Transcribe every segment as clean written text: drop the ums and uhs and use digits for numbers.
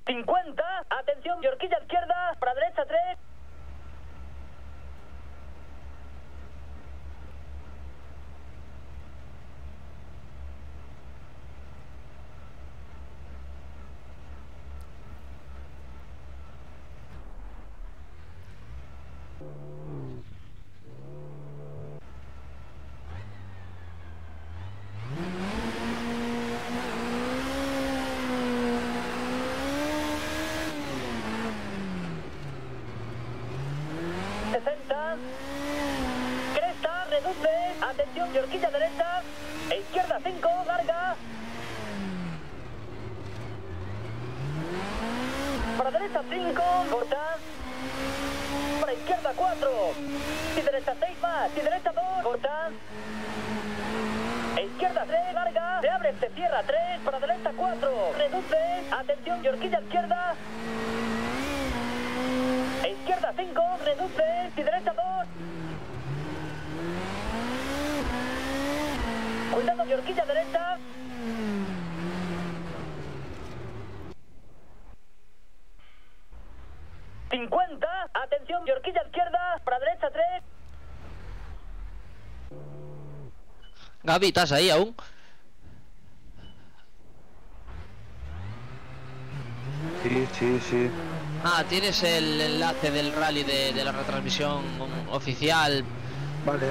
50, atención, de horquilla izquierda, para derecha 3. Cresta, reduce, atención, de horquilla derecha, izquierda 5, larga. Para derecha 5, corta. Para izquierda 4, y derecha 6 más, y derecha 2, corta. Izquierda 3, larga, se abre, se cierra 3, para derecha 4, reduce, atención, de horquilla izquierda. Izquierda 5, reduce, y derecha 2. Cuidado de horquilla derecha. ¡50! Atención de horquilla izquierda, para derecha 3. Gaby, ¿estás ahí aún? Sí. Ah, tienes el enlace del rally de la retransmisión oficial. Vale.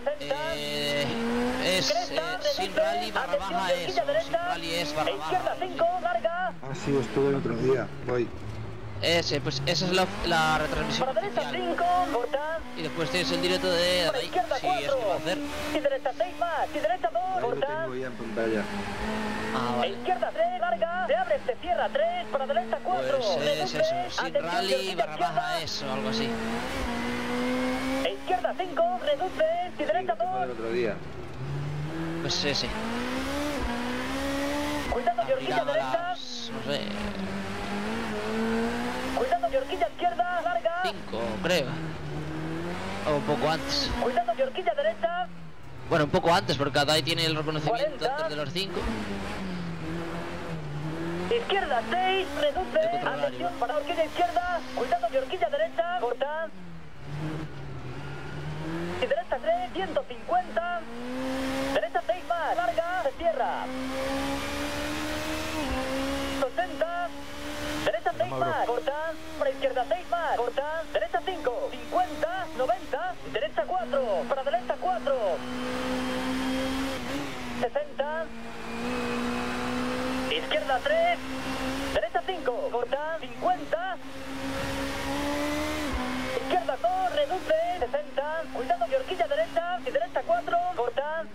Es sin rally barra baja es, sin rally es barra baja. Izquierda 5, larga. Ah, sí, estuve el otro día. Voy. Pues esa es la retransmisión Para derecha oficial. 5, corta. Y después tienes el directo de Para ahí, izquierda si es que 4. va a hacer. Y derecha 6 más, y derecha 2, Ahí lo corta. tengo ya en pantalla. Ah, vale. Izquierda 3, larga. Se abre, se cierra 3, para derecha 4. Pues es eso, sin atención, rally de horquilla barra baja izquierda. eso, algo así. Izquierda 5, reduce, y derecha Sí, que fue 2. el otro día. Pues ese. Cuidado de horquilla Miraba derecha. las, no sé, Cuidado de horquilla izquierda, larga. 5 creo. O un poco antes. Cuidado de horquilla derecha. Bueno, un poco antes, porque cada ahí tiene el reconocimiento 40. antes de los 5. Izquierda 6, reduce, El contrario. atención para horquilla izquierda, cuidado de horquilla derecha, corta. Y derecha 3, 150. Derecha 6 más, larga, se cierra. 60. Derecha 6 más, corta. Para izquierda 6 más, corta. Derecha 5, 50, 90. Derecha 4, para derecha 4. 60. Izquierda 3, derecha 5, corta, 50. Izquierda 2, reduce, 60. Cuidado de horquilla derecha, y derecha 4, corta.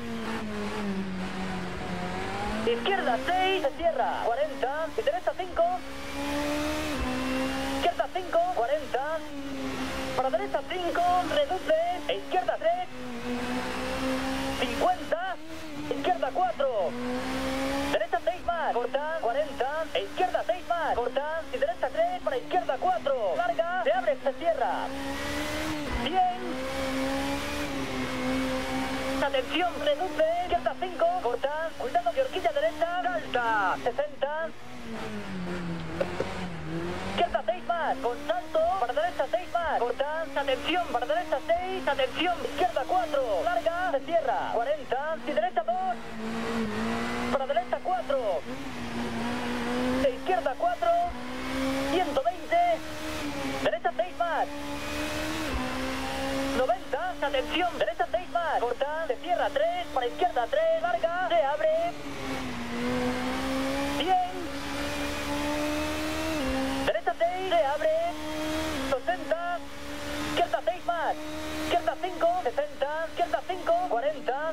Izquierda 6, se cierra, 40. Y derecha 5. Izquierda 5, 40. Para derecha 5, reduce, izquierda 3. 50. Izquierda 4. Derecha 6 más, corta, 40. E izquierda 6 más, corta. Y derecha 3, para izquierda 4. Larga, se abre, se cierra. Bien. Atención, reduce, izquierda 5, corta. Cuidado de horquilla derecha, salta, 60. Izquierda 6 más, con salto, para derecha 6 más, corta. Atención, para derecha 6, atención, izquierda 4. Larga, se cierra, 40. Y derecha 2. Para derecha 4. De izquierda 4. 120. Derecha 6 más. 90. Atención. Derecha 6 más. Corta. Se cierra 3. Para izquierda 3. Larga. Se abre. Bien. Derecha 6. Se abre. 60. Izquierda 6 más. Izquierda 5. 60. Izquierda 5. 40.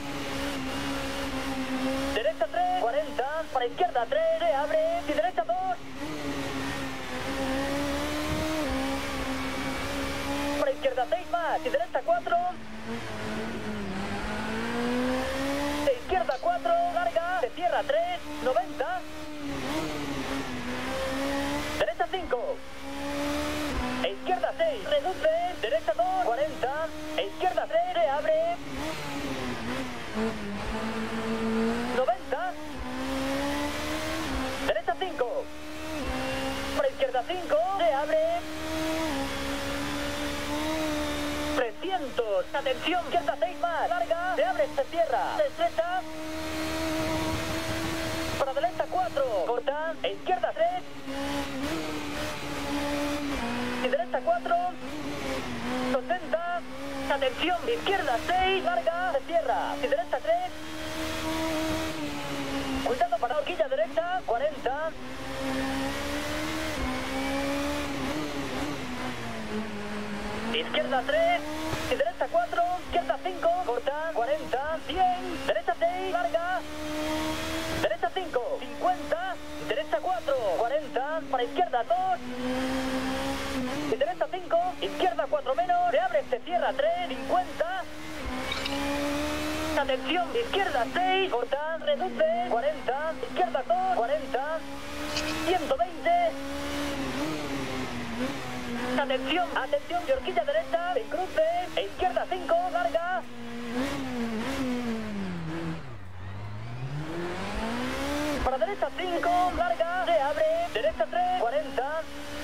Derecha 3, 40, para izquierda 3, se abre, y derecha 2. Para izquierda 6 más, y derecha 4. De izquierda 4, larga, se cierra 3, 90. Derecha 5. E izquierda 6, reduce, derecha 2, 40. E izquierda 3, se abre. 90. Derecha 5. metros. Atención, izquierda 6 más. Larga, se abre, se cierra. Se estrecha. Para derecha 4. Corta, e izquierda 3. Y derecha 4. 80. Atención, izquierda 6. Larga, se cierra. Y derecha 3. Cuidado para horquilla derecha, 40. Izquierda 3, y derecha 4, izquierda 5, corta, 40, 100, derecha 6, larga, derecha 5, 50, derecha 4, 40, para izquierda 2, y derecha 5, izquierda 4 menos, se abre, se cierra 3, 50. Atención, izquierda 6, corta, reduce, 40, izquierda 2, 40, 120. Atención, atención, y horquilla derecha, en cruce, e izquierda 5, larga. Para derecha 5, larga, se abre, derecha 3, 40.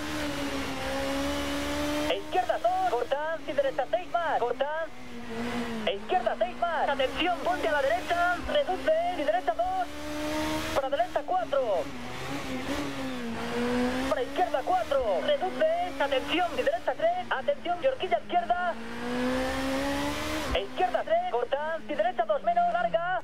E izquierda 2, corta, y derecha 6 más, corta. E izquierda 6 más. Atención, ponte a la derecha, reduce, y derecha 2. Para derecha 4. Para izquierda 4, reduce, atención, y derecha 3. Atención, y horquilla izquierda. E izquierda 3, corta, y derecha 2 menos, larga.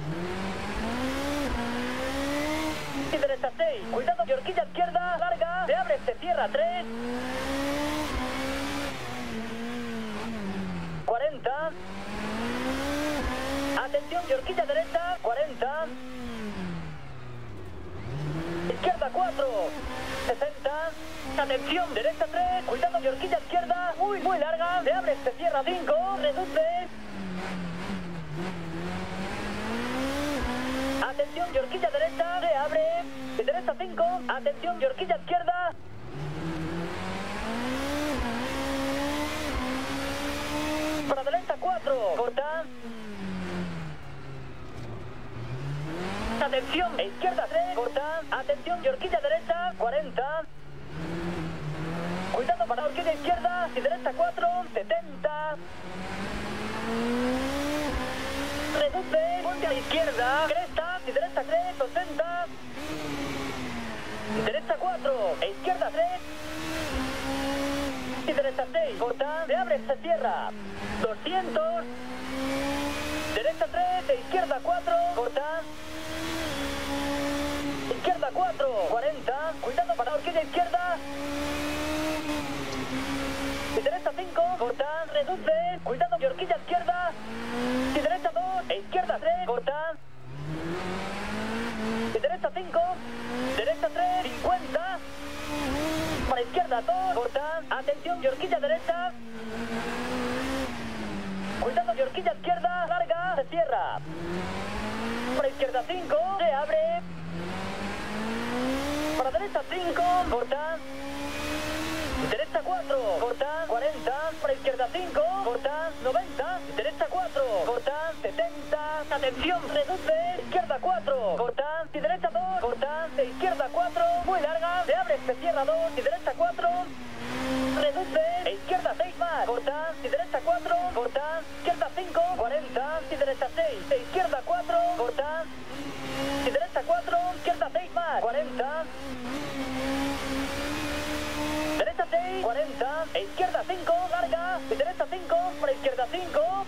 Y derecha 6, cuidado, y horquilla izquierda, larga. Se abre, se cierra 3. 40. Atención, y horquilla derecha, 40. Izquierda 4, 60. Atención, derecha 3, cuidado, y horquilla izquierda, muy larga. Se abre, se cierra 5, reduce. Atención, y horquilla derecha, se abre. Y derecha 5, atención, y horquilla izquierda. Para derecha 4, corta. Atención, e izquierda 3, corta. Atención, y horquilla derecha, 40. Cuidado para horquilla izquierda, y derecha 4, 70. Reduce, ponte a la izquierda, cresta, y derecha 3, 80. Derecha 4, e izquierda 3. Y derecha 6, corta, se abre, se cierra. 200. Derecha 3, e izquierda 4, corta. Izquierda 4, 40. Cuidado para horquilla izquierda. Y derecha 5, corta, reduce. Cuidado, y horquilla izquierda. Y derecha 2, e izquierda 3, corta. Y derecha 5, derecha 3, 50. Para izquierda 2, corta. Atención, y horquilla derecha. Cuidado, y horquilla izquierda, larga, se cierra. Para izquierda 5, se abre. Para derecha 5, corta. Derecha 4, corta, 40. Para izquierda 5, corta, 90. Derecha 4, corta, 70. Atención, reduce. Izquierda 4, corta. Y derecha 2, corta. De izquierda 4, muy larga. Se abre, se cierra 2. Y derecha 4, reduce. E izquierda 6 más, corta. Y derecha 4, corta. Izquierda 5, 40. Y derecha 6. E izquierda 4, corta. Y derecha 4, izquierda 6 más, 40. Derecha 6, 40. E izquierda 5, larga. Y derecha 5, para izquierda 5.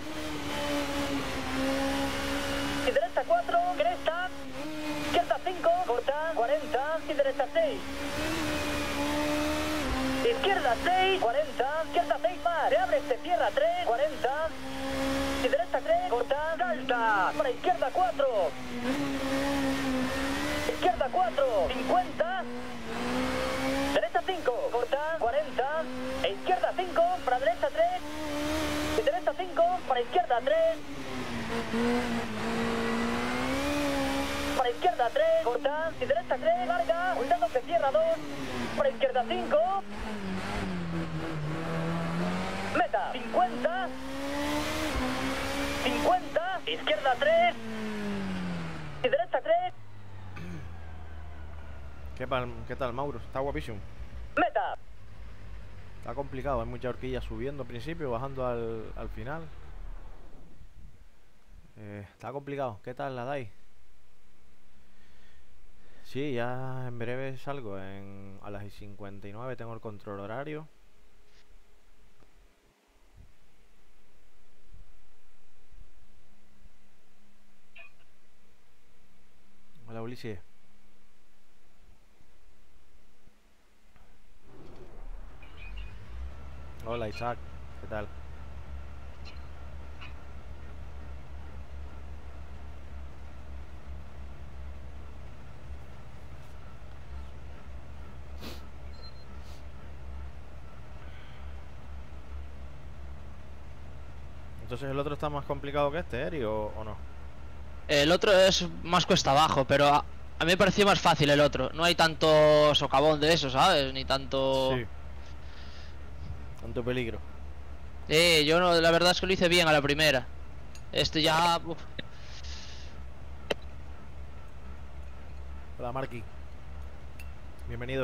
Y derecha 4, cresta. Izquierda 5, corta, 40. Y derecha 6. Izquierda 6, 40. Izquierda 6 más. Se abre, se cierra 3, 40. Y derecha 3, corta, salta. Para izquierda 4. Izquierda 4, 50. Derecha 5, corta, 40. E izquierda 5, para derecha 3. Y derecha 5, para izquierda 3. Para izquierda 3, corta. Y derecha 3, larga. Cuidado, que cierra 2. Para izquierda 5. Meta, 50. 50. Izquierda 3. Y derecha 3. ¿Qué tal, Mauro? Está guapísimo. Meta. Está complicado, hay mucha horquilla subiendo al principio, bajando al final. Está complicado. ¿Qué tal la dais? Sí, ya en breve salgo. A las 59 tengo el control horario. Hola, Ulises. Hola, Isaac. ¿Qué tal? Entonces el otro está más complicado que este, Eri, ¿o no? El otro es más cuesta abajo, pero a mí me pareció más fácil el otro. No hay tanto socavón de eso, ¿sabes? Ni tanto... Sí. Tanto peligro. Yo no, la verdad es que lo hice bien a la primera. Este ya... uf. Hola, Marky. Bienvenido.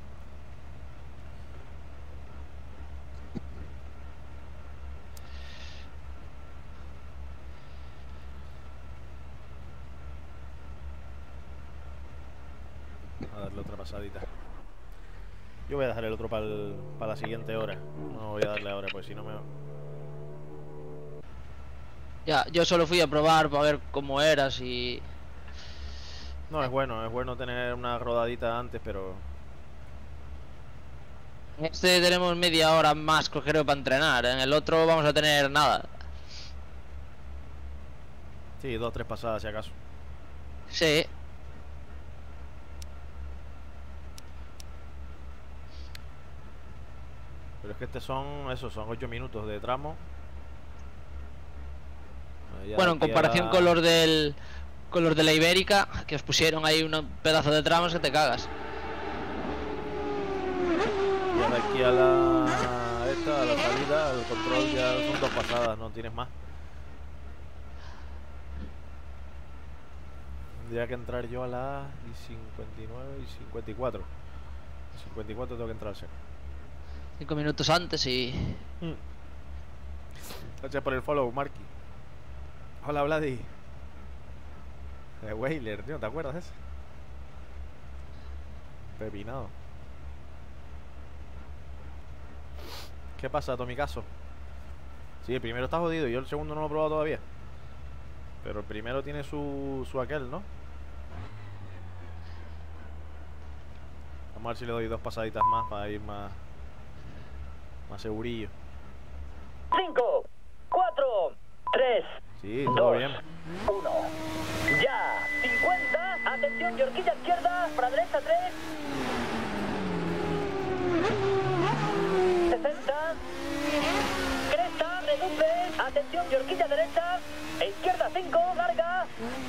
A darle otra pasadita. Yo voy a dejar el otro para la siguiente hora. No voy a darle ahora, pues si no me... Ya, yo solo fui a probar para ver cómo eras y... No, es bueno tener una rodadita antes, pero... En este tenemos media hora más, creo, para entrenar. En el otro vamos a tener nada. Sí, 2 o 3 pasadas si acaso. Sí. Pero es que son 8 minutos de tramo. Ya Bueno, en aquí comparación con los de la Ibérica, que os pusieron ahí un pedazo de tramos que te cagas. Ya de aquí a la salida, el control ya son 2 pasadas, no tienes más. Tendría que entrar yo a las 59 y 54. 54 tengo que entrar, sí. 5 minutos antes y... Gracias por el follow, Marky. Hola, Vladi. Wailer, tío, ¿te acuerdas de ese? Pepinado. ¿Qué pasa, Tomicazo? Sí, el primero está jodido y yo el segundo no lo he probado todavía. Pero el primero tiene su aquel, ¿no? Vamos a ver si le doy 2 pasaditas más para ir más segurillo. 5, 4, 3, Sí, todo 2, bien. 1. Ya, 50. Atención, y horquilla izquierda, para derecha 3. 60. Cresta, reduce. Atención, y horquilla derecha. E izquierda 5, larga.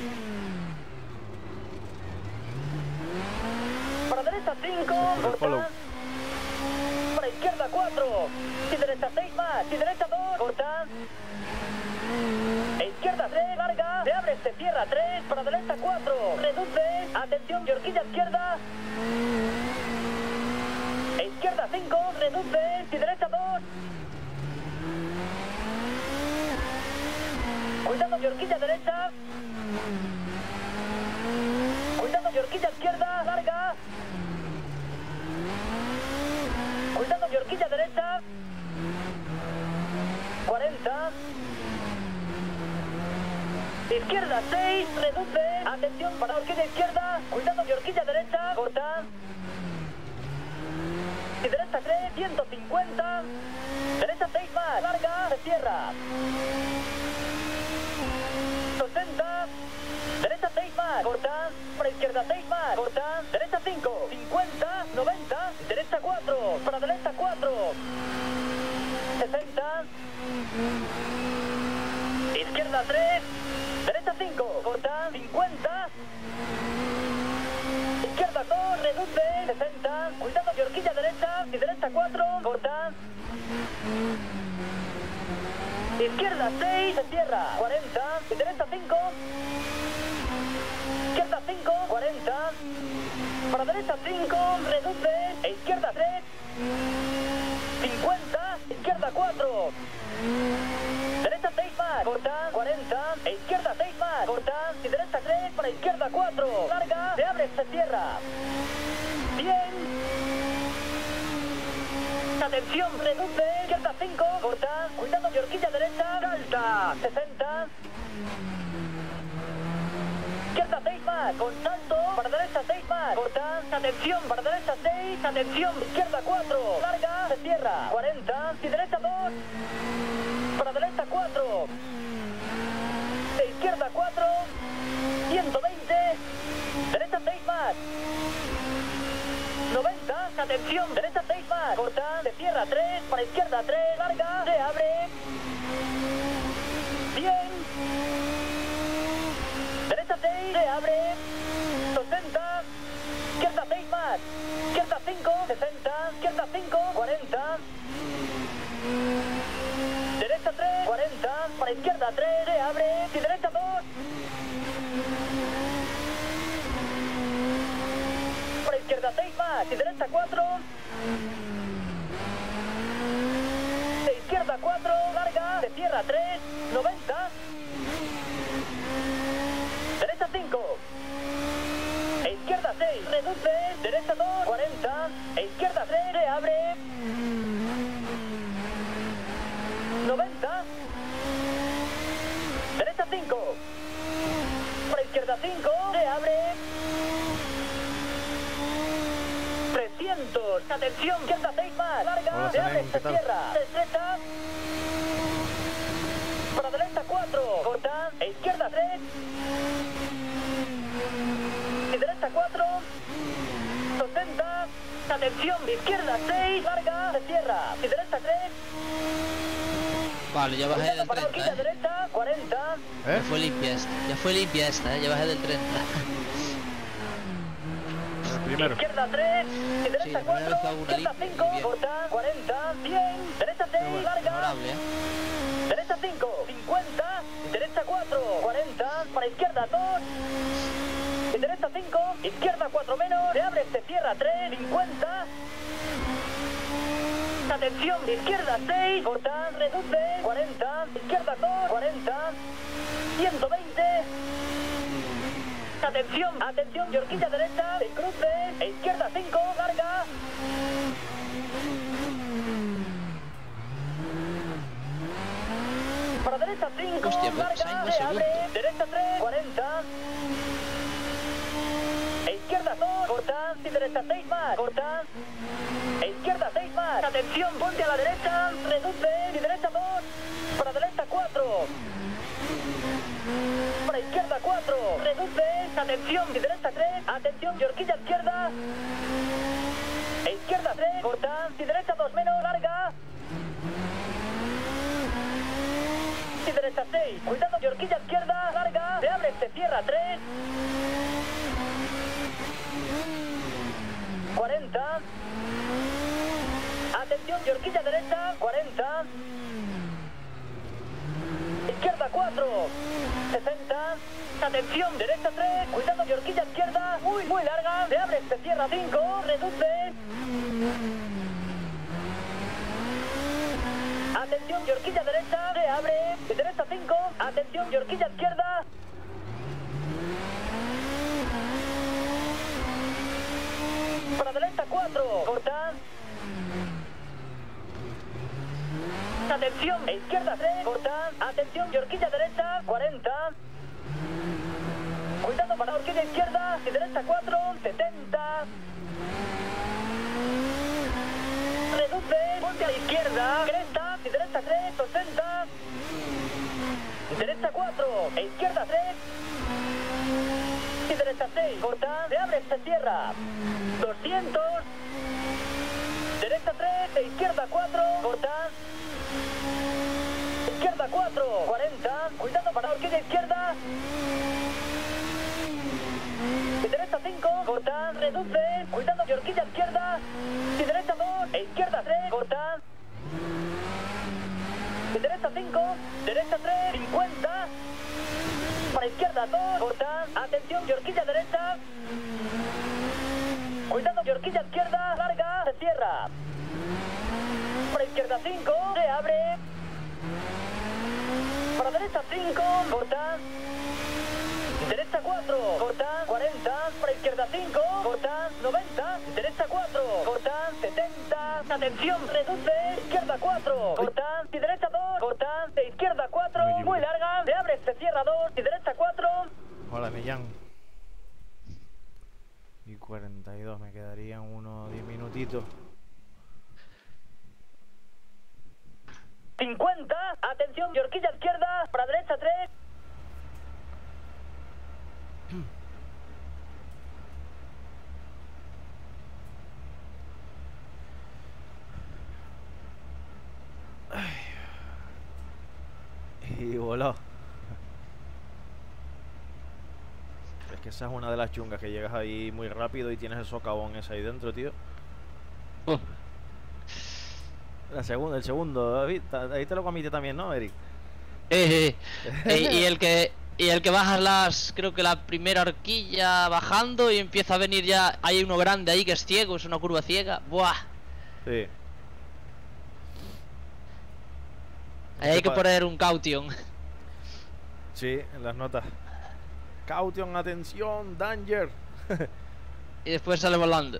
Para derecha 5, Por el follow. corta. Para izquierda 4. Y derecha 6 más. Y derecha 2, corta. E izquierda 3, larga. Se abre, se cierra 3. Para derecha 4. Reduce. Atención, y horquilla izquierda. E izquierda 5, reduce. Y derecha 2. Cuidado, y horquilla derecha. Cuidado, y horquilla izquierda, larga. Cuidado, y horquilla derecha. 40. Izquierda 6, reduce. Atención para horquilla izquierda. Cuidado, y horquilla derecha. Corta. Y derecha 3, 150. Derecha 6 más. Larga. Se cierra. 60. Derecha 6 más. Corta. Para izquierda 6 más. Corta. Derecha 5. 50. 90. Derecha 4. Para derecha 4. 60. Izquierda 3. Derecha 5. Corta. 50. Izquierda 2. Reduce. 60. Cuidado, y horquilla derecha. Y derecha 4. Corta. Izquierda 6. Se cierra. 40. Y derecha 5. Izquierda 5. 40. Para derecha 5. Reduce. E izquierda 3. 50, izquierda 4. Derecha 6 más, cortan, 40, e izquierda 6 más, cortan, y derecha 3, para izquierda 4, larga, se abre, se cierra. Bien. Atención, reduce, izquierda 5, corta, cuidado de horquilla derecha, salta, 60. Izquierda 6 más, con salto, para derecha 6 más, corta, atención, para derecha 6, atención, izquierda 4, larga, se cierra, 40, y derecha 2, para derecha 4, de izquierda 4, 120, derecha 6 más, 90, atención, derecha 6 más, corta, se cierra 3, para izquierda 3, larga, se abre, bien, derecha 6, se abre, 60, izquierda 6 más, izquierda 5, 60, izquierda 5, 40, derecha 3, 40, para izquierda 3, se abre, y derecha 2, para izquierda 6 más, y derecha 4, de izquierda 4, larga, se cierra 3, 90, derecha 5, e izquierda 6, reduce, derecha 2, 40, e izquierda 3, se abre, 90, derecha 5, para izquierda 5, se abre, 300, atención, izquierda 6 más, larga, Hola, se abre, Senem, se ¿qué tal? cierra, se estrecha, para derecha 4, corta, e izquierda 3, y derecha 4, 60, atención, izquierda 6, larga, se cierra, y derecha 3, Vale, ya bajé del para 30, horquilla derecha, 40, Ya fue limpia esta. Ya fue limpia esta, ya bajé del 30. El primero. izquierda 3, y derecha Sí, la 4, primera vez que hago una izquierda limpia, 5, bien. corta, 40, bien, derecha 6, larga, Honorable, derecha 5, 50, derecha 4, 40, para izquierda 2, y derecha 5, izquierda 4 menos, se abre, se cierra 3, 50, atención, izquierda 6, corta, reduce, 40, izquierda 2, 40, 120, atención, atención, de horquilla derecha, de cruce, e izquierda 5, larga, para derecha 5, Hostia, pues, larga, hay unos se abre, segundos. derecha 3, 40, e izquierda 2, corta, y derecha 6 más, corta, e izquierda 6 más, atención, ponte a la derecha, reduce, y derecha 2, para derecha 4, para izquierda 4, reduce, atención, y derecha 3, atención, y horquilla izquierda, e izquierda 3, corta, y derecha 2 menos, larga, y derecha 6, cuidado de horquilla izquierda, larga, se abre, se cierra 3, 40, atención de horquilla derecha, 40, izquierda 4, 60, atención, derecha 3, cuidado de horquilla izquierda, muy larga, se abre, se cierra 5, reduce, atención, de horquilla derecha, se abre, y derecha 5, atención, de horquilla izquierda, para derecha 4, corta, atención, e izquierda 3, corta, atención, de horquilla derecha, 40, cuidado para horquilla izquierda, y derecha 4, 70, reduce, ponte a la izquierda, cresta, y derecha 3, 60, derecha 4, e izquierda 3, y derecha 6, corta, se abre, se cierra, 200, derecha 3, e izquierda 4, corta, izquierda 4, 40, cuidado para horquilla izquierda, y derecha 5, corta, reduce, cuidado de horquilla izquierda, y derecha 2, e izquierda 3, corta, y derecha 5, derecha 3, 50, para izquierda 2, corta, atención de horquilla derecha, cuidado de horquilla izquierda, larga, se cierra, para izquierda 5, se abre. Para derecha 5, corta. Derecha 4, corta. 40, para izquierda 5, corta. 90, derecha 4, corta. 70, atención, reduce. Izquierda 4, corta. Y derecha 2, corta. De izquierda 4, muy larga. Se abre, se cierra 2. Y derecha 4. Hola, Millán. Y 42, me quedarían unos 10 minutitos. 50, atención, de horquilla izquierda, para derecha 3. Y voló. Es que esa es una de las chungas, que llegas ahí muy rápido y tienes el socavón ese ahí dentro, tío. El segundo, David, ahí te lo comiste también, ¿no, Eric? Y el que bajas creo que la primera horquilla bajando y empieza a venir ya, hay uno grande ahí que es ciego, es una curva ciega. Buah. Sí. Ahí hay que poner un caution. Sí, en las notas. Caution, atención, danger. Y después sale volando.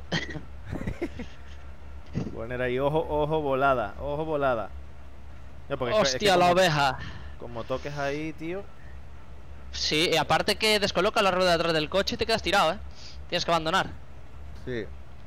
Poner ahí, ojo, volada, ojo, volada. No, porque Hostia, la oveja. Como toques ahí, tío. Sí, y aparte que descoloca la rueda de atrás del coche y te quedas tirado, Tienes que abandonar. Sí.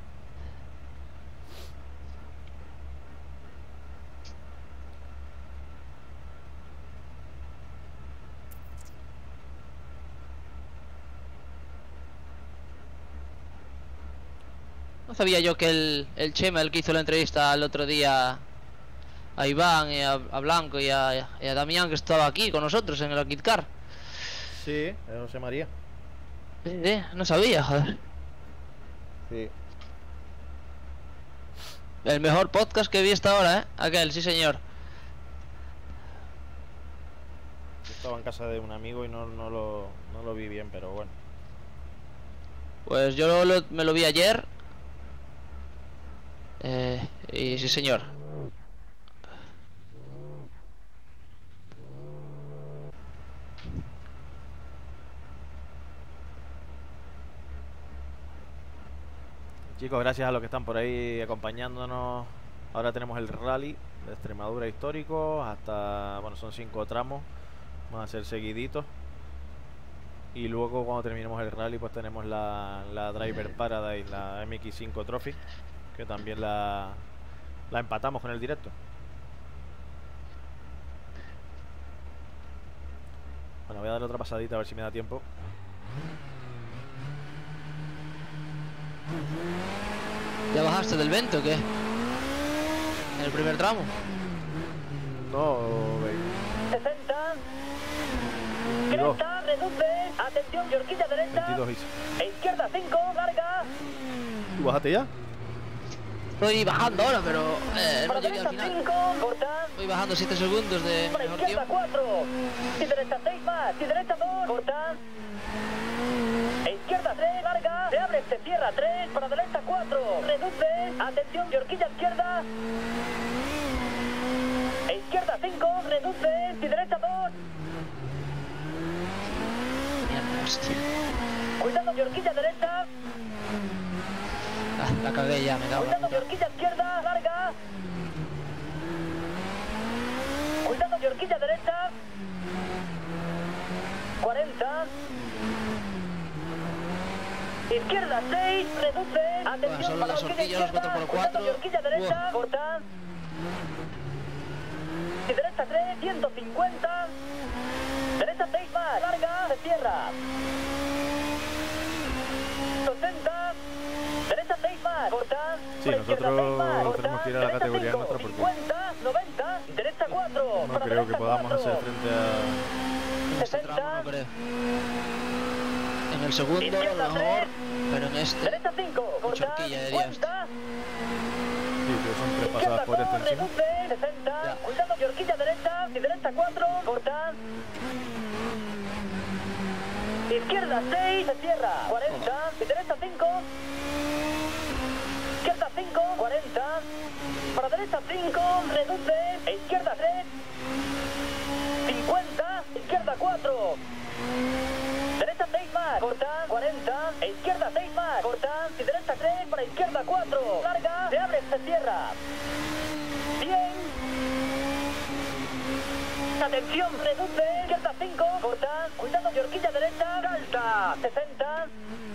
No sabía yo que el Chema, el que hizo la entrevista el otro día a Iván y a Blanco y a Damián, que estaba aquí con nosotros en el Kit Car. Sí, José María. Sí, no sabía, joder. Sí. El mejor podcast que he visto ahora, Aquel, sí señor. Yo estaba en casa de un amigo y no lo vi bien, pero bueno. Pues yo me lo vi ayer. Y sí señor. Chicos, gracias a los que están por ahí acompañándonos. Ahora tenemos el rally de Extremadura histórico hasta, bueno, son 5 tramos. Vamos a hacer seguiditos. Y luego cuando terminemos el rally pues tenemos la Driver Paradise, la MX5 Trophy, que también la empatamos con el directo. Bueno, voy a darle otra pasadita a ver si me da tiempo. ¿Ya bajaste del vento o qué? ¿En el primer tramo? No, 60. 22. 30, reduce. Atención, de horquilla derecha. 22 hice. E izquierda 5, larga. ¿Tú bajaste ya? Estoy bajando ahora, pero no Para llegué al derecha final. 5, corta. Voy bajando 7 segundos de Para mejor izquierda tiempo. 4. Y derecha 6 más. Y derecha 2, corta. E izquierda 3, larga. Se abre, se cierra 3. Para derecha 4, reduce. Atención, de horquilla izquierda. E izquierda 5, reduce. Y derecha 2. Mierda, hostia. Cuidado, de horquilla derecha. Ah, la cagué ya, me cago en la Cuidado, de puta. horquilla izquierda, larga. Cuidado, de horquilla derecha. 40. Izquierda 6, reduce. Atención, solo para las horquilla horquillas, los izquierda. 4x4. Cuidado, de horquilla derecha, Buah. corta. Y derecha 3, 150. Derecha 6 más, larga, se cierra. 60. Derecha 6 más, corta. Sí, Para izquierda nosotros 6 más, corta. tenemos que ir a la Derecha categoría 5, nuestra porque 50, 90, derecha 4. no para creo que derecha podamos 4. hacer frente a... En este tramo no creo. En el segundo, a lo Izquierda mejor, 3. pero en este. Derecha 5, corta. horquilla de Dios. 50. Sí, que son 3 Izquierda pasadas por 2, extensión. reduce. 60. Ya. Cuidado, de horquilla derecha. Y derecha 4, corta. Izquierda 6, se cierra. 40. Y derecha 5. Izquierda 5, 40. Para derecha 5, reduce, izquierda 3, 50, izquierda 4, derecha 6 más, cortan, 40, izquierda 6 más, cortan, y derecha 3, para izquierda 4, larga, se abre, se cierra, bien, atención, reduce, izquierda 5, cortan, cuidado de horquilla derecha, salta, 60,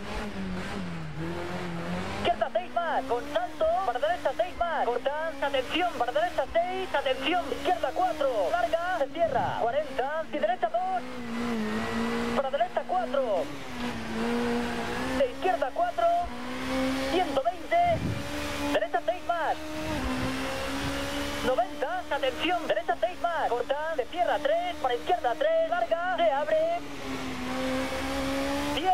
izquierda 6 más, con salto, para derecha 6 más, cortan, atención, para derecha 6, atención, izquierda 4, larga, se cierra, 40, y derecha 2, para derecha 4, de izquierda 4, 120, derecha 6 más, 90, atención, derecha 6 más, corta, se cierra 3, para izquierda 3, larga, se abre, 100,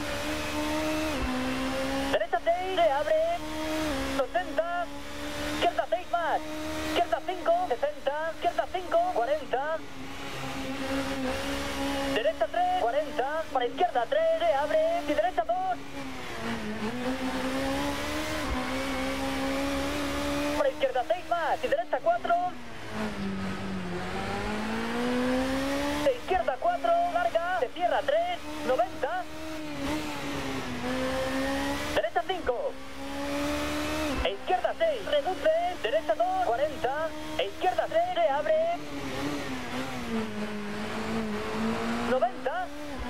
derecha 6, se abre, 60, izquierda 6 más, izquierda 5, 60, izquierda 5, 40, derecha 3, 40, para izquierda 3, se abre, y derecha 2, para izquierda 6 más, y derecha 4, de izquierda 4, larga, se cierra 3, 90, derecha 5, e izquierda 6, reduce, derecha 2, 40, e izquierda 3, se abre, 90,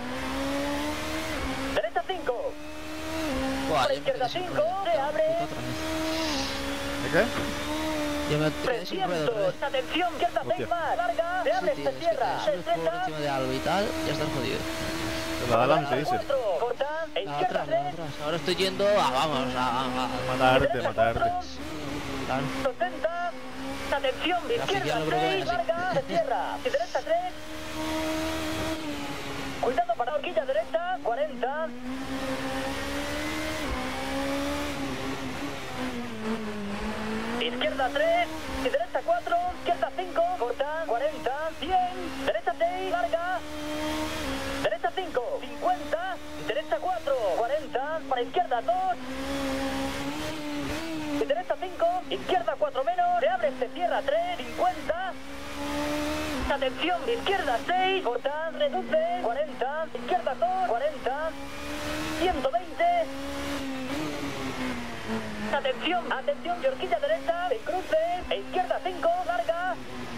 derecha 5, para izquierda 5, se abre, ¿De qué? Yo me quedé sin ruedas otra vez. 300, atención, izquierda 6 Hostia. más, larga, se abre, Sí, se tío, es que cierra, te subes por 60, encima de algo y tal, ya estás jodido. La de adelante, dice. 4, corta, La izquierda atrás, 3, ahora estoy yendo a, vamos, Matarte, matarte. Claro. 60, atención, La afición izquierda lo creo que 6, es así. larga, se cierra, y derecha 3, cuidado para horquilla derecha, 40, izquierda 3, y derecha 4, izquierda 5, corta, 40, 100, derecha 6, larga, derecha 5, 50, derecha 4, 40, para izquierda 2, y derecha 5, izquierda 4 menos, se abre, se cierra 3, 50, atención, izquierda 6, corta, reduce, 40, izquierda 2, 40, 120, atención, atención, de horquilla derecha, de cruce, e izquierda 5, larga,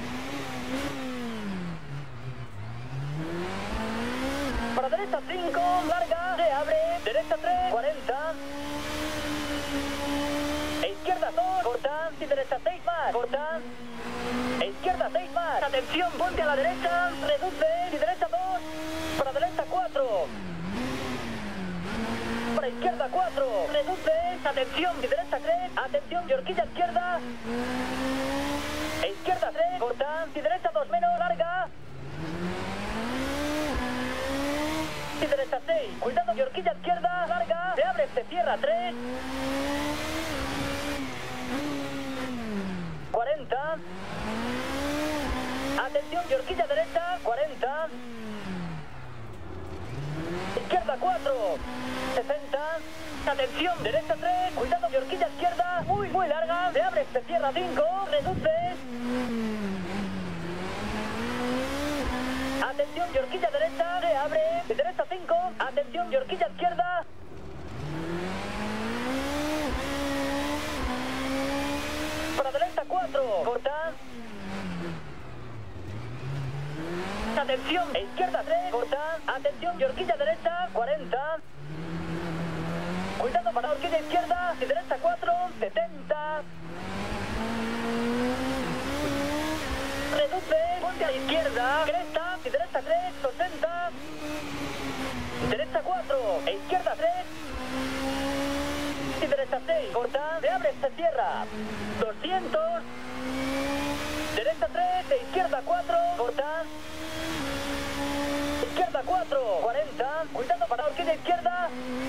para derecha 5, larga, se abre, derecha 3, 40, e izquierda 2, corta, y derecha 6 más, corta, e izquierda 6 más, atención, ponte a la derecha, reduce, y derecha 2, para derecha 4, para izquierda 4, reduce, atención, y derecha 3, atención, y horquilla izquierda, e izquierda 3, corta, y derecha 2 menos, larga, y derecha 6, cuidado, y horquilla izquierda, larga, se abre, se cierra 3, 40, atención, y horquilla derecha, 40, izquierda 4, 60, atención, derecha 3, cuidado, y horquilla izquierda, muy larga, se abre, se cierra 5, reduce, atención, y horquilla derecha, se abre, y derecha 5, atención, y horquilla izquierda, para derecha 4, corta, atención, e izquierda 3, corta, atención, y horquilla derecha, 40, cuidado para horquilla izquierda, y derecha 4, 70, reduce, ponte a la izquierda, cresta, y derecha 3, 60, derecha 4, e izquierda 3, y derecha 6, corta, se abre, se cierra, 200, derecha 3, e izquierda 4, corta, izquierda 4, 40, cuidado para horquilla izquierda,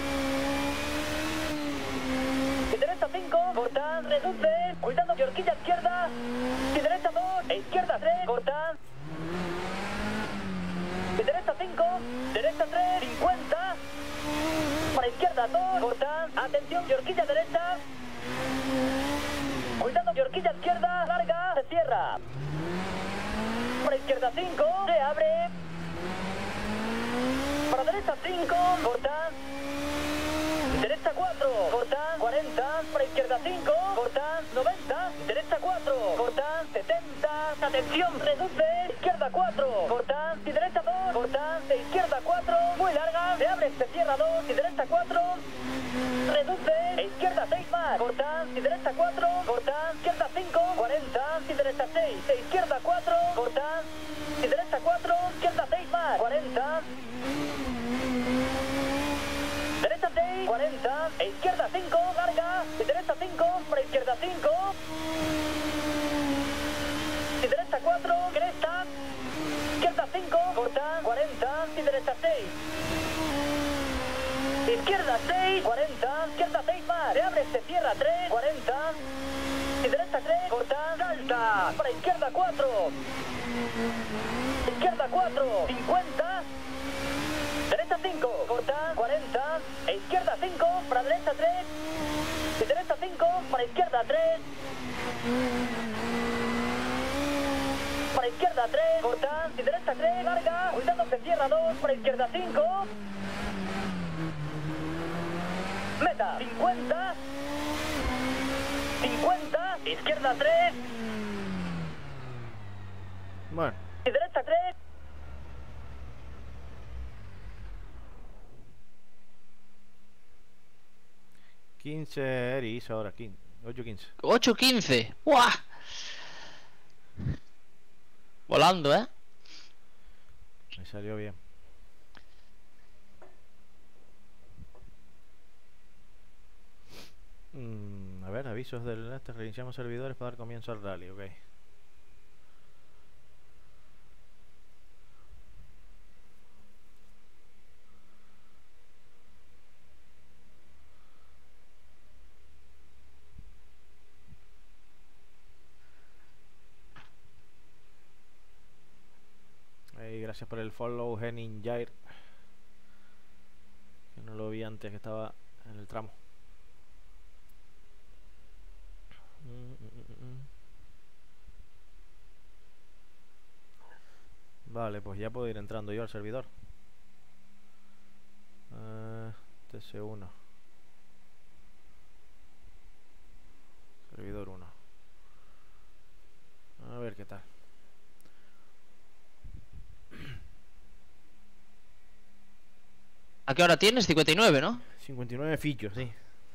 y derecha 5, corta, reduce, cuidado, y horquilla izquierda, y derecha 2, e izquierda 3, corta, y derecha 5, derecha 3, 50, para izquierda 2, corta, atención, y horquilla derecha, Cuidado, y horquilla izquierda, larga, se cierra. Para izquierda 5, se abre. Para derecha 5, corta. Derecha 4, corta, 40, para izquierda 5, corta, 90, derecha 4, corta, 70, atención, reduce, izquierda 4, corta, y derecha 2, corta, de izquierda 4, muy larga, se abre, se cierra 2, y derecha 4, reduce, e izquierda 6 más, corta, y derecha 4, corta, izquierda 5, 40, y derecha 6, de izquierda 4, corta, y derecha 4, izquierda 6 más, 40, derecha 6, 40, e izquierda 5, larga, y derecha 5, para izquierda 5, y derecha 4, cresta, izquierda 5, corta, 40, y derecha 6, izquierda 6, 40, izquierda 6 más, se abre, se cierra 3, 40, y derecha 3, corta, salta, para izquierda 4, izquierda 4, 50, derecha 5, corta, 40, e izquierda 5, para derecha 3, y derecha 5, para izquierda 3, para izquierda 3, corta, y derecha 3, larga, cuidado que cierra 2, para izquierda 5, meta, 50, 50, izquierda 3, Bueno, y derecha 3, $15 Eri hizo ahora, 8:15. 8:15. ¡Buah! Volando, ¿eh? Me salió bien. A ver, avisos del este. Reiniciamos servidores para dar comienzo al rally, ok. Hey, gracias por el follow, Henning Jair. Que no lo vi antes, que estaba en el tramo. Vale, pues ya puedo ir entrando yo al servidor. TC1. Servidor 1. A ver qué tal. ¿A qué hora tienes? 59, ¿no? 59 fichos, sí.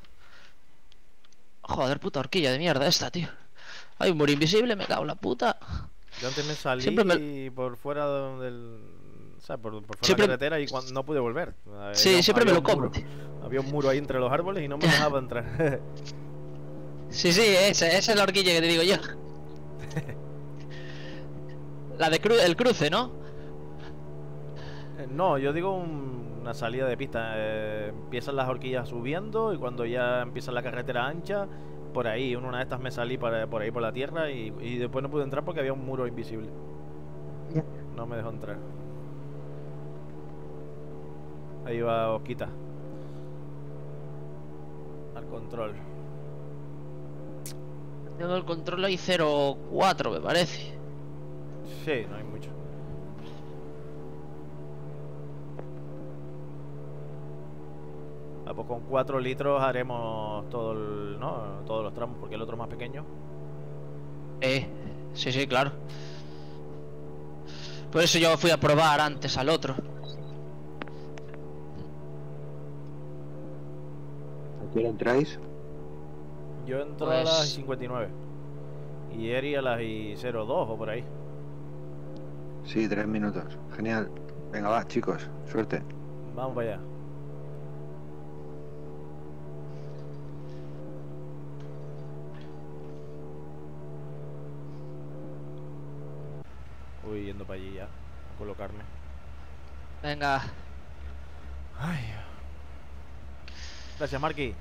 Joder, puta horquilla de mierda esta, tío. Hay un muro invisible, me cago en la puta. Yo antes me salí Siempre por fuera del... O sea, por fuera Siempre- de la carretera y no pude volver. Sí, siempre me lo un cobro, muro. tío. Había un muro ahí entre los árboles y no me dejaba entrar. Sí, sí, esa es la horquilla que te digo yo. La de el cruce, ¿no? No, yo digo una salida de pista. Empiezan las horquillas subiendo y cuando ya empieza la carretera ancha, por ahí, en una de estas me salí por ahí por la tierra y después no pude entrar porque había un muro invisible. No me dejó entrar. Ahí va Osquita. Al control. Tengo el control ahí 0,4 me parece. Sí, no hay mucho. Ah, pues con 4 litros haremos todo ¿no? Todos los tramos, porque el otro es más pequeño. Sí, sí, claro. Por eso yo fui a probar antes al otro. ¿A qué hora entráis? Yo entro Pues- a las 59 y Eri a las 02 o por ahí. Sí, 3 minutos. Genial. Venga, va, chicos. Suerte. Vamos para allá. Voy yendo para allí ya, a colocarme. Venga. Ay. Gracias, Marky.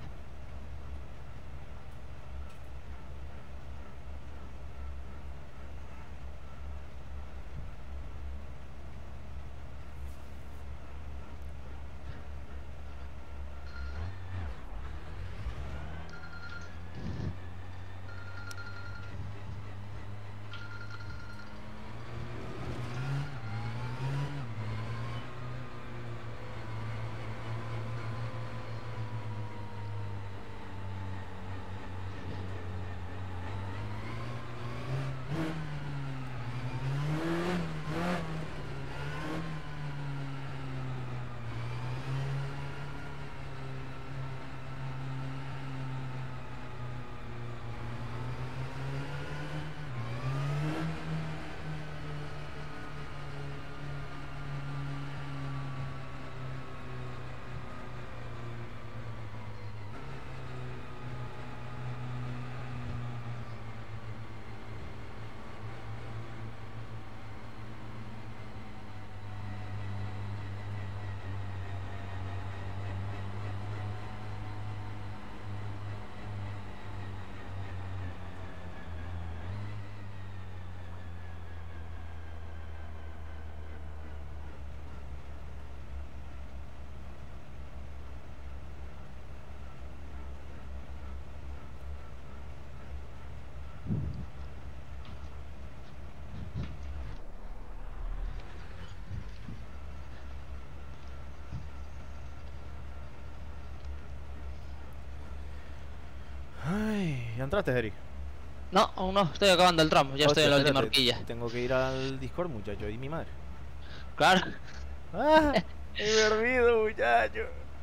¿Ya entraste, Eri? No, aún no, estoy acabando el tramo, ya estoy en la última espérate, horquilla. Tengo que ir al Discord, muchacho, y mi madre. Claro. ¡Ah! Me olvido, muchacho.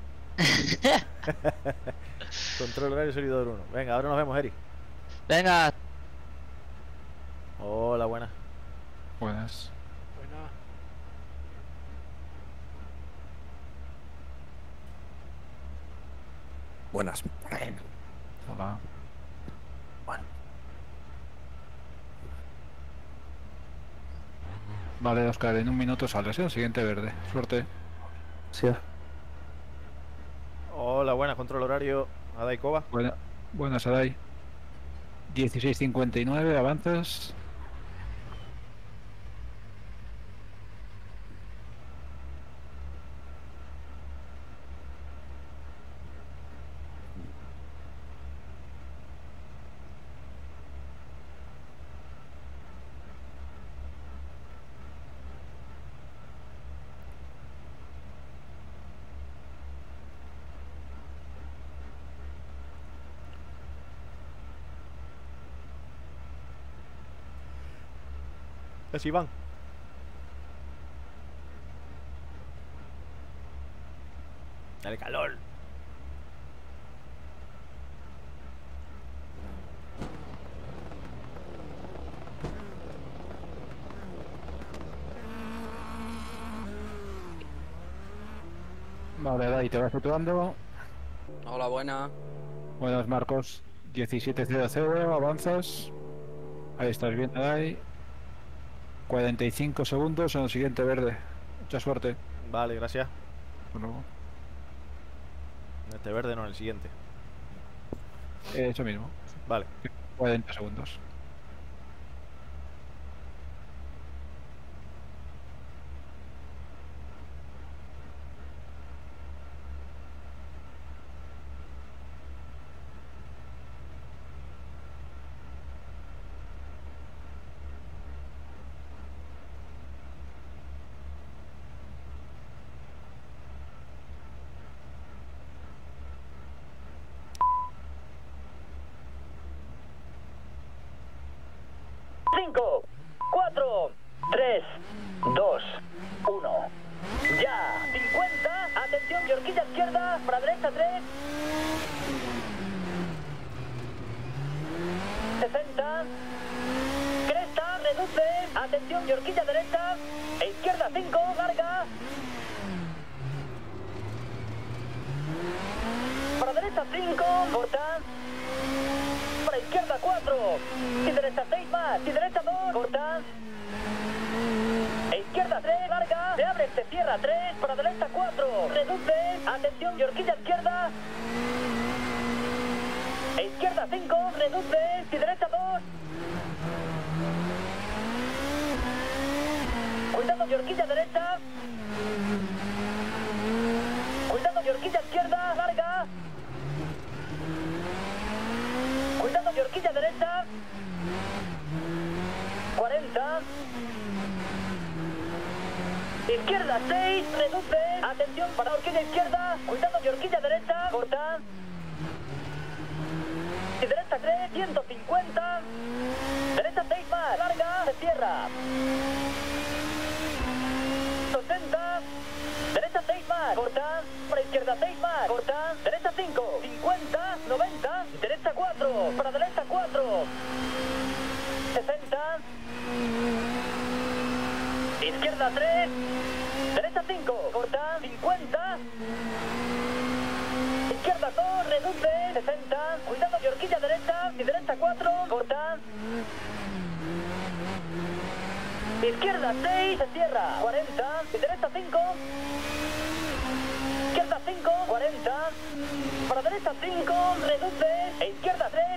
Control horario servidor 1. Venga, ahora nos vemos, Eri. Venga. Hola, buenas. Buenas. Buenas. Hola. Bueno. Vale, Oscar, en un minuto sales, ¿eh? El siguiente verde. Suerte. Sí. Hola, buenas, control horario. Adaikova. Buenas, Adai. 16:59, avanzas. Es Iván. Dale calor. Vale, Adai, te vas situando. Hola, buena. Buenas, Marcos. 17:00, avanzas. Ahí estás bien, Adai. 45 segundos en el siguiente verde. Mucha suerte. Vale, gracias. Hasta luego. Este verde no, en el siguiente. Eso mismo. Vale. 40 segundos. Cinco, 4, 3, 2, 1. Ya, 50. Atención, y horquilla izquierda, para derecha 3. 60. Cresta, reduce. Atención, y horquilla derecha. E izquierda 5, larga. Para derecha 5, corta. Para izquierda 4. Y derecha 6 más. Y derecha 2, corta. E izquierda 3, larga. Se abre, se cierra 3. Para derecha 4. Reduce. Atención, y horquilla izquierda. E izquierda 5, reduce. Y derecha 2. Cuidado, y horquilla derecha. Cuidado, y horquilla izquierda, larga. Cuidado, y horquilla derecha. 40. Izquierda 6, reduce. Atención para horquilla izquierda. Cuidado, y horquilla derecha. Corta. Y derecha 3, 150. Derecha 6 más, larga. Se cierra. 60. Derecha 6 más, corta. Para izquierda 6 más, corta. Derecha 5, 50, 90. Derecha 4, para derecha 4. 60. Izquierda 3. Derecha 5, corta. 50. Izquierda 2, reduce. 60. Cuidado, y horquilla derecha. Y derecha 4, corta. Izquierda 6, se cierra. 40. Y derecha 5. Izquierda 5, 40. Para derecha 5, reduce. E izquierda 3.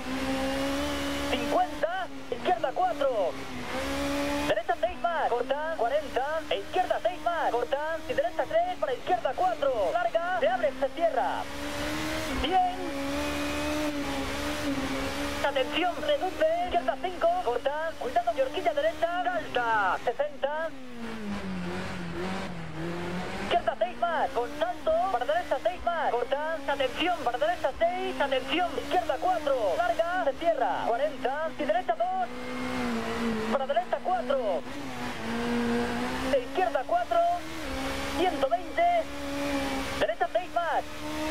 50. Izquierda 4. Derecha 6 más, corta. 40. E izquierda 6 más, corta. Y derecha 3, para izquierda 4. Larga. Se abre, se cierra. 100. Atención, reduce. Izquierda 5, corta. Cuidado, y horquilla derecha. Salta. 60. Izquierda 6 más. más, con salto, para derecha 6 más, cortan, atención, para derecha 6, atención, izquierda 4, larga, se cierra, 40, y derecha 2, para derecha 4, de izquierda 4, 120, derecha 6 más,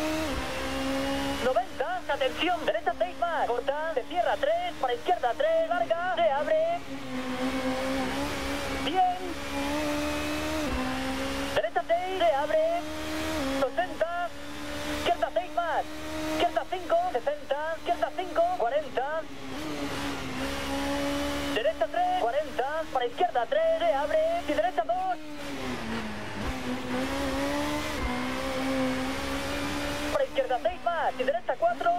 90, atención, derecha 6 más, corta, se cierra 3, para izquierda 3, larga, se abre, bien, derecha 6, se abre, 60, izquierda 6 más, izquierda 5, 60, izquierda 5, 40, derecha 3, 40, para izquierda 3, se abre, y derecha 2, para izquierda 6 más, y derecha 4,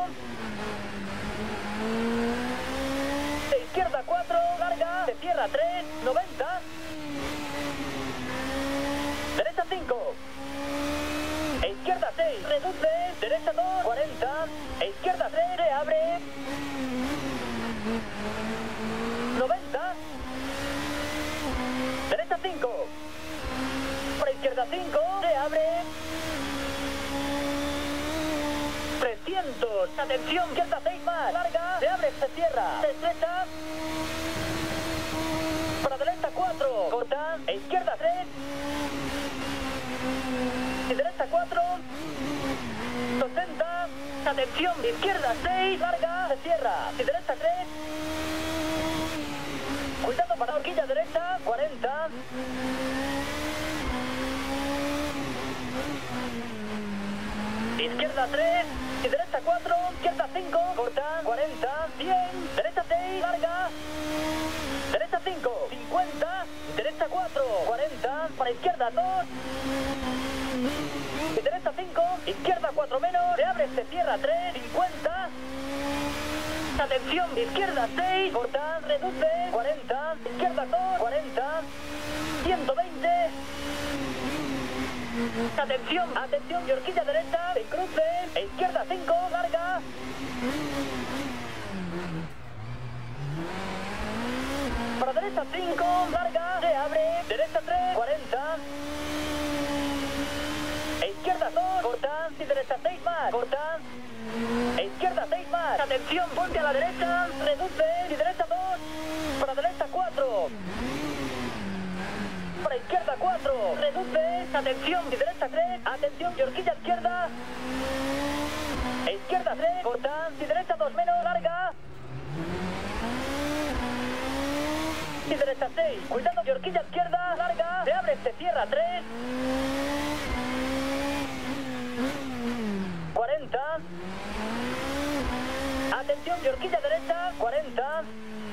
de izquierda 4, larga, se cierra 3, 90, derecha 5, e izquierda 6, reduce, derecha 2, 40, e izquierda 3, se abre, 90, derecha 5, para izquierda 5, se abre, 300, atención, izquierda 6 más, larga, se abre, se cierra, se estrecha, para derecha 4, corta, e izquierda 3, y derecha 4, 60, atención, izquierda 6, larga, se cierra, y derecha 3, cuidado para horquilla derecha, 40, izquierda 3, y derecha 4, izquierda 5, corta, 40, bien, derecha 6, larga, derecha 5, 50, derecha 4, 40, para izquierda 2, y derecha 5, izquierda 4 menos, se abre, se cierra 3, 50, atención, izquierda 6, corta, reduce, 40, izquierda 2, 40, 120, atención, atención, y horquilla derecha, en cruce, e izquierda 5, larga, para derecha 5, larga, se abre, derecha 3, 40, e izquierda 2, corta, y derecha 6 más, corta, e izquierda 6 más, atención, ponte a la derecha, reduce, y derecha 2, para derecha 4, para izquierda 4, reduce, atención, y derecha 3, atención, y horquilla izquierda, e izquierda 3, corta, y derecha 2 menos, larga, y derecha 6, cuidado, y horquilla izquierda, larga, se abre, se cierra 3, 40, atención, y horquilla derecha, 40,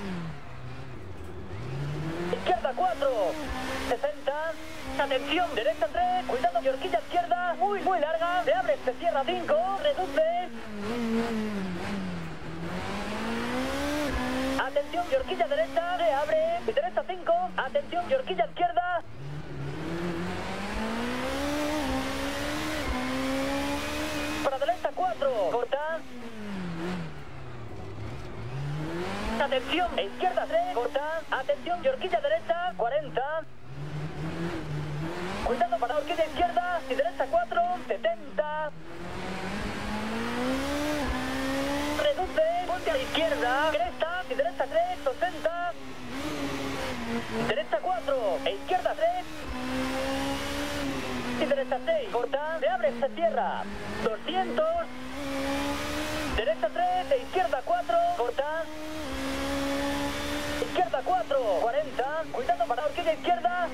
izquierda 4, 60, atención, derecha 3, cuidado, y horquilla izquierda, muy larga, se abre, se cierra 5, reduce, atención, y horquilla derecha, se abre, y derecha 5, atención, y horquilla izquierda, para derecha 4, corta, atención, e izquierda 3, corta, atención, y horquilla derecha, 40, cuidado para horquilla izquierda, y derecha 4, 70, reduce, ponte a la izquierda, cresta, y derecha 3, 60, derecha 4, e izquierda 3, y derecha 6, corta, se abre, se cierra, 200, derecha 3, e izquierda 4, corta, izquierda 4, 40, cuidado para horquilla izquierda,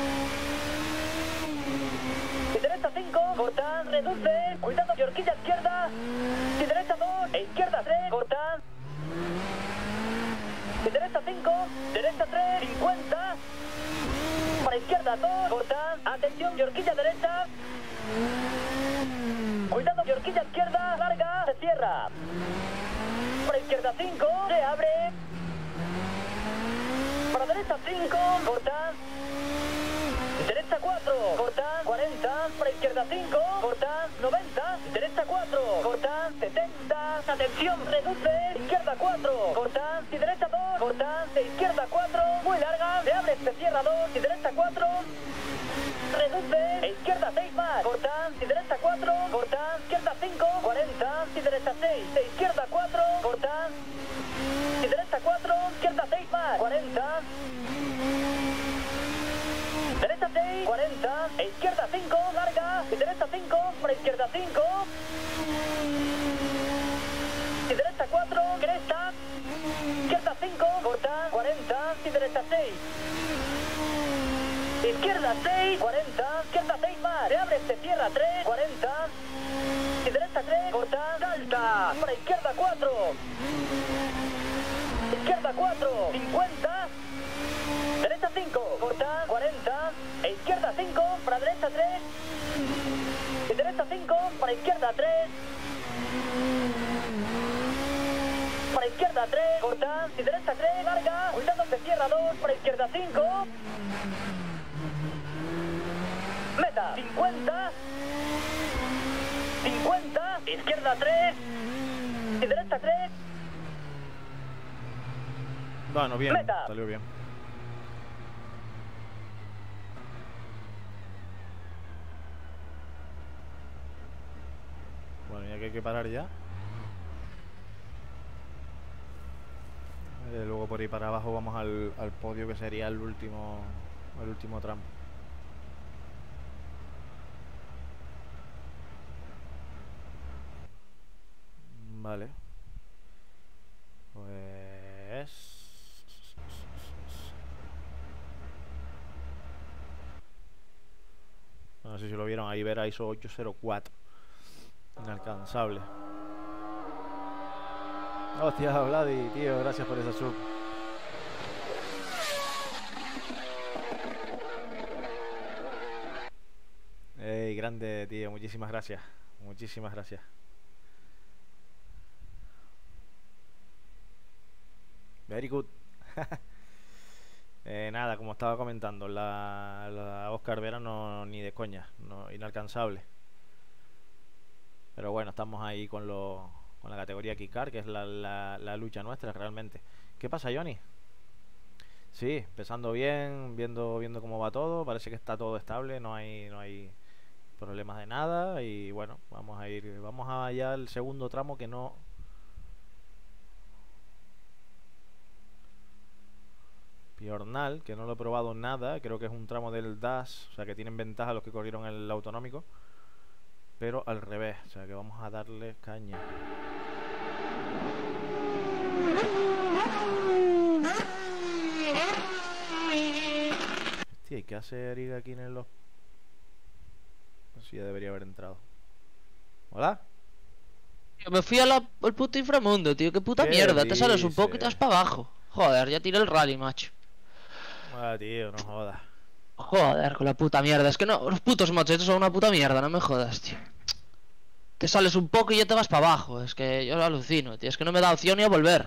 y derecha 5, corta, reduce, cuidado, y horquilla izquierda, y derecha 2, e izquierda 3, corta, y derecha 5, derecha 3, 50, para izquierda 2, corta, atención, y horquilla derecha, cuidado, y horquilla izquierda, larga, se cierra, para izquierda 5, se abre, para derecha 5, corta, derecha 4, corta, 40, para izquierda 5, corta, 90, derecha 4, corta, 70, atención, reduce, izquierda 4, corta, y derecha 2, corta, de izquierda 4, muy larga, se abre, se cierra 2, y derecha 4, Reduce, izquierda 6 más. Cortan, y derecha 4. Cortan, izquierda 5. 40, y derecha 6. De izquierda 4. Cortan, y derecha 4. Izquierda 6 más. 40. Derecha 6, 40. E izquierda 5, larga. Y derecha 5, para izquierda 5. Y derecha 4, cresta. Izquierda 5, corta, 40. Y derecha 6. Izquierda 6, 40, izquierda 6 más. Se abre, se cierra 3, 40. Y derecha 3, corta, salta. Para izquierda 4. Izquierda 4, 50. Derecha 5, corta, 40. E izquierda 5, para derecha 3. Y derecha 5, para izquierda 3. Para izquierda 3, corta. Y derecha 3, larga. Cuidado, se cierra 2, para izquierda 5. Meta, 50. 50, izquierda 3. Y derecha 3. Bueno, bien, Meta. salió bien. Bueno, ya que hay que parar ya. Luego por ahí para abajo vamos al podio, que sería el último tramo. Vale. Pues... no sé si lo vieron, ahí Vera hizo 804. Inalcanzable. Hostia, Vladi, tío, gracias por esa sub. Ey, grande, tío, muchísimas gracias. Muchísimas gracias. Very good. Nada, como estaba comentando, la Oscar Vera no, ni de coña, no, inalcanzable. Pero bueno, estamos ahí con la categoría Kikar, que es la lucha nuestra realmente. ¿Qué pasa, Johnny? Sí, empezando bien, viendo cómo va todo. Parece que está todo estable, no hay problemas de nada. Y bueno, vamos allá al segundo tramo, que no... Piornal, que no lo he probado nada. Creo que es un tramo del DAS, o sea que tienen ventaja los que corrieron el autonómico, pero al revés, o sea que vamos a darle caña. Hostia, ¿y qué hace Ariga aquí en los...? Pues sí, ya debería haber entrado. ¿Hola? Yo me fui al puto inframundo, tío. Qué puta mierda. Te sales un poco y te vas para abajo. Joder, ya tiré el rally, macho. Ah, tío, no jodas. Joder, con la puta mierda. Es que no, los putos mochetes son una puta mierda, no me jodas, tío. Te sales un poco y ya te vas para abajo. Es que yo lo alucino, tío. Es que no me da opción ni a volver.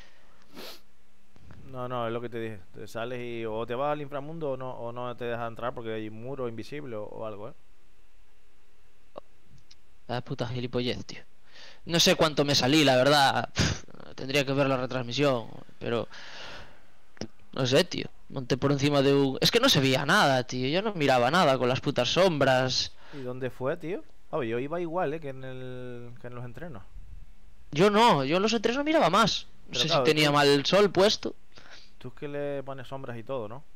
No, es lo que te dije. Te sales y o te vas al inframundo o no te dejas entrar porque hay un muro invisible o algo, La puta gilipollez, tío. No sé cuánto me salí, la verdad. Tendría que ver la retransmisión, pero... no sé, tío. Monté por encima de un... es que no se veía nada, tío. Yo no miraba nada con las putas sombras. ¿Y dónde fue, tío? Oh, yo iba igual, que en los entrenos. Yo no, yo en los entrenos miraba más. No Pero sé claro, si tenía mal el sol puesto. Tú es que le pones sombras y todo, ¿no?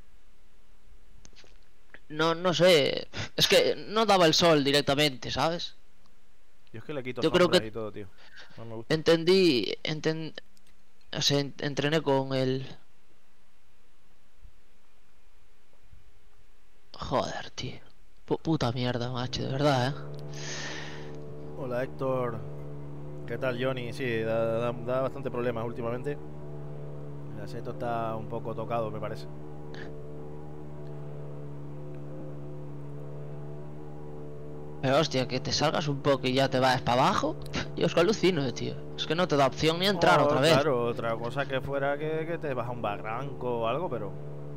No sé. Es que no daba el sol directamente, ¿sabes? Yo es que le quito Yo creo sombras que y todo, tío. No me gusta. O sea, entrené con el... joder, tío. Puta mierda, macho, de verdad, Hola, Héctor. ¿Qué tal, Johnny? Sí, da bastante problemas últimamente. El aceto está un poco tocado, me parece. Pero hostia, que te salgas un poco y ya te vas para abajo. Yo es que alucino, tío. Es que no te da opción ni a entrar otra vez. Claro, otra cosa que fuera que te vas a un barranco o algo, pero...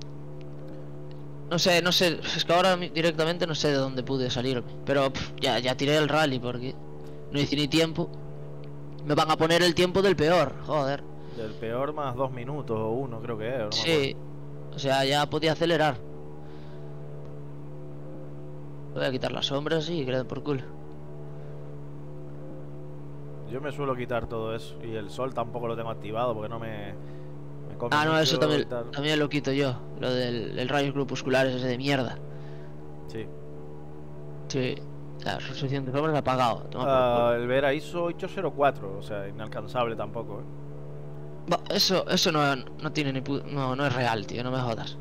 No sé, es que ahora directamente no sé de dónde pude salirme. Pero ya tiré el rally porque no hice ni tiempo. Me van a poner el tiempo del peor, joder. Del peor más 2 minutos o 1, creo que es. No sí, o sea, ya podía acelerar. Voy a quitar las sombras y que le den por culo. Yo me suelo quitar todo eso. Y el sol tampoco lo tengo activado porque no me come Ah, no, eso mucho también, y tal. también lo quito yo. Lo del rayos crepusculares ese de mierda. Sí. Sí. La resolución de sombras apagado. Toma por culo. El Vera ISO 804, o sea, inalcanzable tampoco, ¿eh? Eso no tiene ni no es real, tío, no me jodas.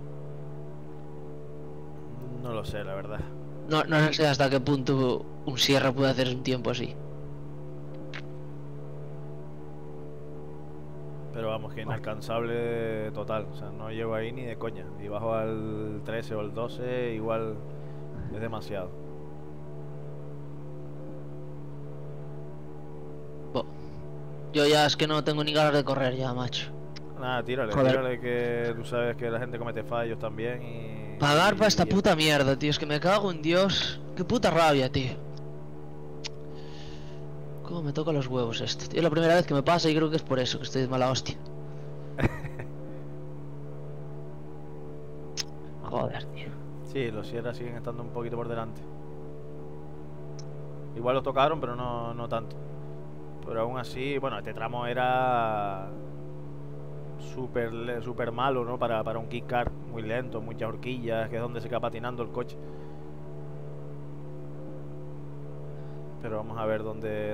No lo sé, la verdad. No sé hasta qué punto un Sierra puede hacer un tiempo así. Pero vamos, que inalcanzable total. O sea, no llego ahí ni de coña. Y bajo al 13 o el 12, igual es demasiado. Bo. Yo ya es que no tengo ni ganas de correr ya, macho. Nada, tírale, Joder. tírale, que tú sabes que la gente comete fallos también y... Pagar para esta y- puta mierda, tío. Es que me cago en Dios. Qué puta rabia, tío. Cómo me toca los huevos esto, tío. Es la primera vez que me pasa y creo que es por eso que estoy de mala hostia. Joder, tío. Sí, los Sierra siguen estando un poquito por delante. Igual los tocaron, pero no tanto. Pero aún así, bueno, este tramo era súper malo, ¿no? Para un kick car, muy lento, muchas horquillas, que es donde se queda patinando el coche. Pero vamos a ver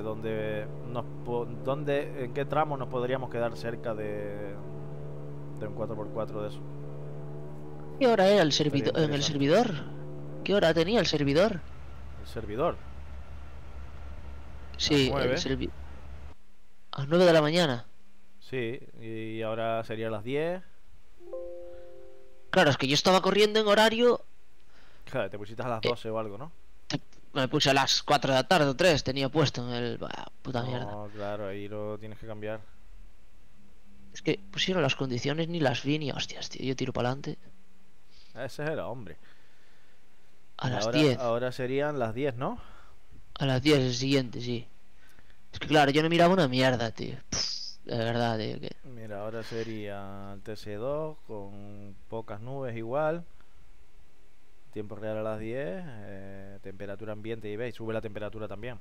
en qué tramo nos podríamos quedar cerca de un 4x4 de eso. ¿Qué hora era el servidor? ¿En el interesante. servidor? ¿Qué hora tenía el servidor? El servidor. Sí, 9. el servidor. A las 9 de la mañana. Sí, y ahora sería las 10. Claro, es que yo estaba corriendo en horario. Claro, te pusiste a las 12 o algo, ¿no? Me puse a las 4 de la tarde o 3, tenía puesto en el. Bah, puta mierda. No, claro, ahí lo tienes que cambiar. Es que pusieron las condiciones, ni las vi ni hostias, tío. Yo tiro para adelante. Ese es el hombre. A las ahora, 10. Ahora serían las 10, ¿no? A las 10 el siguiente, sí. Es que claro, yo no miraba una mierda, tío. De verdad, tío. Que... Mira, ahora sería el TC2 con pocas nubes igual. Tiempo real a las 10. Temperatura ambiente y veis, sube la temperatura también.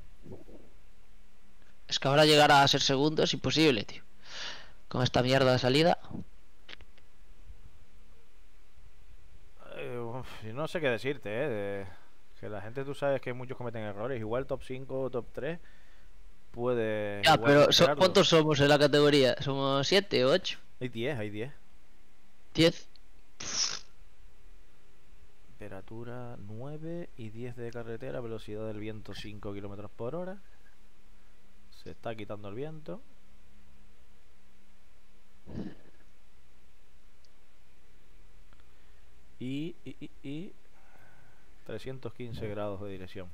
Es que ahora llegar a ser segundo es imposible, tío. Con esta mierda de salida. Yo no sé qué decirte, que la gente, tú sabes que muchos cometen errores. Igual top 5 o top 3 puede. Ya, igual pero superarlo. ¿cuántos somos en la categoría? ¿Somos 7 o 8? Hay 10, hay 10. 10. Temperatura 9 y 10 de carretera, velocidad del viento 5 km por hora. Se está quitando el viento. Y 315 grados de dirección.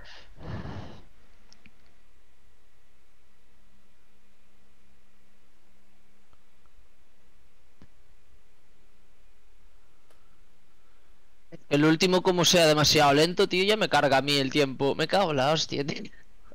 El último, como sea demasiado lento, tío, ya me carga a mí el tiempo. Me cago en la hostia, tío.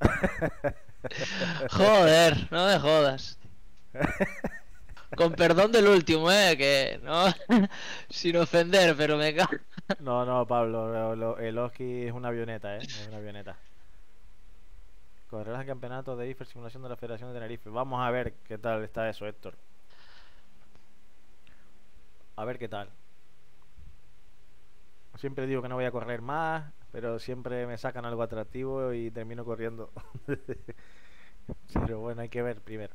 Joder, no me jodas. Con perdón del último, que no. Sin ofender, pero me cago. No, Pablo, el Oski es una avioneta, es una avioneta. Correrás el campeonato de IFER Simulación de la Federación de Tenerife. Vamos a ver qué tal está eso, Héctor. A ver qué tal. Siempre digo que no voy a correr más, pero siempre me sacan algo atractivo y termino corriendo. Pero bueno, hay que ver primero.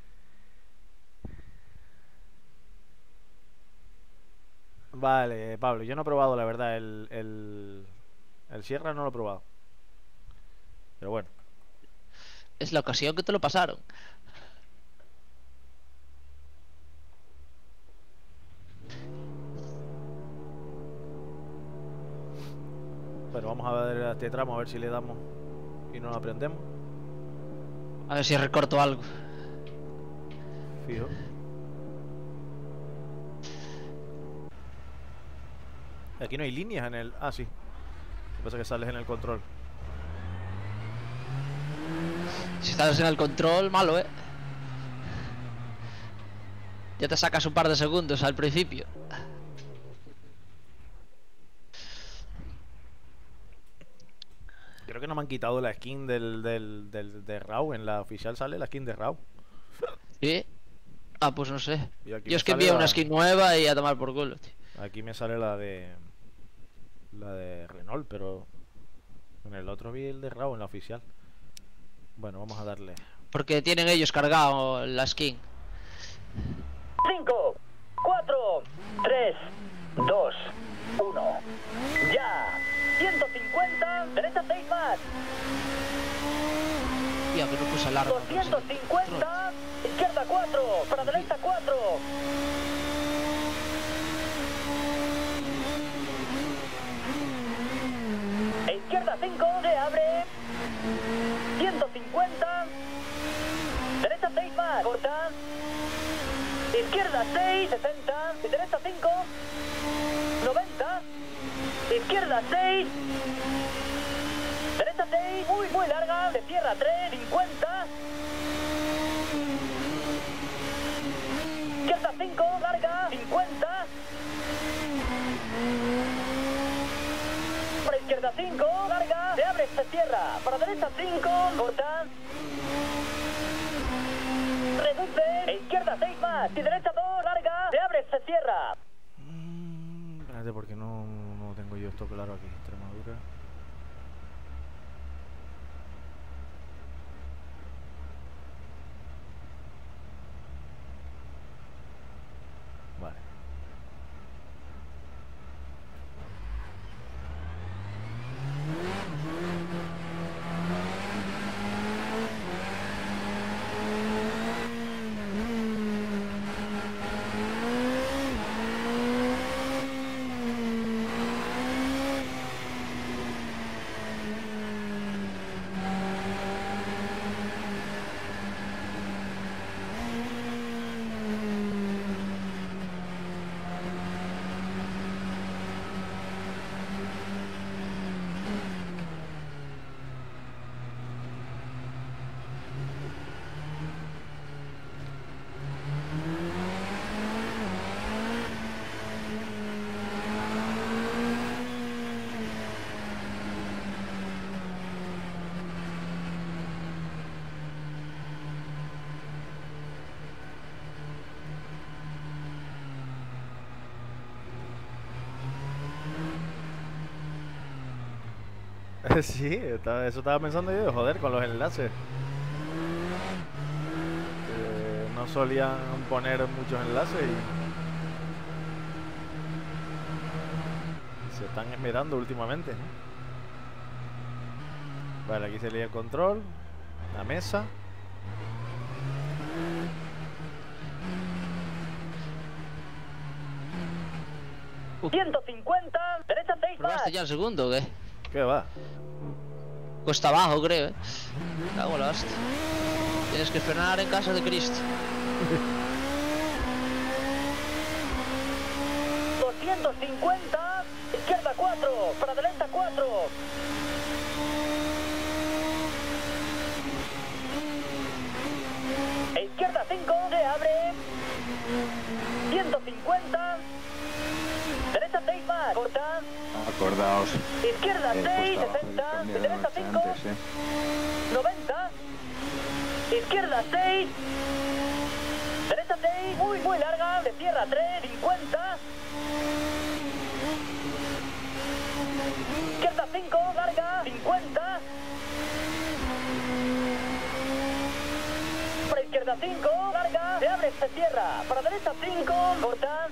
Vale, Pablo, yo no he probado la verdad el Sierra, no lo he probado. Pero bueno. Es la ocasión que te lo pasaron. Bueno, vamos a ver a este tramo, a ver si le damos y nos aprendemos. A ver si recorto algo. Fijo. Aquí no hay líneas en el... Ah, sí. Lo que pasa es que sales en el control. Si estás en el control, malo, Ya te sacas un par de segundos al principio. Creo que no me han quitado la skin de Raw. En la oficial sale la skin de Raw. ¿Sí? Ah, pues no sé. Y aquí Yo me es que sale envié una skin nueva y a tomar por culo, tío. Aquí me sale la de Renault, pero en el otro vi el de Raw en la oficial. Bueno, vamos a darle. Porque tienen ellos cargado la skin. 5, 4, 3, 2, 1. Ya. 150. Derecha 6 más. Tía, que no puse alarma. 250. Izquierda 4. Para derecha 4. Izquierda 5. Se abre. 150. Derecha 6 más. Corta. Izquierda 6. 60. Y derecha 5. 90. Izquierda 6. Derecha 6. Muy larga. Se cierra 3. 50. Izquierda 5. Larga. 50. Para izquierda 5. Larga. Se abre. Se cierra. Para derecha 5. Corta. Reduce. Izquierda 6 más. Y derecha 2. Larga. Se abre. Se cierra. Espérate, porque no tengo yo esto claro aquí. Extremadura. Vale. Sí, eso estaba pensando yo, joder, con los enlaces. No solían poner muchos enlaces y se están esmerando últimamente, ¿no? Vale, aquí se lee el control, la mesa. Uh. 150, derecha 6 más. ¿Probaste ya el segundo o qué? ¿Qué va? Cuesta abajo, creo, Cago en la hostia. Tienes que frenar en casa de Cristo. 250, izquierda 4, para derecha 4. Izquierda 5, se abre. 150. Derecha 6 más, corta. Acordaos. Izquierda 6, justo abajo 60. del Derecha 5. antes, 90. Izquierda 6. Derecha 6. Muy larga. Se cierra 3. 50. Izquierda 5. Larga. 50. Para izquierda 5. Larga. Se abre. Se cierra. Para derecha 5. Corta.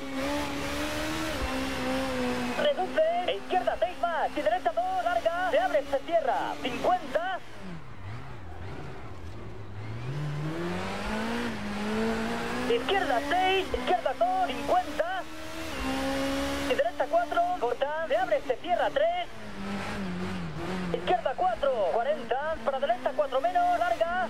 Reduce. Izquierda 6 más. Y derecha 2. Larga. Se abre. Se cierra. 50. Izquierda 6, izquierda 2, 50. Y derecha 4, corta. Se abre, se cierra 3. Izquierda 4, 40. Para derecha 4 menos, larga.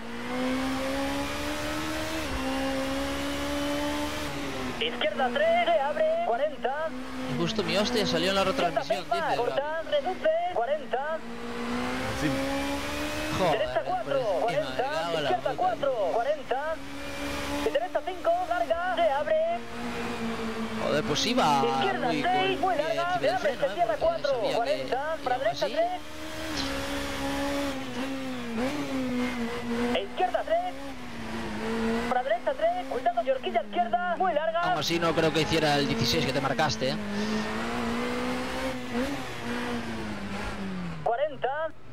Izquierda 3, se abre, 40. Justo mi hostia salió en la retransmisión, Izquierda 6 más, dice. corta, reduce, 40. Sí. Joder, Derecha 4, por encima, 40. me cago en la Izquierda puta. 4, 40. Y derecha 5, larga, se abre. Joder, pues iba Izquierda muy 6, muy bien, larga, sin se el abre, freno, se cierra porque 4, sabía que 40, para iba derecha así. 3. derecha 3, cuidado de horquilla izquierda, muy larga. Aún así no creo que hiciera el 16 que te marcaste, 40.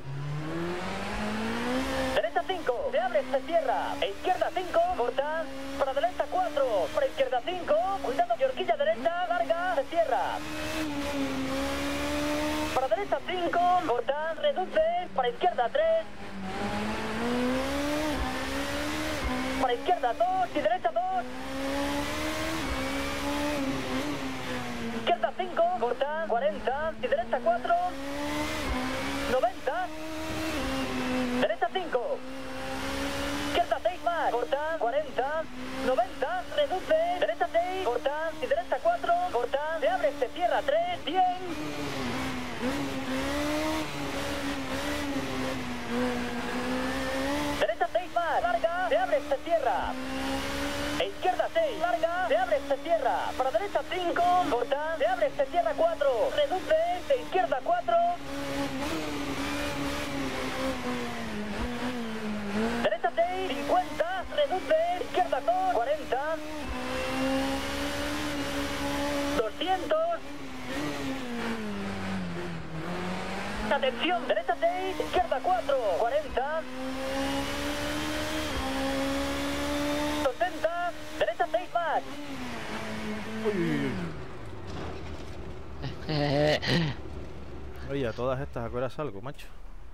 Derecha 5, se abre, se cierra. E izquierda 5, corta. Para derecha 4, para izquierda 5. Cuidado de horquilla derecha, larga, se cierra. Para derecha 5, corta, reduce. Para izquierda 3. Para izquierda 2 y derecha 2. Izquierda 5, corta, 40 y derecha 4. 90. Derecha 5. Izquierda 6 más. Corta, 40. 90. Reduce. Derecha 6. Corta. Y derecha 4. Corta. Se abre, se cierra 3. 100. Derecha 6 más. Larga. Se abre, se cierra. E izquierda 6. Larga. Se abre, se cierra. Para derecha 5. Corta. Se abre, se cierra 4. Reduce. De izquierda 4. Derecha 6, 50, reduce, izquierda 2, 40, 200. Atención, derecha 6, izquierda 4, 40, 60, derecha 6 más. Oye, a todas estas, ¿a qué hora salgo, macho?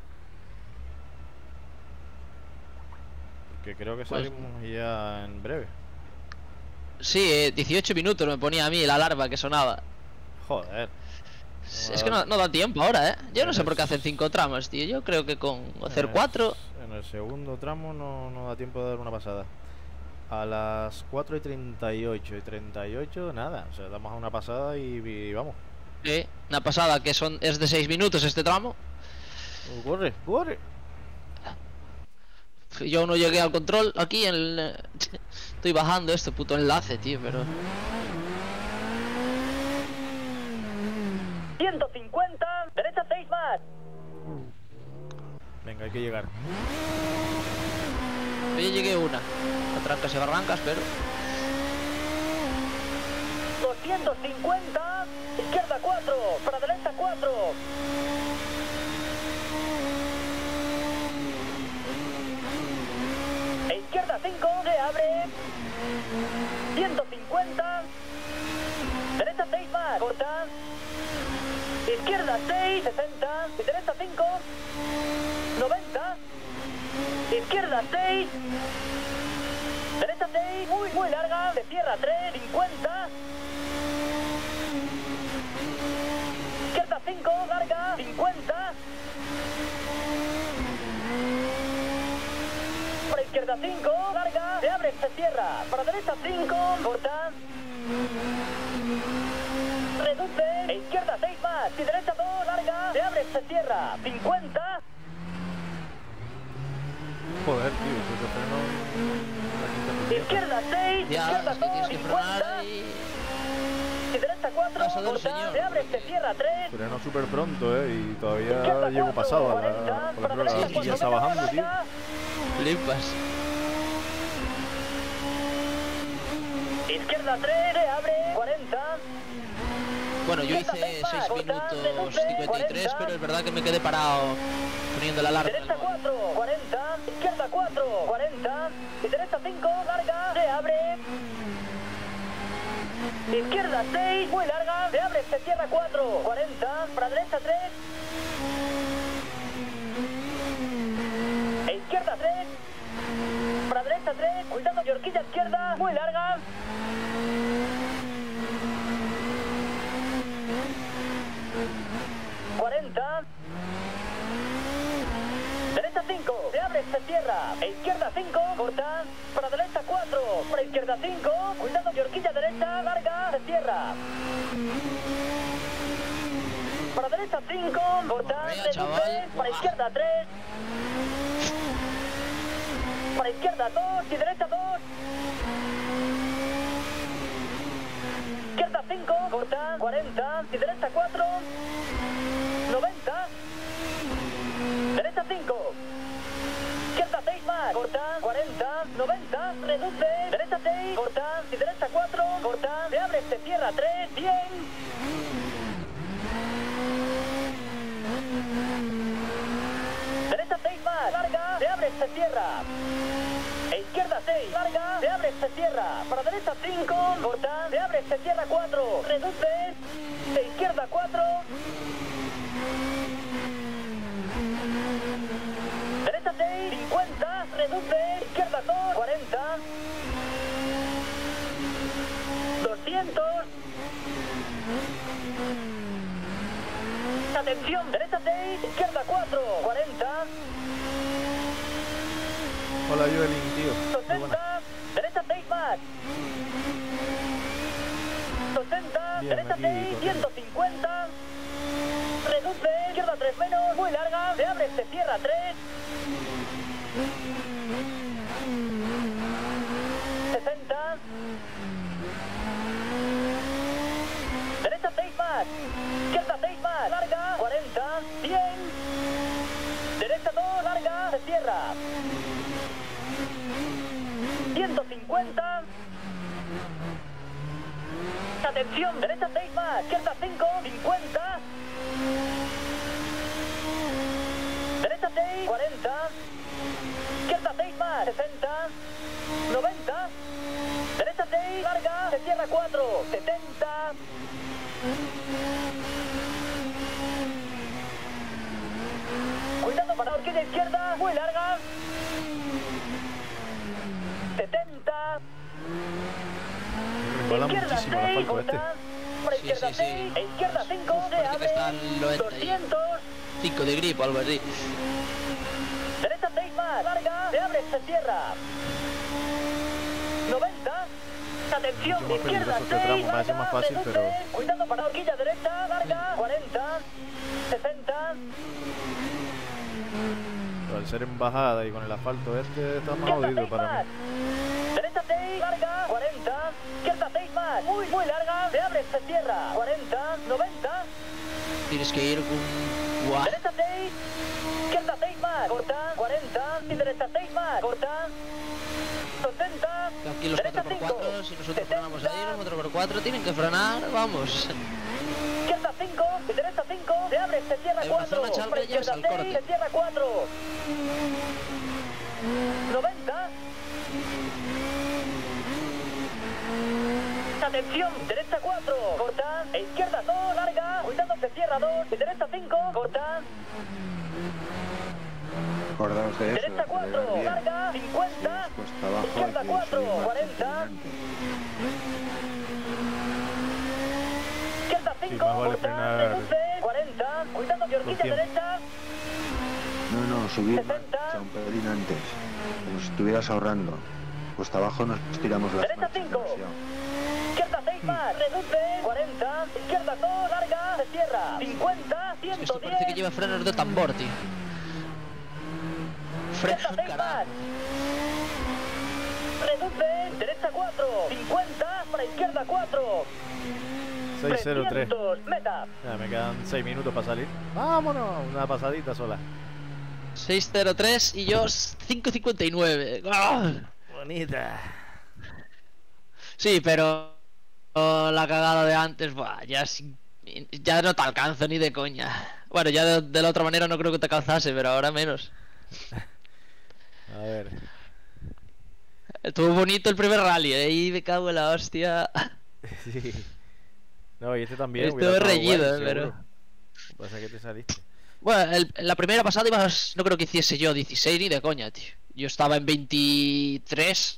Que creo que Pues- salimos ya en breve. Sí, 18 minutos me ponía a mí la alarma que sonaba. Joder. Es que no da tiempo ahora, Yo no sé por qué hacen 5 tramos, tío. Yo creo que con hacer 4... En el segundo tramo no da tiempo de dar una pasada. A las 4:38 y 38, nada. O sea, damos a una pasada y vamos. Una pasada que es de 6 minutos este tramo. Corre, corre. Yo no llegué al control aquí en el... Estoy bajando este puto enlace, tío, pero... 150, derecha 6 más. Venga, hay que llegar. Yo llegué una. A trancas y barrancas, pero... 250, izquierda 4, para derecha 4. E izquierda 5, se abre. 150. Derecha 6 más, corta. Izquierda 6, 60. Y derecha 5, 90. Izquierda 6. Derecha 6, muy larga. Se cierra 3, 50. Izquierda 5, larga, 50. Para izquierda 5, larga, se abre, se cierra. Para derecha 5, corta. Reduce. E izquierda 6 más. Y derecha 2, larga, se abre, se cierra. 50. Joder, tío, ese freno. Izquierda 6, Ya, izquierda es que 2, tienes que 50. frenar y... Y derecha 4, Paso del corta, señor. se abre, se cierra 3. Freno súper pronto, y todavía Izquierda llego 4, pasado a 40, la, por para ejemplo, derecha la 4, ya está media, bajando, tío. larga. Flipas. Izquierda 3, se abre, 40. Bueno, yo hice 6 minutos 53, pero es verdad que me quedé parado poniendo la alarma. Derecha 4, 40. Izquierda 4, 40. Y derecha 5, larga, se abre. Izquierda 6, muy larga, se abre, se cierra 4, 40. Para derecha 3. E izquierda 3. Para derecha 3, cuidado de horquilla izquierda, muy larga. Derecha 5, se abre, se cierra. E izquierda 5, corta. Para derecha 4, para izquierda 5. Cuidado de horquilla derecha, larga, se cierra. Para derecha 5, corta, Venga, reduce. chaval. Para izquierda 3. Para izquierda 2 y derecha 2. Izquierda 5, corta, 40. Y derecha 4. 90. Derecha 5. Izquierda 6 más. Corta. 40. 90. Reduce. Derecha 6, cortan, y derecha 4, cortan, se abre, se cierra 3, bien. Derecha 6 más, larga, se abre, se cierra. E izquierda 6, larga, se abre, se cierra. Para derecha 5, cortan, se abre, se cierra 4, reduce. E izquierda 4. Derecha 6, 50, reduce, izquierda 2, 40. 200. Atención, derecha 6, izquierda 4, 40. Hola, Joelín, tío. Muy buena. 60, derecha 6 más. 60, Bien, derecha aquí, 6, corriendo. 150. Reduce, izquierda 3 menos, muy larga, se abre, se cierra 3. 60. Derecha 6 más. Izquierda 6 más, larga, 40. 100. Derecha 2, larga, se cierra. 150. Atención, derecha 6 más, izquierda 5, 50. Derecha 6, 40. Izquierda 6 más, 60. 90. Derecha 6, larga, se cierra 4, 70. Cuidado para la horquilla izquierda, muy larga. 70. Resbala Izquierda muchísimo el 6, asfalto este. corta. Para Sí, izquierda sí, 6, sí. e izquierda 5, se Parece que abre. está al 90 y- 200. 5 de grip o algo así. Derecha 6 más, larga, se abre, se cierra. 90. Atención, Mucho más izquierda peligroso este 6, tramo, parece larga, más fácil, reduce. pero- Cuidado para la horquilla derecha, larga, 40. 60. Pero al ser en bajada y con el asfalto este está más Izquierda jodido 6 para más. mí. Derecha 6, larga, 40. Izquierda 6 más, muy larga, se abre, se cierra. 40, 90. Tienes que ir con... Guau. Derecha 6, izquierda 6 más, corta, 40. Y derecha 6 más, corta. 60. Aquí los Derecha 4x4, 5, si nosotros frenamos ahí, los 4x4 tienen que frenar, vamos. Izquierda 5, y derecha 5, se abre, se cierra Hay una 4. zona, chaval, Para que llevas izquierda al 6, corte. se cierra 4. 90. Atención, derecha 4, corta, e izquierda 2, larga, cuidado, se cierra 2, y derecha 5, corta, Acordaos de eso, derecha 4, acelerar bien. larga, 50, Cuesta abajo, izquierda hay que 4, subir más 40, izquierda 5, más vale corta, frenar reduce, 40, cuidado, que horquilla tiempo. derecha, No, subir 60. marcha un pelín antes. Como si estuvieras ahorrando. Cuesta abajo nos tiramos las Derecha marchas 5. demasiado. izquierda 6 más, reduce, 40, izquierda 2, larga, se cierra, 50, Es que esto parece que 110, lleva frenos de tambor, tío. Frenos, izquierda 6 más, carajo. reduce, derecha 4, 50, para izquierda 4, 603. 300, meta. Ya, me quedan 6 minutos para salir. Vámonos, una pasadita sola. 603 y yo 559. ¡Ah! Bonita. Sí, pero la cagada de antes, buah, ya no te alcanzo ni de coña. Bueno, ya de la otra manera no creo que te alcanzase, pero ahora menos. A ver. Estuvo bonito el primer rally, y me cago en la hostia. Sí. No, y este también. Estuvo hubiera estado reñido, guay, pero- seguro. Lo que pasa es que te saliste. Bueno, en la primera pasada ibas, no creo que hiciese yo 16 ni de coña, tío. Yo estaba en 23.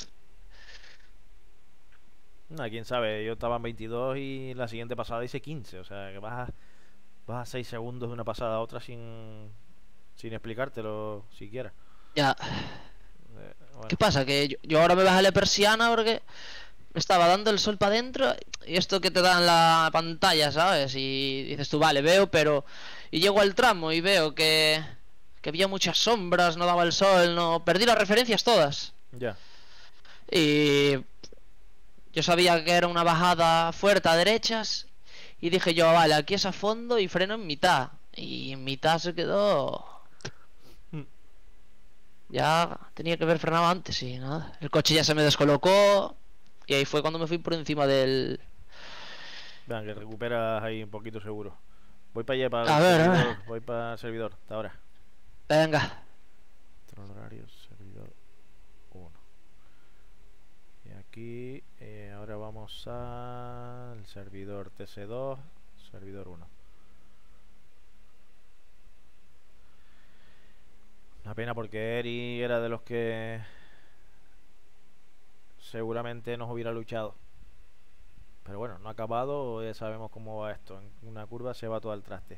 No, quién sabe, yo estaba en 22 y la siguiente pasada hice 15. O sea, que vas a 6 segundos de una pasada a otra sin explicártelo siquiera. Ya. Bueno, ¿Qué pasa? Que yo ahora me bajé la persiana porque me estaba dando el sol para adentro y esto que te da en la pantalla, ¿sabes? Y dices tú, vale, veo, pero... Y llego al tramo y veo que había muchas sombras, no daba el sol, no... Perdí las referencias todas. ya. Y... Yo sabía que era una bajada fuerte a derechas y dije yo, vale, aquí es a fondo y freno en mitad. Y en mitad se quedó... Ya tenía que haber frenado antes y nada. El coche ya se me descolocó y ahí fue cuando me fui por encima del... Vean, que recuperas ahí un poquito seguro. Voy para allá, para A el ver, servidor. Voy para el servidor, hasta ahora. Venga. Control horario, servidor 1. Y aquí, ahora vamos al servidor TC2, servidor 1. Una pena porque Eri era de los que seguramente nos hubiera luchado. Pero bueno, no ha acabado, ya sabemos cómo va esto. En una curva se va todo al traste.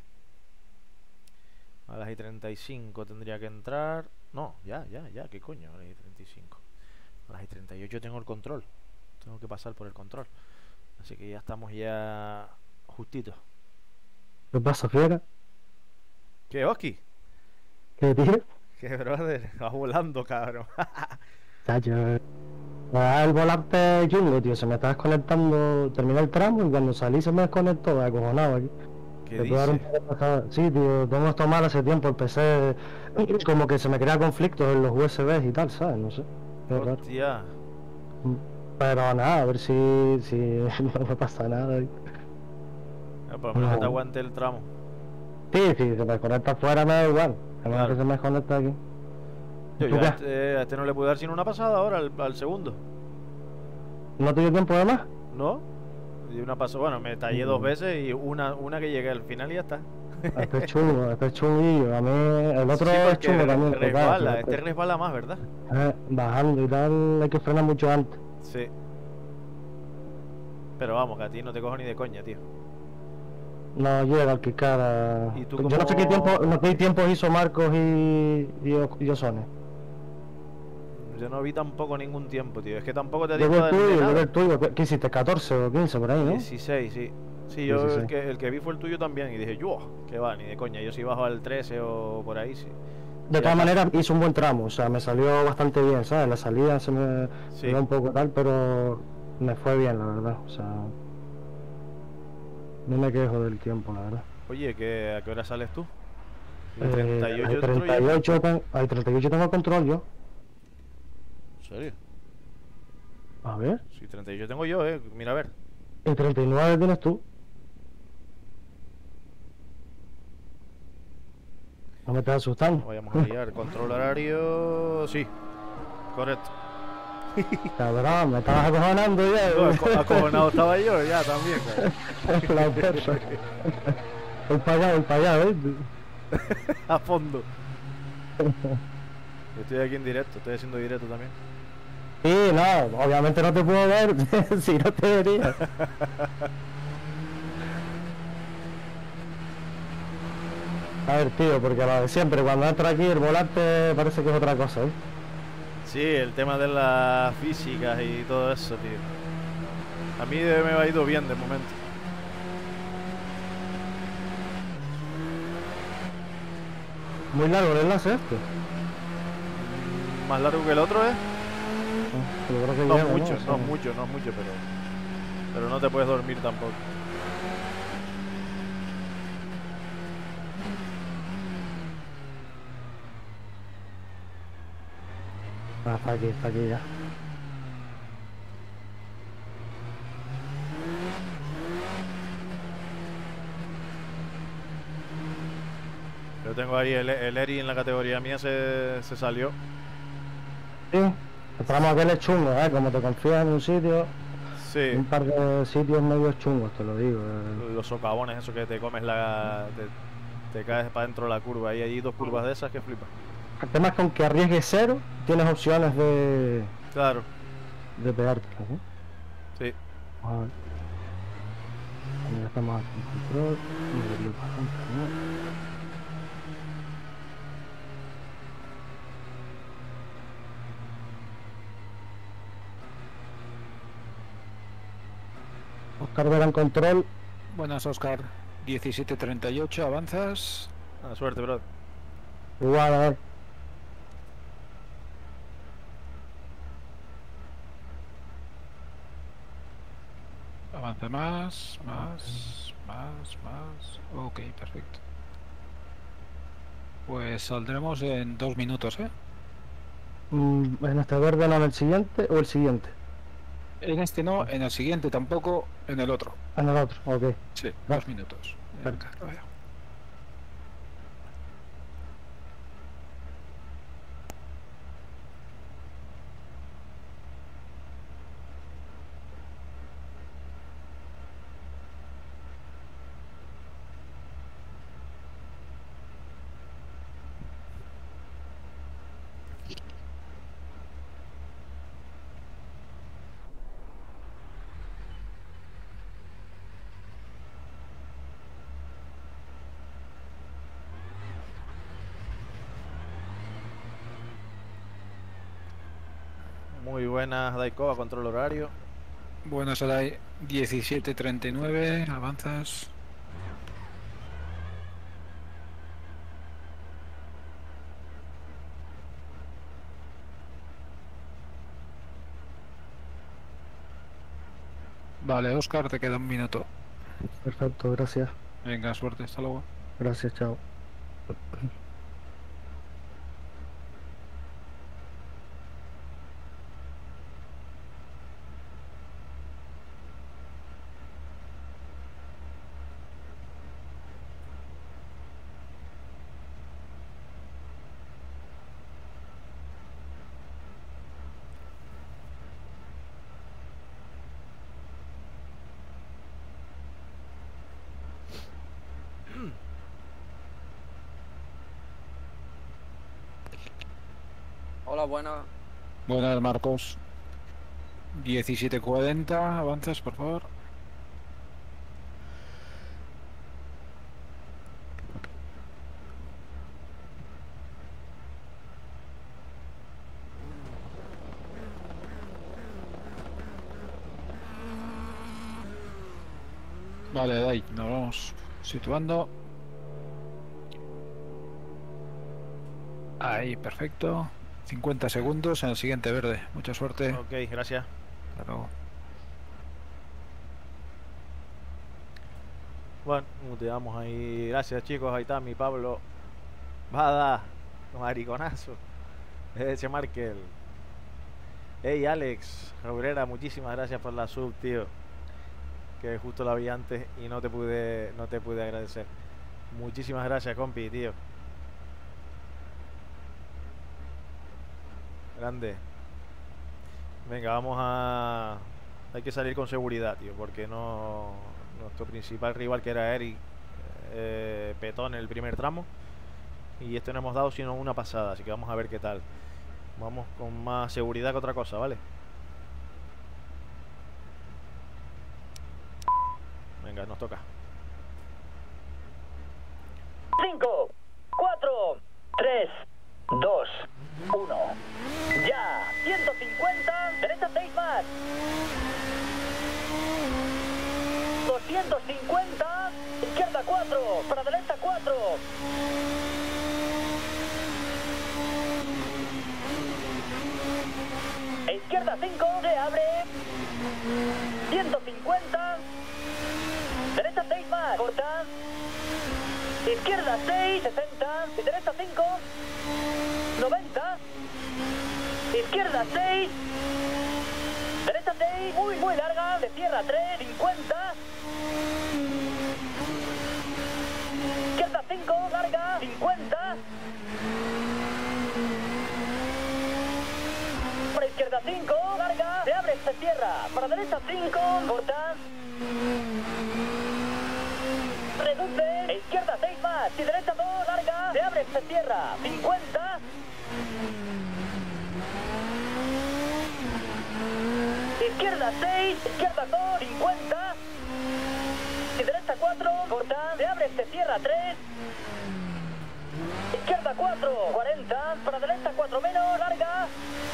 A las I-35 tendría que entrar. No, ya, ¿qué coño? A las I-35. A las I-38 tengo el control. Tengo que pasar por el control. Así que ya estamos ya justitos. ¿Qué pasa, fiera? ¿Qué, Oski? ¿Qué, tío? ¿Qué, brother? Va volando, cabrón. Chacho, el volante chungo, tío. Se me está desconectando. Terminé el tramo y cuando salí se me desconectó. Acojonado aquí. ¿Qué ¿Te puedo dar un dices? poco de pasada? Sí, tío. Tengo esto mal hace tiempo. Empecé como que se me crea conflictos en los USBs y tal, ¿sabes? No sé. Qué raro. Hostia. Pero nada, a ver si no me pasa nada. Por lo menos que te aguante el tramo. Sí, se me desconecta afuera, me da igual. Además Claro. que se me desconecta aquí. Yo ¿Tú a qué? este no le pude dar sino una pasada ahora, al segundo. ¿No te dio tiempo de más? ¿No? Y una pasada, bueno, me tallé 2 veces y una que llegué al final y ya está. Este es chungo, este es chunguillo. A mí el otro Sí, es porque chungo también. resbala, este resbala más, ¿verdad? Bajando y tal, hay que frenar mucho antes. Sí. Pero vamos, que a ti no te cojo ni de coña, tío. No llega al Kikara. ¿Y tú Yo no sé qué cómo- tiempo, qué tiempos hizo Marcos y Osone. Yo no vi tampoco ningún tiempo, tío. Es que tampoco te Yo digo vi el tuyo, ¿qué hiciste? 14 o 15 por ahí, ¿no? 16, sí. Sí, yo 16. el que vi fue el tuyo también y dije, yo, que va, ni de coña. Yo si bajo al 13 o por ahí, sí. De Ya todas está. maneras hizo un buen tramo, o sea, me salió bastante bien, ¿sabes? La salida se me Sí. dio un poco tal, pero me fue bien, la verdad, o sea, no me quejo del tiempo, la verdad. Oye, ¿a qué hora sales tú? El Hay 38 entro yo. 38, hay 38 tengo control yo. ¿En serio? A ver, Sí, 38 tengo yo, mira a ver. el 39 tienes tú. No me estás No asustando. vayamos a liar. Control horario. Sí, correcto. Cabrón, me estabas acojonando ya. No, acojonado estaba yo ya también, cabrón. La perra. Voy para allá, ¿ves? A fondo. Yo estoy aquí en directo, estoy haciendo directo también. Sí, no, obviamente no te puedo ver si no te vería. A ver, tío, porque lo de siempre, cuando entra aquí el volante parece que es otra cosa, ¿eh? Sí, el tema de las físicas y todo eso, tío. A mí me ha ido bien de momento. Muy largo el enlace este. Más largo que el otro, ¿eh? Yo creo que No llega, mucho, Sí. no mucho, pero no te puedes dormir tampoco. Ah, está aquí ya. Yo tengo ahí el Eri en la categoría mía se salió. Sí, el tramo aquel es chungo, como te confías en un sitio, Sí, un par de sitios medio chungos, te lo digo. los socavones, eso que te comes te caes para dentro de la curva. Y hay 2 curvas de esas que flipas. El tema es que aunque arriesgues cero, tienes opciones de Claro, pegarte, ¿no? sí. A ver. Ya estamos aquí en control. Nivel de bastante, ¿no? Oscar Vera en control. Buenas, Oscar. 17:38, avanzas. Suerte, bro. Igual, a ver. Avanza más. Ok, perfecto. Pues saldremos en 2 minutos, ¿eh? En este verde no, en el siguiente o el siguiente. En este no, en el siguiente tampoco, en el otro. En el otro, ok. Sí, Va. 2 minutos. Perfecto. Venga, vaya. Muy buenas, Daikova, control horario. Buenas, Sarai. 17:39, avanzas. Vale, Oscar, te queda 1 minuto. Perfecto, gracias. Venga, suerte, hasta luego. Gracias, chao. Hola, buenas. Buenas, Marcos. 17:40, avanzas, por favor. Vale, Dai, nos vamos situando. Ahí, perfecto. 50 segundos en el siguiente verde. Mucha suerte. Ok, gracias. Hasta luego. Bueno, muteamos ahí. Gracias, chicos. Ahí está mi Pablo. Bada. Mariconazo. Ese Markel. Hey, Alex Cabrera, muchísimas gracias por la sub, tío. Que justo la vi antes y no te pude agradecer. Muchísimas gracias, compi, tío. Grande. Venga, vamos a... Hay que salir con seguridad, tío, porque no... Nuestro principal rival, que era Eric, petó en el primer tramo. Y no hemos dado sino una pasada, así que vamos a ver qué tal. Vamos con más seguridad que otra cosa, ¿vale? Venga, nos toca. 5, 4, 3, 2, 1. Ya, 150, derecha 6 más. 250, izquierda 4, para derecha 4. Izquierda 5, se abre. 150, derecha 6 más, corta. Izquierda 6, 60, y derecha 5, 90. Izquierda 6, derecha 6, muy larga, se cierra 3, 50. Izquierda 5, larga, 50. Para izquierda 5, larga, se abre, se cierra. Para derecha 5, corta. Reduce, izquierda 6 más, y derecha 2, larga, se abre, se cierra. 50. Izquierda 6, izquierda 2, 50. Y derecha 4, corta, se abre, se cierra 3. Izquierda 4, 40, para derecha 4 menos, larga.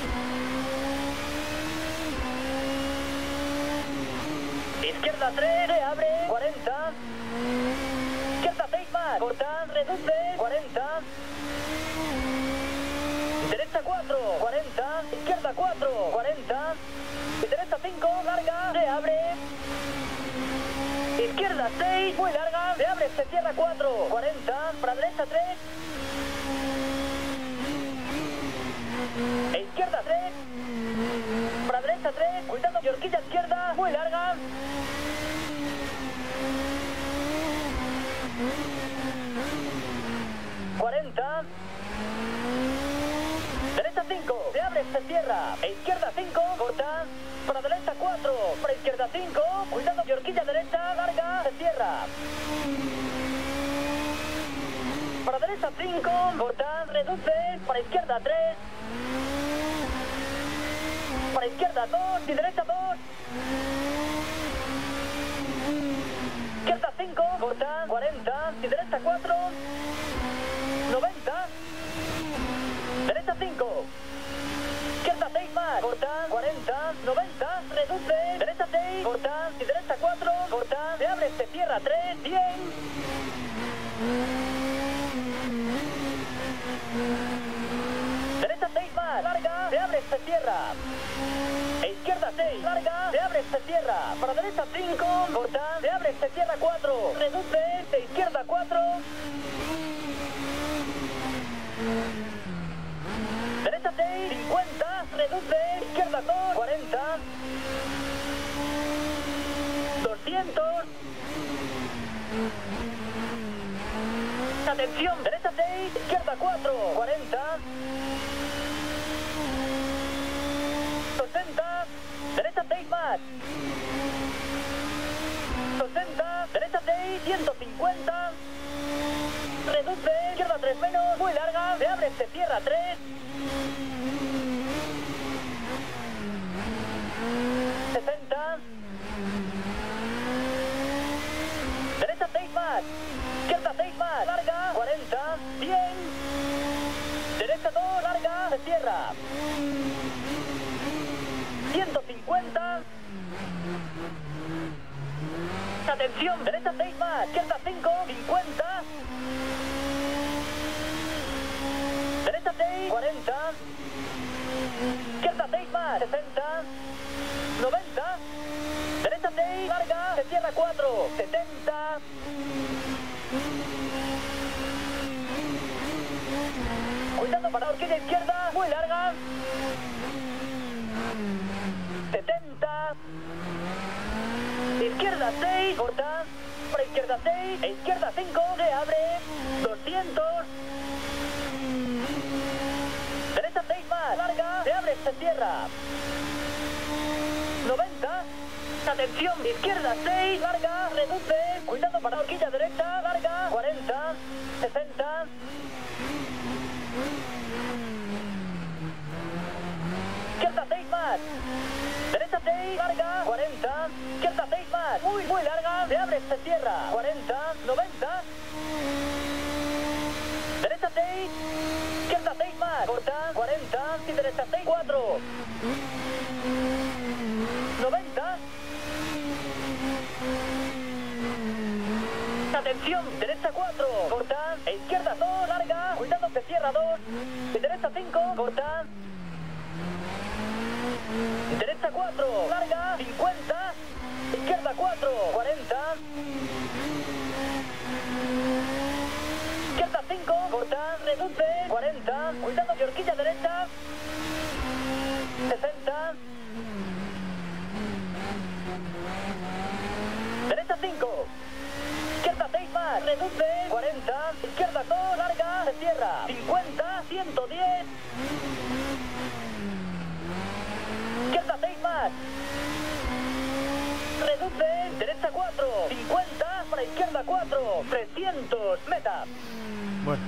Izquierda 3, se abre, 40. Izquierda 6 más, corta, reduce, 40. Derecha 4, 40. Izquierda 4, 40. Y derecha 5, larga, se abre. Izquierda 6, muy larga, se abre, se cierra 4, 40. Para derecha 3. E izquierda 3. Para derecha 3. Cuidado, y horquilla izquierda. Muy larga. ...40... Derecha 5, se abre, se cierra. E izquierda 5, corta. Para derecha 4, para izquierda 5. Cuidado, y horquilla derecha, larga, se cierra. Para derecha 5, corta, reduce. Para izquierda 3. Para izquierda 2 y derecha 2. Izquierda 5, corta, 40 y derecha 4. 90. Derecha 5. Izquierda 6 más. Corta. 40. 90. Reduce. Derecha 6. Corta. Y derecha 4. Corta. Se abre. Se cierra 3. 100. Derecha 6 más. Larga. Se abre. Se cierra. E izquierda 6. Larga. Se abre. Se cierra. Para derecha 5. Corta. Se abre. Se cierra 4. Reduce. De izquierda 4. Derecha 6, 50, reduce, izquierda 2, 40, 200. Atención, derecha 6, izquierda 4, 40, 60, derecha 6 más, 60, derecha 6, 150, reduce, izquierda 3 menos, muy larga, se abre, se cierra 3. 60. Derecha 6 más. Izquierda 6 más. Larga. 40. 100. Derecha 2. Larga. Se cierra. 150. Atención. Derecha 6 más. Izquierda 5. 50. Derecha 6. 40. Izquierda 6 más. 60. 90. Derecha 6. Larga. Se cierra 4. 70. Cuidado para la horquilla izquierda. Muy larga. 70. Izquierda 6. Corta. Para izquierda 6. E izquierda 5. Se abre. 200. Derecha 6 más. Larga. Se abre. Se cierra. 90. Atención, izquierda 6, larga, reduce. Cuidado para la horquilla derecha, larga. 40, 60. Izquierda 6 más. Derecha 6, larga. 40. Izquierda 6 más. Muy larga. Se abre, se cierra. 40, 90. Derecha 6. Izquierda 6 más. Corta. 40. Y derecha 6, 4. 90. Atención, derecha 4, corta. E izquierda 2, larga. Cuidado, se cierra 2. Y derecha 5, corta. Derecha 4, larga. 50. Izquierda 4, 40. Izquierda 5, corta. Reduce. 40. Cuidado, y horquilla derecha. 60. Derecha 5. Izquierda 6 más. Reduce. 40. Izquierda 2. Larga. Se cierra. 50. 110. Izquierda 6 más. Reduce. Derecha 4. 50. Para izquierda 4. 300. Meta. Bueno.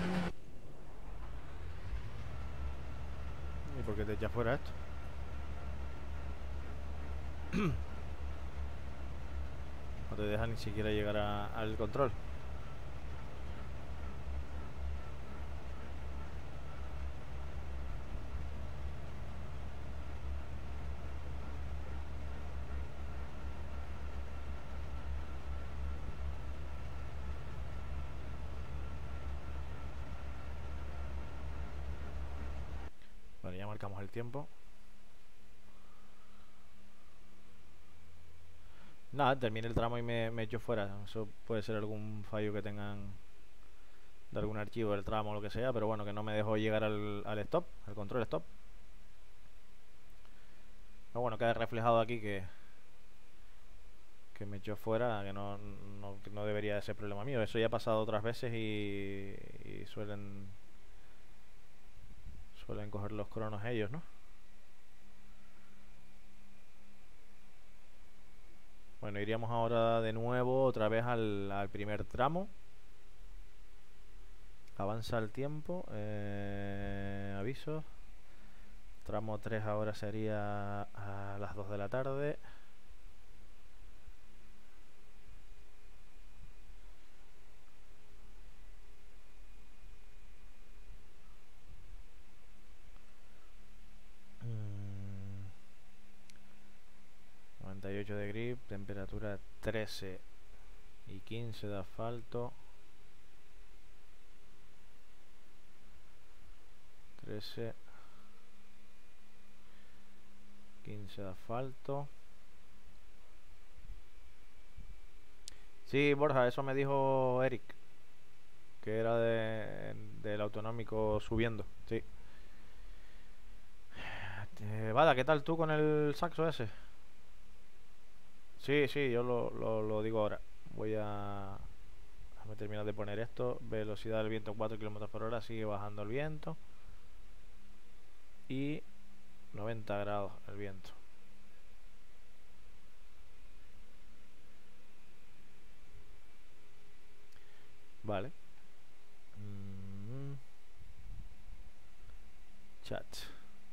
¿Y por qué te echas fuera esto? No te deja ni siquiera llegar al control. Vale, ya marcamos el tiempo. Nada, terminé el tramo y me echo fuera. Eso puede ser algún fallo que tengan de algún archivo del tramo o lo que sea, pero bueno, que no me dejó llegar al stop, al control stop. Pero bueno, queda reflejado aquí que me echó fuera, que no debería de ser problema mío. Eso ya ha pasado otras veces y suelen coger los cronos ellos, ¿no? Bueno, iríamos ahora de nuevo otra vez al primer tramo. Avanza el tiempo. Avisos. Tramo 3 ahora sería a las 2 de la tarde. Mm, 98 de grip, temperatura 13 y 15 de asfalto. 13, 15 de asfalto. Sí, Borja, eso me dijo Eric, que era del autonómico subiendo. Sí. Vada, ¿qué tal tú con el saxo ese? Sí, sí, yo lo digo ahora. Voy a... Déjame terminar de poner esto. Velocidad del viento 4 km por hora. Sigue bajando el viento. Y 90 grados el viento. Vale. Chat.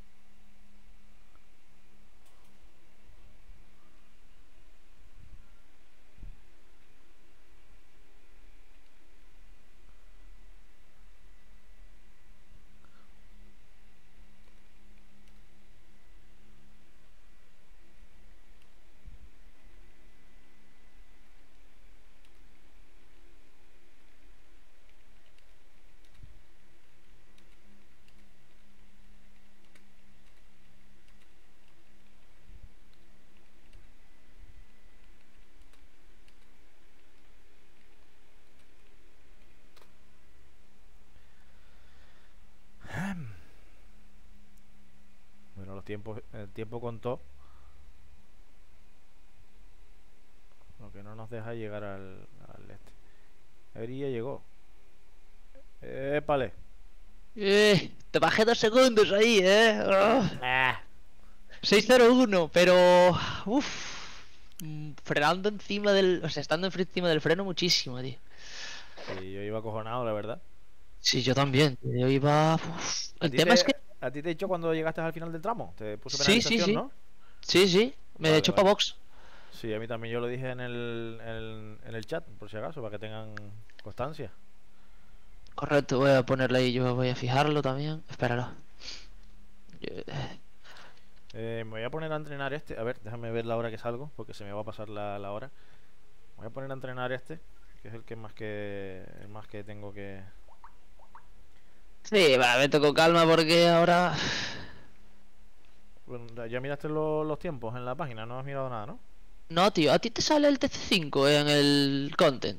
Bueno, el tiempo contó. Lo que no nos deja llegar al este. A ver, y ya llegó. Épale. Te bajé 2 segundos ahí, Oh. 601, pero... frenando encima del... O sea, estando encima del freno muchísimo, tío. Sí, yo iba acojonado, la verdad. Sí, yo también. Yo iba... El tema es que... ¿A ti te he dicho cuando llegaste al final del tramo? Te puse Sí, penalización, sí. ¿no? Sí. Me Vale, he hecho vale. pa' box. Sí, a mí también yo lo dije en el chat, por si acaso, para que tengan constancia. Correcto, voy a ponerle ahí, yo voy a fijarlo también. Espéralo. Yo- Me voy a poner a entrenar este. A ver, déjame ver la hora que salgo, porque se me va a pasar la hora. Voy a poner a entrenar este, que es el más que tengo que... Sí, va, vete con calma porque ahora... Bueno, ya miraste los tiempos en la página, no has mirado nada, ¿no? No, tío, a ti te sale el TC5 en el content.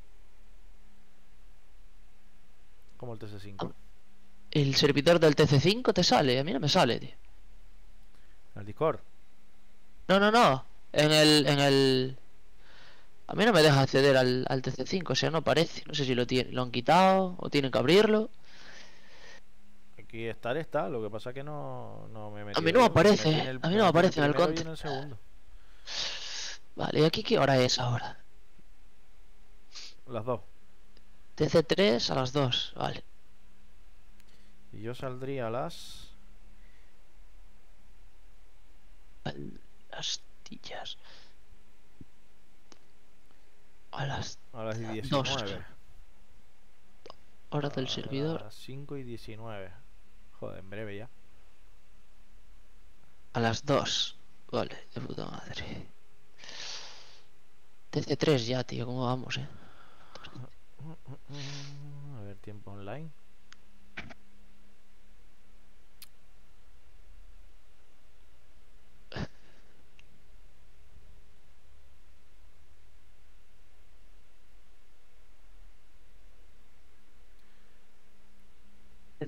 Como el TC5. El servidor del TC5 te sale, a mí no me sale, tío. El Discord. No. En el... A mí no me deja acceder al TC5, o sea, no aparece. No sé si lo han quitado o tienen que abrirlo. Aquí está, lo que pasa es que no me he metido. A mí no me aparece, metí a mí no me aparece en el primero y content. en el segundo. Vale, ¿y aquí qué hora es ahora? Las dos. TC3 a las 2, vale. Y yo saldría a las... Las tillas. A las A las 2. 19. Hora del servidor. A las 5 y 19. Joder, en breve ya. A las 2. Vale, de puta madre. TC3 ya, tío, ¿cómo vamos, A ver, tiempo online.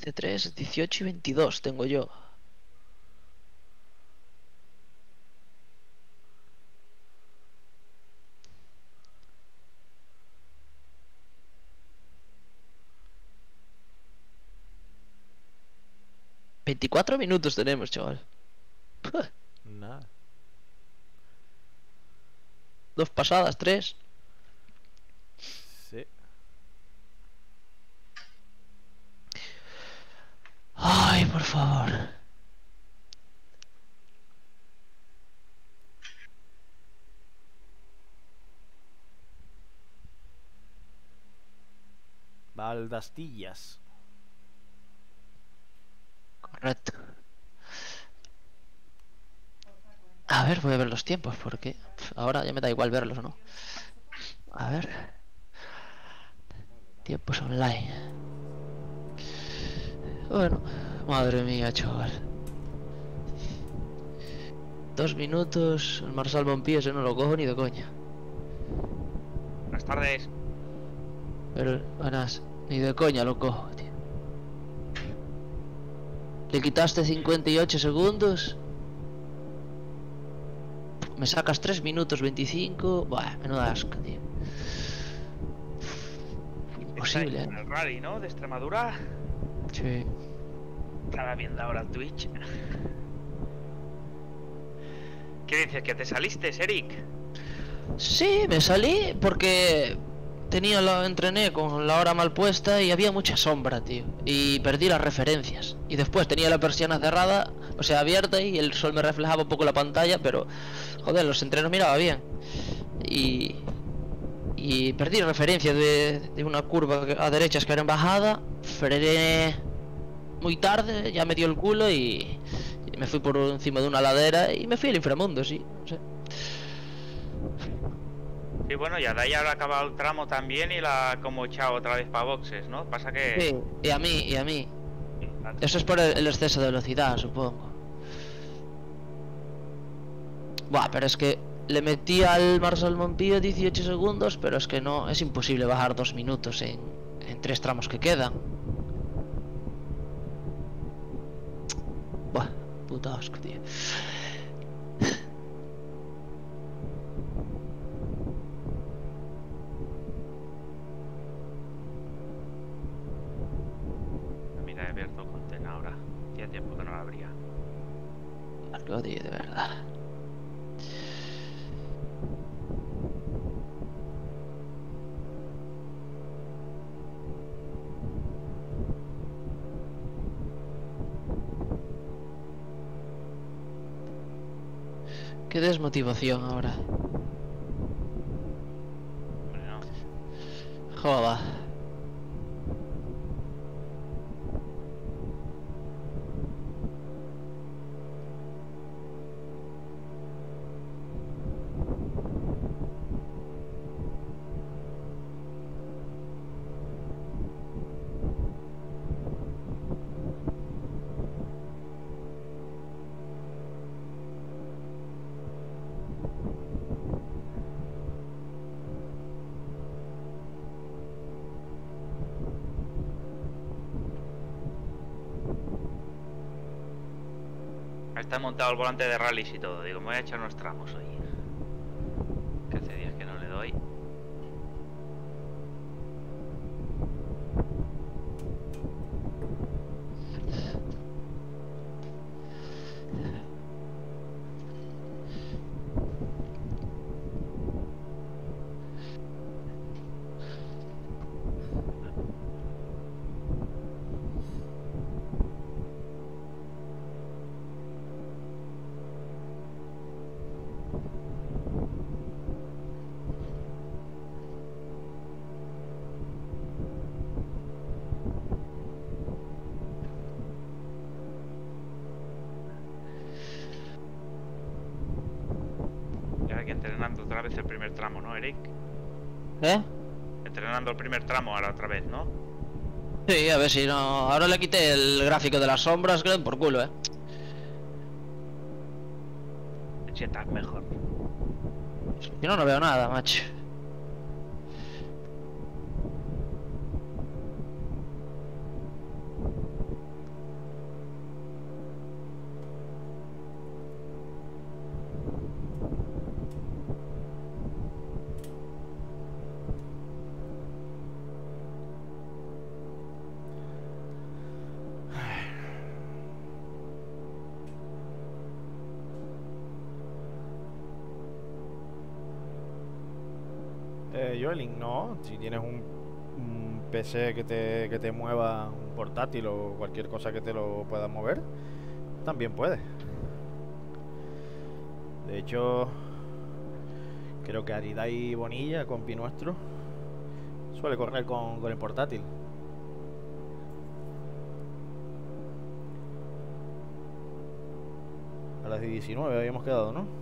13, 18 y 22 tengo yo. ...24 minutos tenemos, chaval. Nada. 2 pasadas, 3. Sí. Ay, por favor. Baldastillas. Correcto. A ver, voy a ver los tiempos porque ahora ya me da igual verlos o no. A ver. Tiempos online. Bueno, madre mía, chaval. 2 minutos. El Marsal Montpié ese no lo cojo ni de coña. Buenas tardes. Pero, buenas, ni de coña lo cojo, tío. Le quitaste 58 segundos. Me sacas 3 minutos 25. Buah, menuda asco, tío. Imposible, Estáis en ¿eh? el rally, ¿no? De Extremadura. Sí. Estaba viendo ahora Twitch. ¿Qué dices? ¿Que te saliste, Eric? Sí, me salí porque entrené con la hora mal puesta y había mucha sombra, tío. Y perdí las referencias. Y después tenía la persiana cerrada, o sea, abierta, y el sol me reflejaba un poco la pantalla, pero joder, los entrenos miraba bien. Y perdí referencia de una curva a derechas que era en bajada. Frené muy tarde, ya me dio el culo y me fui por encima de una ladera y me fui al inframundo, sí. No sé. Sí, bueno, y de ahí habrá acabado el tramo también y la como echado otra vez para boxes, ¿no? Pasa que... Sí, y a mí. Eso es por el exceso de velocidad, supongo. Buah, pero es que le metí al Marsal Montpié 18 segundos, pero es que no, es imposible bajar 2 minutos en 3 tramos que quedan. Buah, puta asco, tío. Mira, he abierto el content ahora. Hacía tiempo que no lo abría. Algo, tío, de verdad. Qué desmotivación ahora. Hombre, no. Joda. Está montado el volante de rallies y todo. Digo, me voy a echar unos tramos hoy. Que hace días que no le doy. Y ahora que entrenando otra vez el primer tramo, ¿no, Eric? ¿Eh? Entrenando el primer tramo ahora otra vez, ¿no? Sí, a ver si no... Ahora le quité el gráfico de las sombras, que le den por culo, Te sientas mejor. Yo no veo nada, macho. Joelin, no. Si tienes un PC que te mueva, un portátil o cualquier cosa que te lo pueda mover, también puedes. De hecho, creo que Aridai Bonilla, compi nuestro, suele correr con el portátil. A las 19 habíamos quedado, ¿no?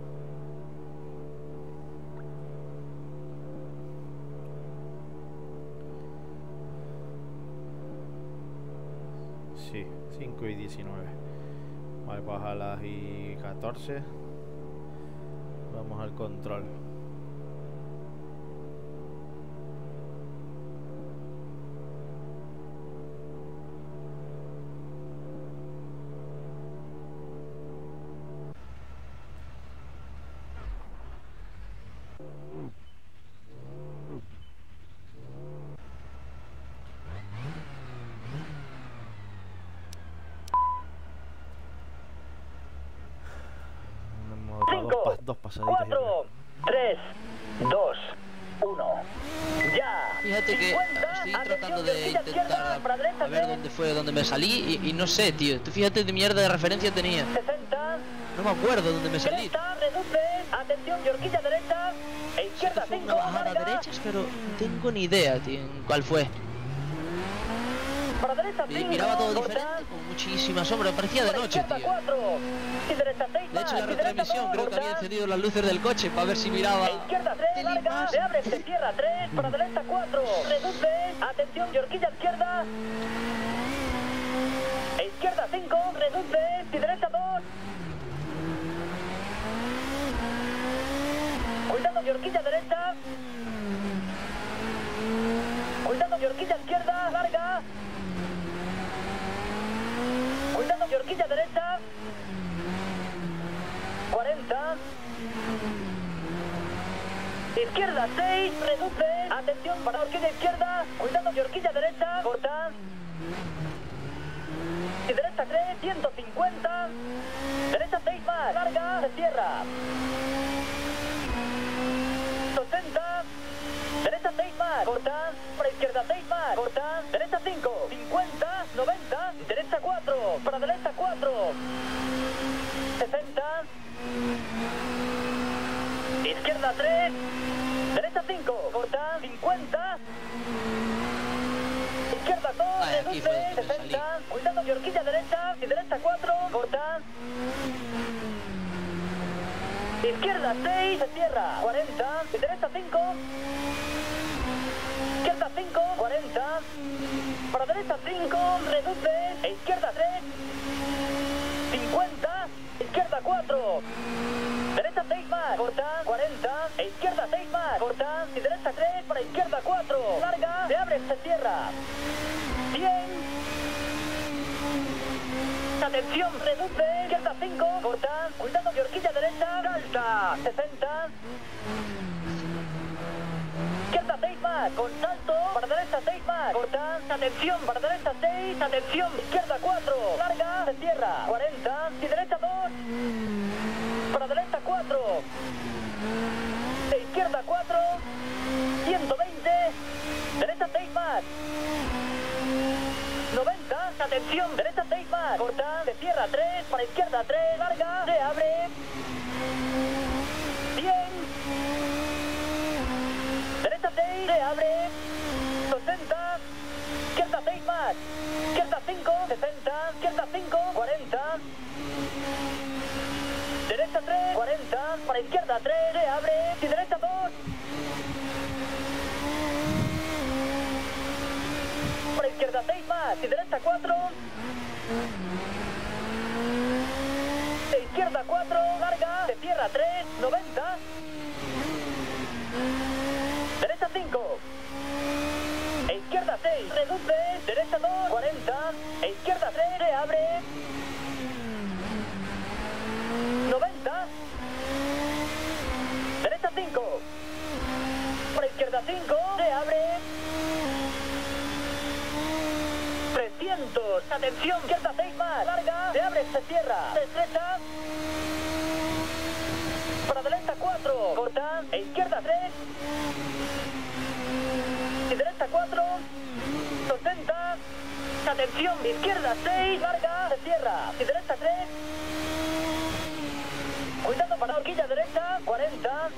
Sí, 5 y 19. Vale, pues a las y 14 vamos al control. Dos pasaditas. 4, 3, 2, 1. Ya. Fíjate que estoy tratando de intentar a ver dónde fue donde me salí y no sé, tío. Tú fíjate de mierda de referencia tenía. 60. No me acuerdo dónde me salí. Derecha, reduce. Atención, y horquilla derecha. E izquierda Fue 5. una bajada a derechas, pero no tengo ni idea, tío, en cuál fue. Para derecha 5. Miraba todo diferente, con muchísima sombra. Parecía de noche, tío. 4. Y derecha 6. De hecho, la retransmisión creo que había encendido las luces del coche para ver si miraba. Izquierda 3, larga, se abre, se cierra 3, para derecha 4, reduce, atención, y horquilla izquierda. E izquierda 5, reduce, y derecha 2. Cuidado, y horquilla derecha. Cuidado, y horquilla izquierda, larga. Cuidado, y horquilla derecha. 40. Izquierda 6, reduce. Atención para horquilla izquierda. Cuidado de horquilla derecha. Corta. Y derecha 3, 150. Derecha 6 más. Larga. Se cierra. 60. Derecha 6 más. Corta. Para izquierda 6 más. Corta. Derecha 5. 50. 90. Derecha 4. Para derecha 4. 60. Izquierda 3. Derecha 5. Corta. 50. Izquierda 2. Reduce. 60. Cuidado de horquilla derecha. Y derecha 4. Corta. Izquierda 6. Se cierra. 40. Y derecha 5. Izquierda 5. 40. Para derecha 5. Reduce. E izquierda 3. 50. Izquierda 4. Derecha 6 más. Corta. 40. E izquierda 6 más. Corta. Y derecha 3 para izquierda 4. Larga. Se abre. Se cierra. 100. Atención. Reduce. Izquierda 5. Corta. Cuidado de horquilla derecha. Salta. 60. Izquierda 6 más. Con salto. Para derecha 6 más. Corta. Atención. Para derecha 6. Atención. Izquierda 4. Larga. Se cierra. 40. Y derecha 2. Para derecha 4. De izquierda 4. 120. Derecha 6 más. 90. Atención. Derecha 6 más. Corta. Se cierra 3. Para izquierda 3. Larga. Se abre. 100. Derecha 6. Se abre. 60. Izquierda 6 más. Izquierda 5. 60. Izquierda 5. 40. Derecha 3, 40, para izquierda 3, se abre, y derecha 2. Para izquierda 6 más, y derecha 4. De izquierda 4, larga, se cierra 3, 90. Derecha 5. E izquierda 6, reduce, derecha 2, 40. E izquierda 3, se abre. 90. Derecha 5. Para izquierda 5. Se abre. 300. Atención. Izquierda 6 más. Larga. Se abre. Se cierra. Se estrecha. Para derecha 4. Corta. E izquierda 3. derecha 4, 60, atención, izquierda 6, larga, se cierra, y derecha 3, cuidado para la horquilla derecha, 40,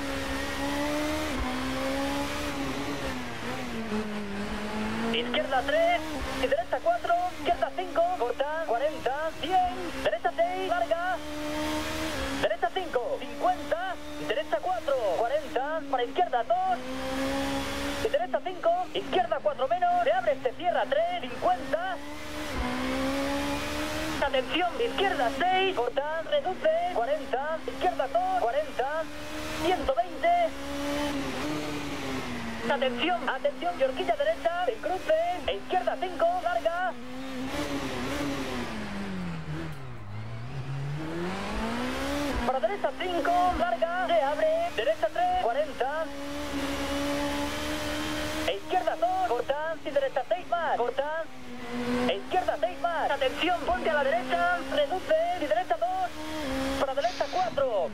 izquierda 3, y derecha 4, izquierda 5, corta, 40, 100, derecha 6, larga, derecha 5, 50, derecha 4, 40, para izquierda 2, y derecha 5, izquierda 4 menos, se abre, se cierra 3, 50, atención, izquierda 6, corta, reduce, 40, izquierda 2, 40, 120, atención, atención, y horquilla derecha, en cruce, e izquierda 5, larga, para derecha 5, larga, se abre, derecha 3, 40, e izquierda 2, corta, y derecha 6 más, corta, e izquierda 6 más, atención, ponte a la derecha, reduce, y derecha 2, para derecha 4,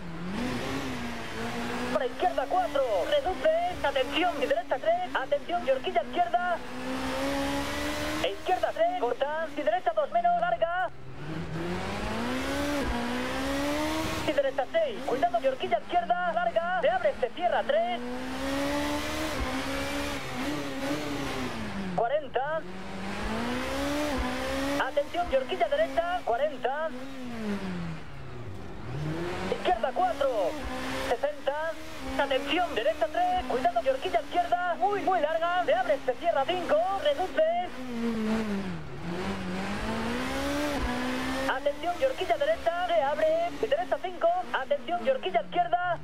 para izquierda 4, reduce, atención, y derecha 3, atención, y horquilla izquierda, e izquierda 3, corta, y derecha 2 menos, larga, y derecha 6, cuidado, y horquilla izquierda, larga, se abre, se cierra 3, 40, atención, y horquilla derecha, 40, izquierda 4, 60, atención, derecha 3, cuidado, y horquilla izquierda, muy larga, se abre, se cierra 5, reduce, atención, y horquilla derecha, se abre, y derecha 5, atención, y horquilla izquierda,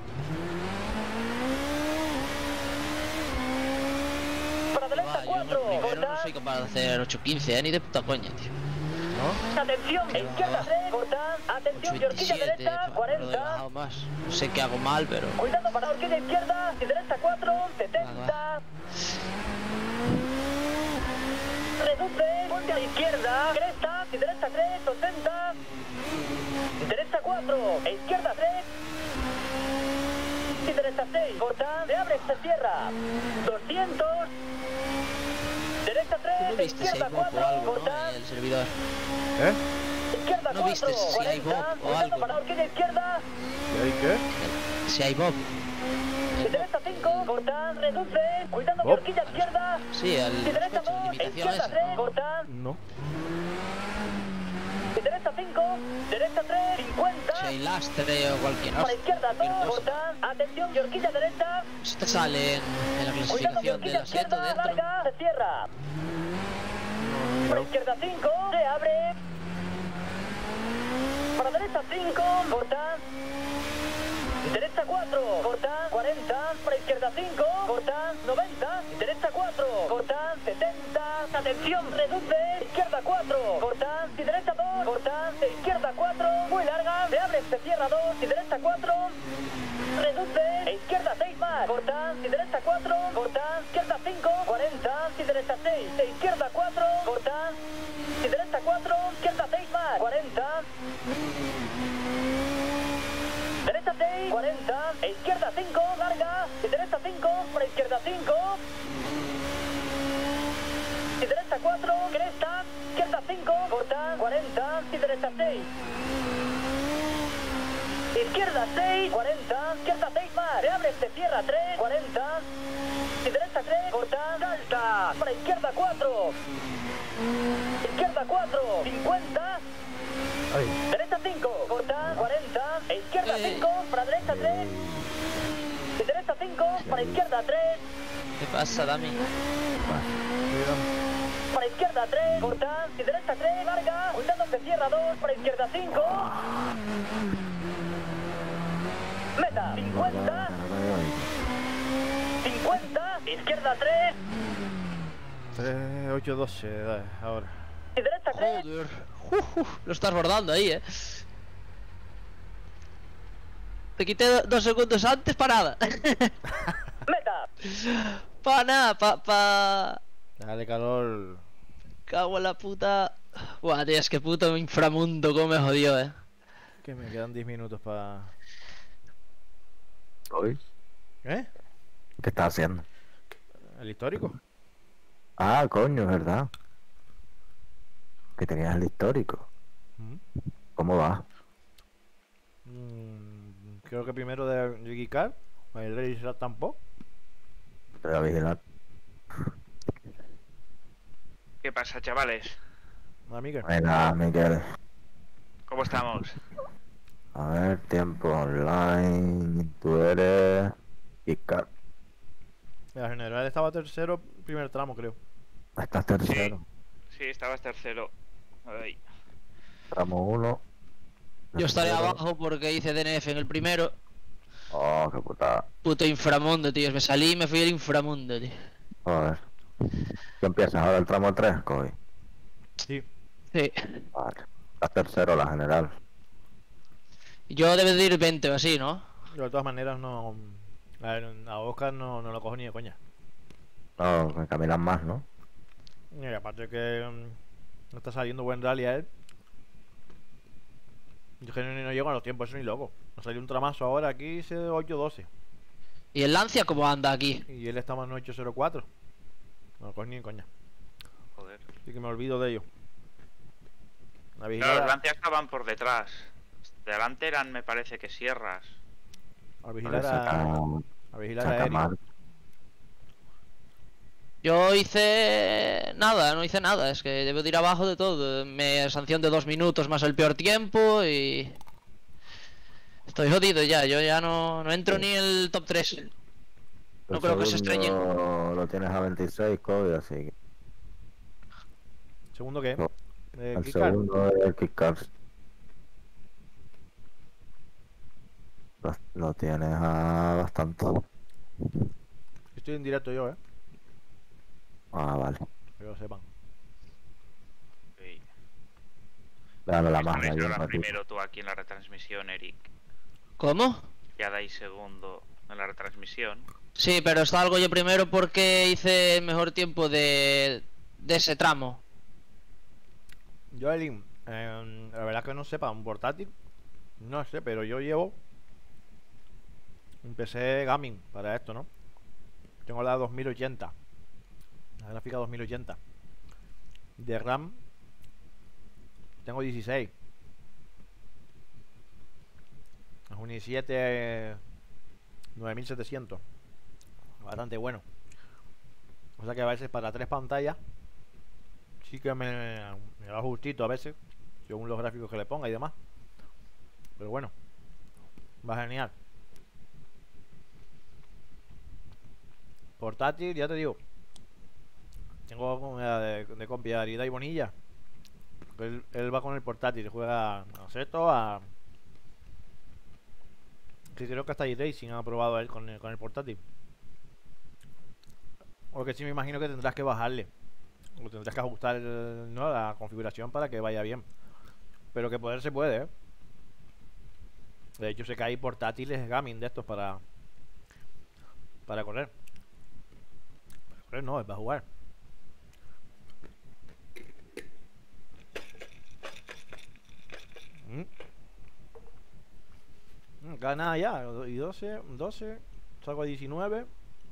para derecha 4, Primero no soy capaz de hacer 8.15, ni de puta coña, tío. atención, izquierda 3, corta, atención, y horquilla 8.27, derecha, pero he 40, bajado más. No sé qué hago mal, pero... cuidado para la horquilla izquierda, y derecha 4, 70, reduce, ponte a la izquierda, cresta, y derecha 3, 80, derecha 4, e izquierda 3, y derecha 6, corta, se abre, se cierra, 200, derecha 3, ¿No viste si hay izquierda bop 4, o algo, no? corta, En el servidor. ¿Eh? izquierda ¿No 4, viste si hay 40, bop o cuidado algo, para la no? horquilla izquierda, ¿Y ahí qué? Si hay bob. y derecha 5, corta, reduce, cuidado Bop. y horquilla izquierda, Sí, al y derecha coche de 2, limitación izquierda esa. 3, corta, No. y derecha 5, derecha 3, 50, Si hay lastre o cualquier para izquierda 2, cosa. corta, atención y horquilla derecha, Si te sale en la cuidado y clasificación del horquilla asiento izquierda, dentro. larga, se cierra, para izquierda 5, se abre, para derecha 5, corta, derecha 4, corta, 40, para izquierda 5, corta, 90, derecha 4, corta, 70, atención, reduce, izquierda 4, corta, y derecha 2, corta, izquierda 4, muy larga, se abre, se cierra 2, y derecha 4, reduce, e izquierda 6 más, corta, y derecha 4, corta, izquierda 5, 40, y derecha 6, e izquierda 4, corta, y derecha 4, izquierda 6 más, 40, derecha 6, 40, e izquierda 5, larga, y derecha 5, para izquierda 5, y derecha 4, cresta, izquierda 5, corta, 40, y derecha 6. Izquierda 6, 40, izquierda 6 más, se abre, se cierra 3, 40, y derecha 3, corta, salta, para izquierda 4, izquierda 4, 50, derecha 5, corta, 40, e izquierda 5, para derecha 3, y derecha 5, para izquierda 3, ¿Qué pasa, Dami? para izquierda 3, corta, y derecha 3, larga, cuidado, se cierra 2, para izquierda 5, meta, 50, 50, izquierda 3, 3, 8, 12, dale, ahora. y derecha 3, Joder. Lo estás bordando ahí, Te quité 2 segundos antes para nada. meta, Para nada, pa... Dale calor. Cago en la puta. Buah, tío, es que puto inframundo, cómo me jodió, Que me quedan 10 minutos para... ¿Hoy? ¿Eh? ¿Qué estás haciendo? ¿El histórico? Ah, coño, es verdad. Que tenías el histórico. Mm. ¿Cómo va? Creo que primero de Ricky Car, el Rey tampoco. Te voy a vigilar. ¿Qué pasa, chavales? Amiga. Venga, Miguel. ¿Cómo estamos? A ver, tiempo online. Tú eres... Icar. La general estaba tercero, primer tramo, creo. Estás tercero. Sí, estabas tercero. Ay. Tramo 1. Yo estaré abajo porque hice DNF en el primero. Oh, qué putada. Puto inframundo, tío. Me salí y me fui al inframundo, tío. Joder. ¿Qué empiezas ahora el tramo 3, Kobe? Sí. Sí. Vale. Estás tercero, la general. Yo debe de ir 20 o así, ¿no? Yo de todas maneras no... A ver, a Oscar no lo cojo ni de coña. No, que caminan más, ¿no? Y aparte que no está saliendo buen rally a él. Yo que no llego a los tiempos, eso ni loco. Nos salió un tramazo ahora aquí, hice 8-12. ¿Y el Lancia cómo anda aquí? Y él estaba en 8-04. No lo cojo ni de coña. Joder. Así que me olvido de ello. La Claro, vigilada, los Lancia estaban por detrás. Delante eran, me parece que sierras. a vigilar a Saca Eric. mal. Yo hice nada, no hice nada. Es que debo de ir abajo de todo. Me sanción de 2 minutos más el peor tiempo y... Estoy jodido ya, yo ya no entro ni en el top 3. No El creo que se estrellen. segundo lo tienes a 26, Kobe, así que... ¿Segundo qué? No. El Kickcar. segundo es el Kickcar. Lo tienes a bastante. Estoy en directo yo, Ah, vale. que lo sepan. Sí. Dame la Estabais mano ahí, ahora Mati. primero tú aquí en la retransmisión, Eric. ¿Cómo? Ya dais segundo en la retransmisión. Sí, pero salgo yo primero porque hice el mejor tiempo de ese tramo. Joelin, la verdad que no sepa, un portátil. No sé, pero yo llevo un PC gaming para esto, ¿no? Tengo la 2080. La gráfica 2080. De RAM tengo 16. Es un i7 9700. Bastante bueno. O sea que a veces para 3 pantallas sí que me da justito a veces, según los gráficos que le ponga y demás. Pero bueno, va genial. Portátil, ya te digo. Tengo de compi a Arida y Bonilla. Él va con el portátil, juega a Seto, a... Que creo que hasta iRacing ha probado él con el portátil. Porque sí me imagino que tendrás que bajarle. O tendrás que ajustar ¿no? la configuración para que vaya bien. Pero que poder se puede, ¿eh? De hecho sé que hay portátiles gaming de estos para correr. Para correr no, es para jugar. Gana ya, y 12, salgo a 19.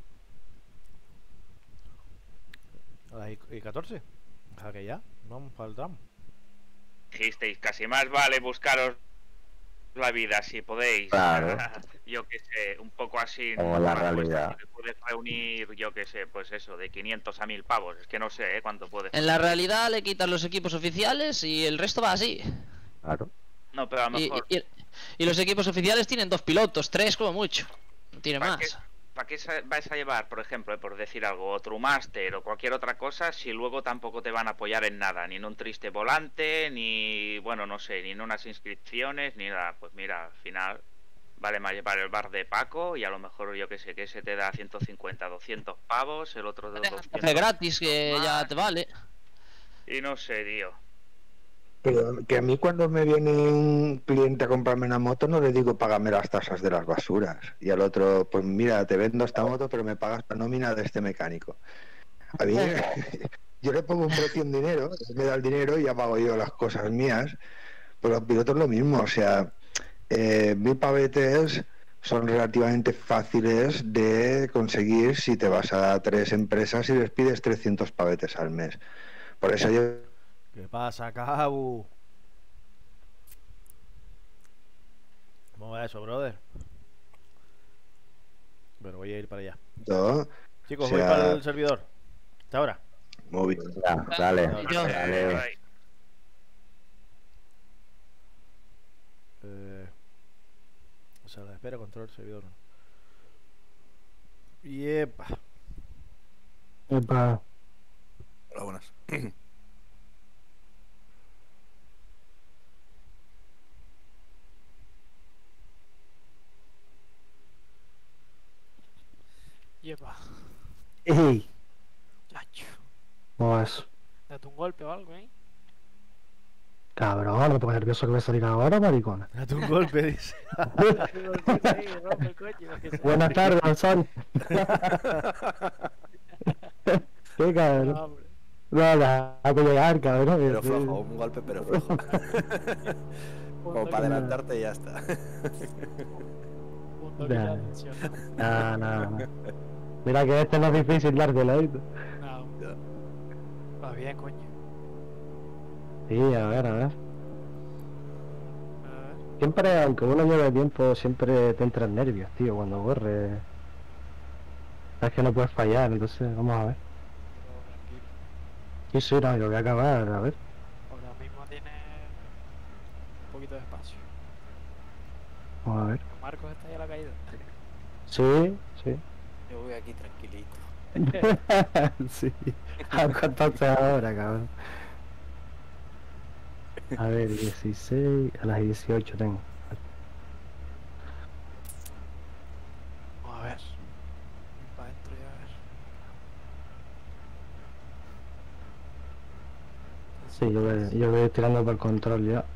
Y 14. O sea que ya, vamos para el tramo. Dijisteis, casi más vale buscaros la vida si podéis. Claro. Yo que sé, un poco así. Como la realidad. Que puedes reunir, yo que sé, pues eso, de 500 a 1000 pavos. Es que no sé cuánto puedes. En la realidad le quitan los equipos oficiales y el resto va así. Claro. No, pero a lo mejor. Y los equipos oficiales tienen 2 pilotos, 3 como mucho. No tiene ¿Para más. ¿Para qué vais a llevar, por ejemplo, por decir algo, otro máster o cualquier otra cosa si luego tampoco te van a apoyar en nada? Ni en un triste volante, ni, bueno, no sé, ni en unas inscripciones, ni nada. Pues mira, al final vale más llevar el bar de Paco y a lo mejor, yo que sé, que ese te da 150, 200 pavos, el otro de 200. Café gratis que ya te vale. Y no sé, tío. Pero que a mí cuando me viene un cliente a comprarme una moto no le digo págame las tasas de las basuras. Y al otro, pues mira, te vendo esta moto pero me pagas la nómina de este mecánico. A mí, yo le pongo un precio en dinero, él me da el dinero y ya pago yo las cosas mías. Pues los pilotos lo mismo, o sea, 1000 pavetes son relativamente fáciles de conseguir si te vas a 3 empresas y les pides 300 pavetes al mes. Por eso yo... ¿Qué pasa, Cabu? ¿Cómo va eso, brother? Bueno, voy a ir para allá. Chicos, voy para el servidor. Hasta ahora. Muy bien. Ya, dale. Bye. Sala de espera, control, servidor. Yepa. Epa. Hola, buenas. Yepa, Ey, chacho. ¿cómo es? Date un golpe o algo, ¿eh? Cabrón, no te pongas nervioso que voy a salir ahora, maricona. Date un golpe, dice. Un golpecito ahí, rompe el coche, lo que sea. Buenas tardes, Gonzalo. Qué cabrón. No, hombre. No, deja que llegar, cabrón. Pero flojo, un golpe pero flojo. Como para adelantarte y ya está. Un toque de atención. No. Mira que este no es difícil dártelo, ¿viste? No. Va bien, coño. Sí, a ver. A ver. Siempre, aunque uno lleve tiempo, siempre te entran nervios, tío, cuando corre. Sabes que no puedes fallar, entonces vamos a ver. Todo tranquilo. Sí, no, lo voy a acabar, a ver. Ahora mismo tiene un poquito de espacio. Vamos a ver. Marcos está ahí a la caída. Sí. Yo voy aquí tranquilito. Sí. ¿A cuánto hace ahora, cabrón? A ver, 16, a las 18 tengo. Vamos a ver. Ir para adentro y a ver. Sí, yo voy tirando por el control ya.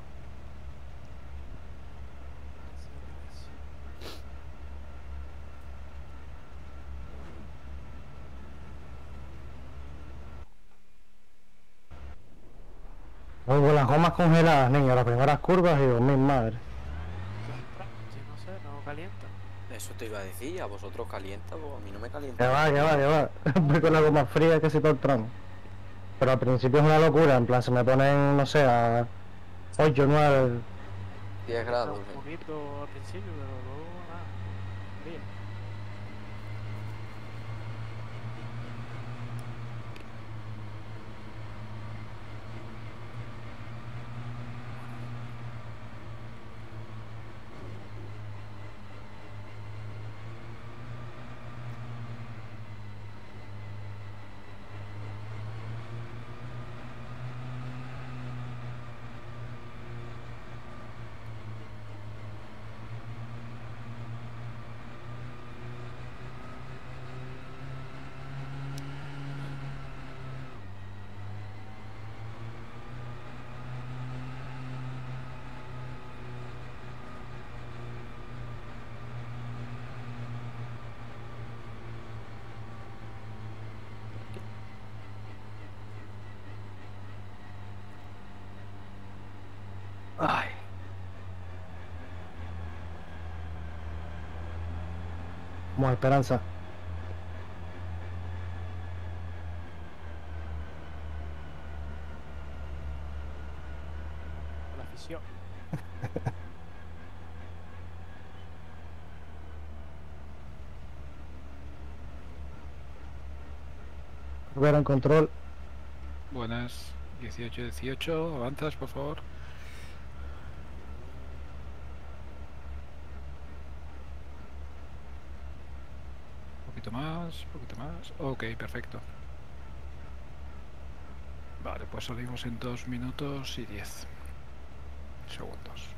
Luego las gomas congeladas, niño, las primeras curvas y mi madre. Sí, no sé, no calienta. Eso te iba a decir, a vosotros calienta, pues a mí no me Que calienta. va. Voy con la goma fría casi todo el tramo. Pero al principio es una locura, en plan se me ponen, no sé, a 8, 9. 10 grados. Un poquito al principio, pero luego nada. Fría. Ay. Vamos, Esperanza. La afición. Recupera el control. Buenas. 18, avanzas, por favor. Poquito más. Ok, perfecto. Vale, pues salimos en 2 minutos y 10 segundos.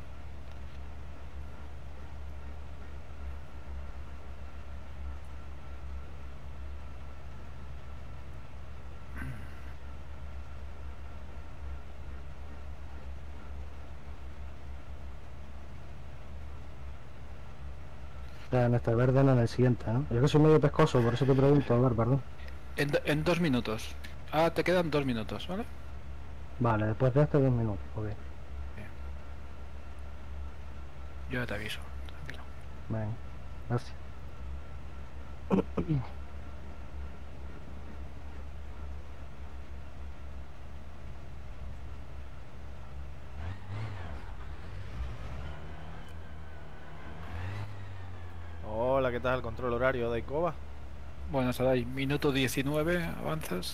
En este verde, no en el siguiente, ¿no? Yo que soy medio pescoso, por eso te pregunto, a ver, perdón. En 2 minutos. Ah, te quedan 2 minutos, ¿vale? Vale, después de este 2 minutos, ok. Yo te aviso, tranquilo. Venga, gracias. Hola, ¿qué tal? Control horario de Icova. Buenas, Adai. Minuto 19, avanzas.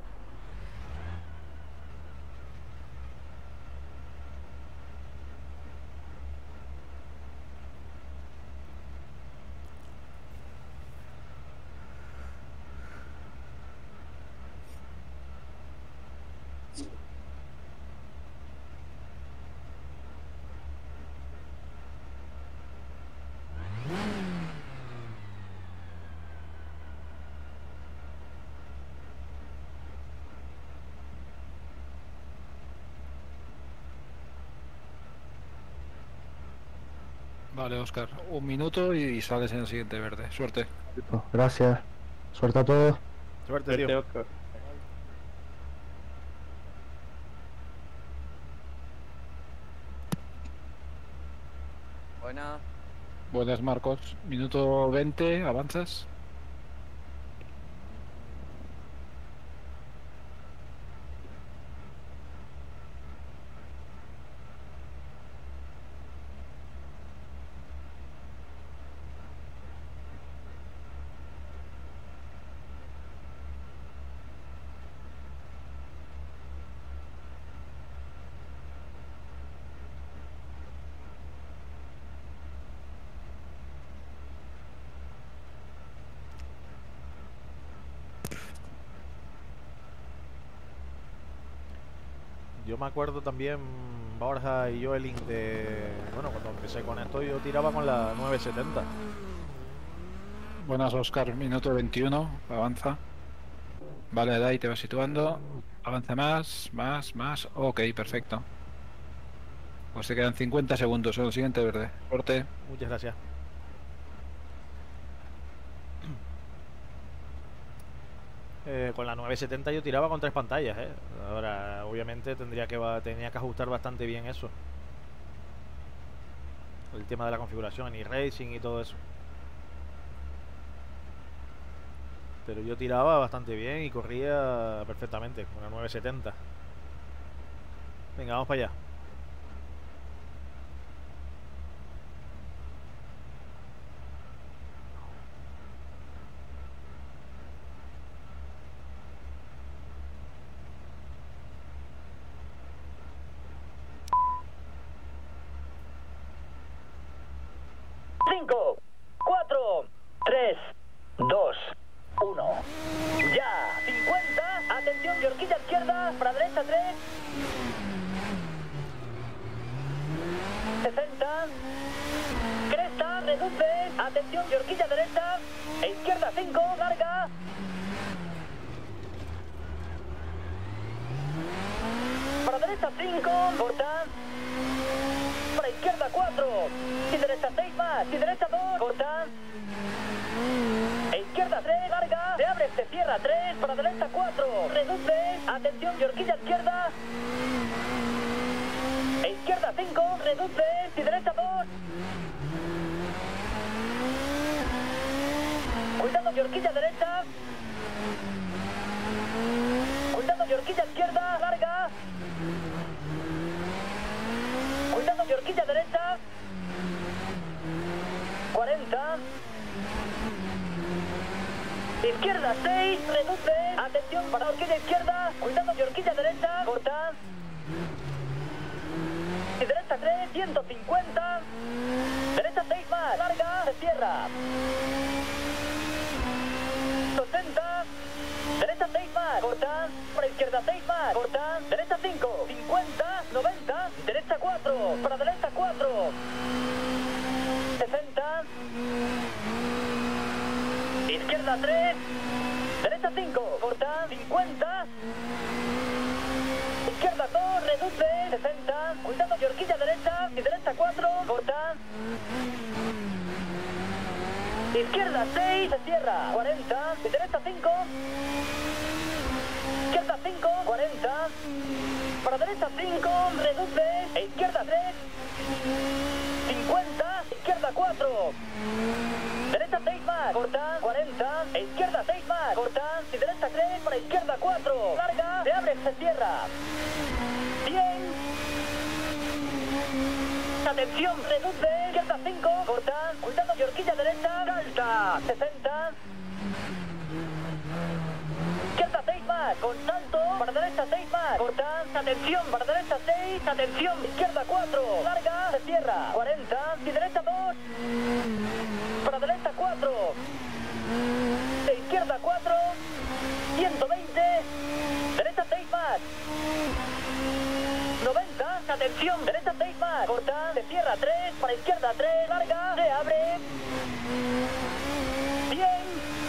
Vale, Oscar. 1 minuto y sales en el siguiente verde. Suerte. Gracias. Suerte a todos. Suerte, tío. Buena. Buenas, Marcos. Minuto 20, avanzas. Yo me acuerdo también, Borja y Joelin, de... Bueno, cuando empecé con esto yo tiraba con la 970. Buenas, Oscar. Minuto 21, avanza. Vale, Adai, te vas situando. Avanza más. Ok, perfecto. Pues te quedan 50 segundos en el siguiente verde. Corte. Muchas gracias. Con la 970 yo tiraba con 3 pantallas, Ahora, obviamente, tenía que ajustar bastante bien eso. El tema de la configuración en iRacing y todo eso. Pero yo tiraba bastante bien y corría perfectamente con la 970. Venga, vamos para allá. Cinco, 4, 3, 2, 1. Ya, 50. Atención de horquilla izquierda, para derecha 3. 60. Cresta, reduce. Atención de horquilla derecha. E izquierda 5, larga. Para derecha 5, corta. Para izquierda 4. Y derecha 6 más. Y derecha 2, corta. E izquierda 3, larga. Se abre, se cierra 3. Para derecha 4. Reduce. Atención de horquilla izquierda. E izquierda 5. Reduce. Y derecha 2. Cuidado de horquilla derecha. Cuidado de horquilla izquierda, larga. Cuidado de horquilla derecha. 40. Izquierda 6, reduce. Atención para horquilla izquierda. Cuidado de horquilla derecha. Corta. Y derecha 3, 150. Derecha 6 más. Larga. Se cierra. 60. Derecha 6 más. Corta. Para izquierda 6 más. Corta. Derecha 5. 50. 90. Derecha 4. Para derecha 4. 60. Izquierda 3. Derecha 5. Corta. 50. Izquierda 2. Reduce. 60. Cuidado de horquilla derecha. Y derecha 4. Corta. Izquierda 6. Se cierra. 40. Y derecha 5. Izquierda 5. 40. Para derecha 5. Reduce. E izquierda 3. 50. Izquierda 4. cierra. Bien. Atención, reduce, izquierda 5, corta, cuidado de horquilla derecha, salta, 60. Izquierda 6 más, con salto, para derecha 6 más, corta, atención, para derecha 6, atención, izquierda 4, larga, se cierra, 40, y derecha 2, para derecha 4, de izquierda 4, 120, derecha 6 más, 90, atención, derecha 6 más, corta, se cierra 3, para izquierda 3, larga, se abre, bien,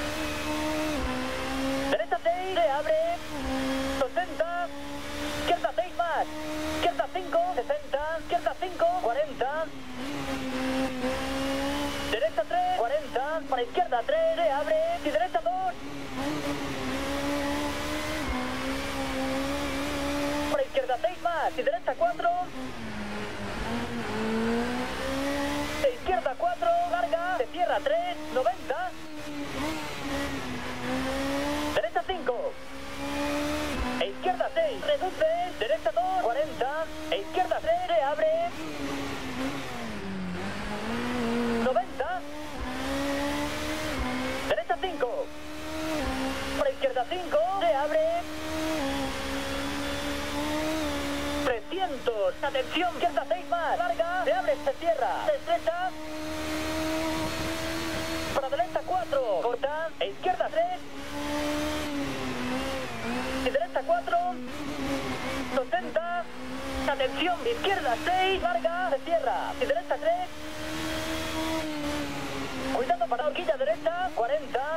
derecha 6, se abre, 60, izquierda 6 más, izquierda 5, 60, izquierda 5, 40, derecha 3, 40, para izquierda 3, se abre, y derecha 2, para izquierda 6 más, y derecha 4, de izquierda 4, larga, se cierra 3, 90, derecha 5, e izquierda 6, reduce, derecha 2, 40, e izquierda 3, se abre, 90, derecha 5, para izquierda 5, se abre, 300, atención, izquierda 6 más, larga, se abre, se cierra, se estrecha, para derecha 4, corta, e izquierda 3, y derecha 4, 60, atención, izquierda 6, larga, se cierra, y derecha 3, cuidado para horquilla derecha, 40,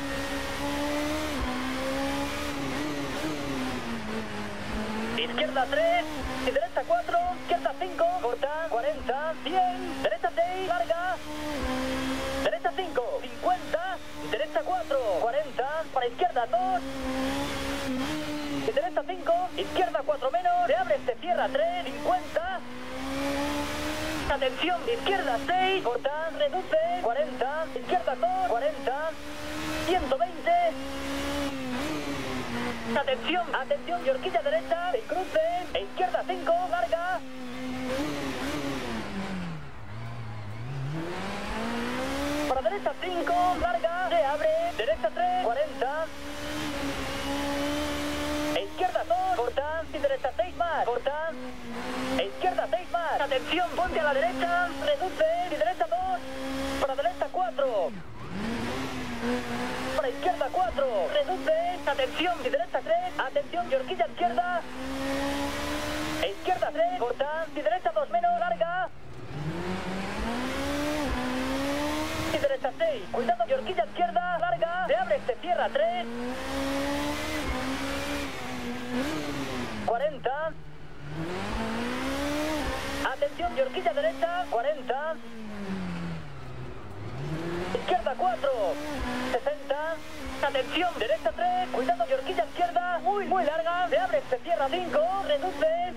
izquierda 3, y derecha 4, izquierda 5, corta, 40, bien, derecha 6, larga, derecha 5, 50, derecha 4, 40, para izquierda 2, y derecha 5, izquierda 4 menos, se abre, se cierra 3, 50, atención, izquierda 6, corta, reduce, 40, izquierda 2, 40, 120, atención, atención, y horquilla derecha, se cruce, e izquierda 5, larga, para derecha 5, larga, se abre, derecha 3, 40, e izquierda 2, corta, y derecha 6 más, corta, e izquierda 6 más, atención, ponte a la derecha, reduce, y derecha 2, para derecha 4, para izquierda 4, reduce, atención, y derecha 3, atención, y horquilla izquierda, e izquierda 3, corta, y derecha 2 menos, larga, y derecha 6, cuidado, y horquilla izquierda, larga, se abre, se cierra 3, 40, atención, y horquilla derecha, 40, izquierda 4, 60, atención, derecha 3, cuidado, y horquilla izquierda, muy larga, se abre, se cierra 5, reduce,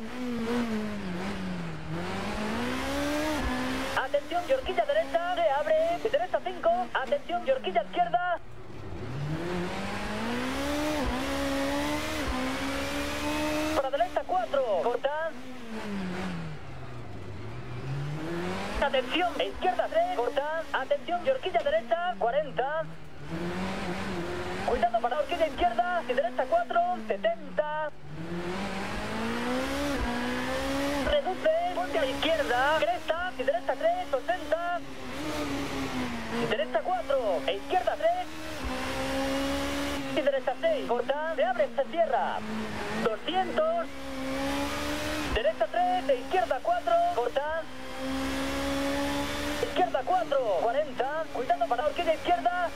atención, y horquilla derecha, se abre, y derecha 5, atención, y horquilla izquierda, para derecha 4, corta, atención, e izquierda 3, corta, atención, y horquilla derecha, 40, cuidado para horquilla izquierda, y derecha 4, 70, reduce, ponte a la izquierda, cresta, y derecha 3, 80, derecha 4, e izquierda 3, y derecha 6, corta, se abre, se cierra, 200, derecha 3, e izquierda 4, corta, izquierda 4, 40, cuidado para horquilla izquierda,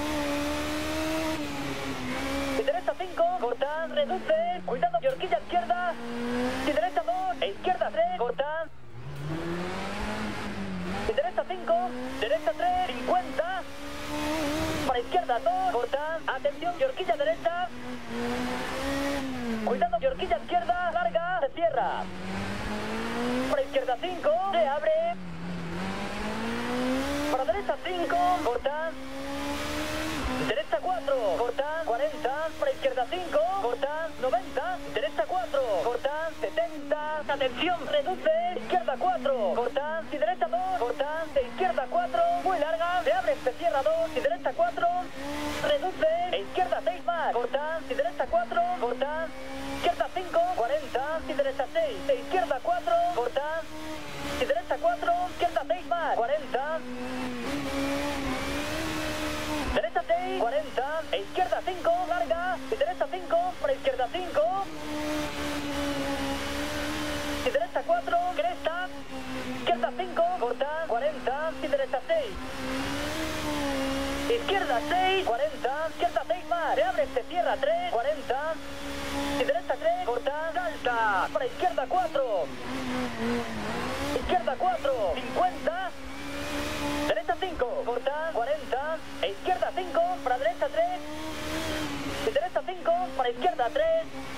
y derecha 5, corta, reduce, cuidado y horquilla izquierda, y derecha 2, e izquierda 3, corta, y derecha 5, derecha 3, 50, para izquierda 2, corta, atención y horquilla derecha, cuidado y horquilla izquierda, larga, se cierra, para izquierda 5, se abre, para derecha 5, corta, derecha 4, cortan 40, para izquierda 5, cortan 90, derecha 4, cortan 70, atención, reduce, izquierda 4, cortan y derecha 2, cortan de izquierda 4, muy larga, se abre, se cierra 2 y derecha 4, reduce, e izquierda 6 más, cortan y derecha 4, cortan, izquierda 5, 40, y derecha 6, e izquierda 4, cortan, y derecha 4, izquierda 6 más, 40, derecha 6, 40, e izquierda 5, larga, y derecha 5, para izquierda 5, y derecha 4, cresta, izquierda 5, corta, 40, y derecha 6. Izquierda 6, 40, izquierda 6 más, se abre, se cierra 3, 40, y derecha 3, corta, salta, para izquierda 4, izquierda 4, 50, derecha 5, corta, 40, e izquierda 5, para derecha 3, y derecha 5, para izquierda 3,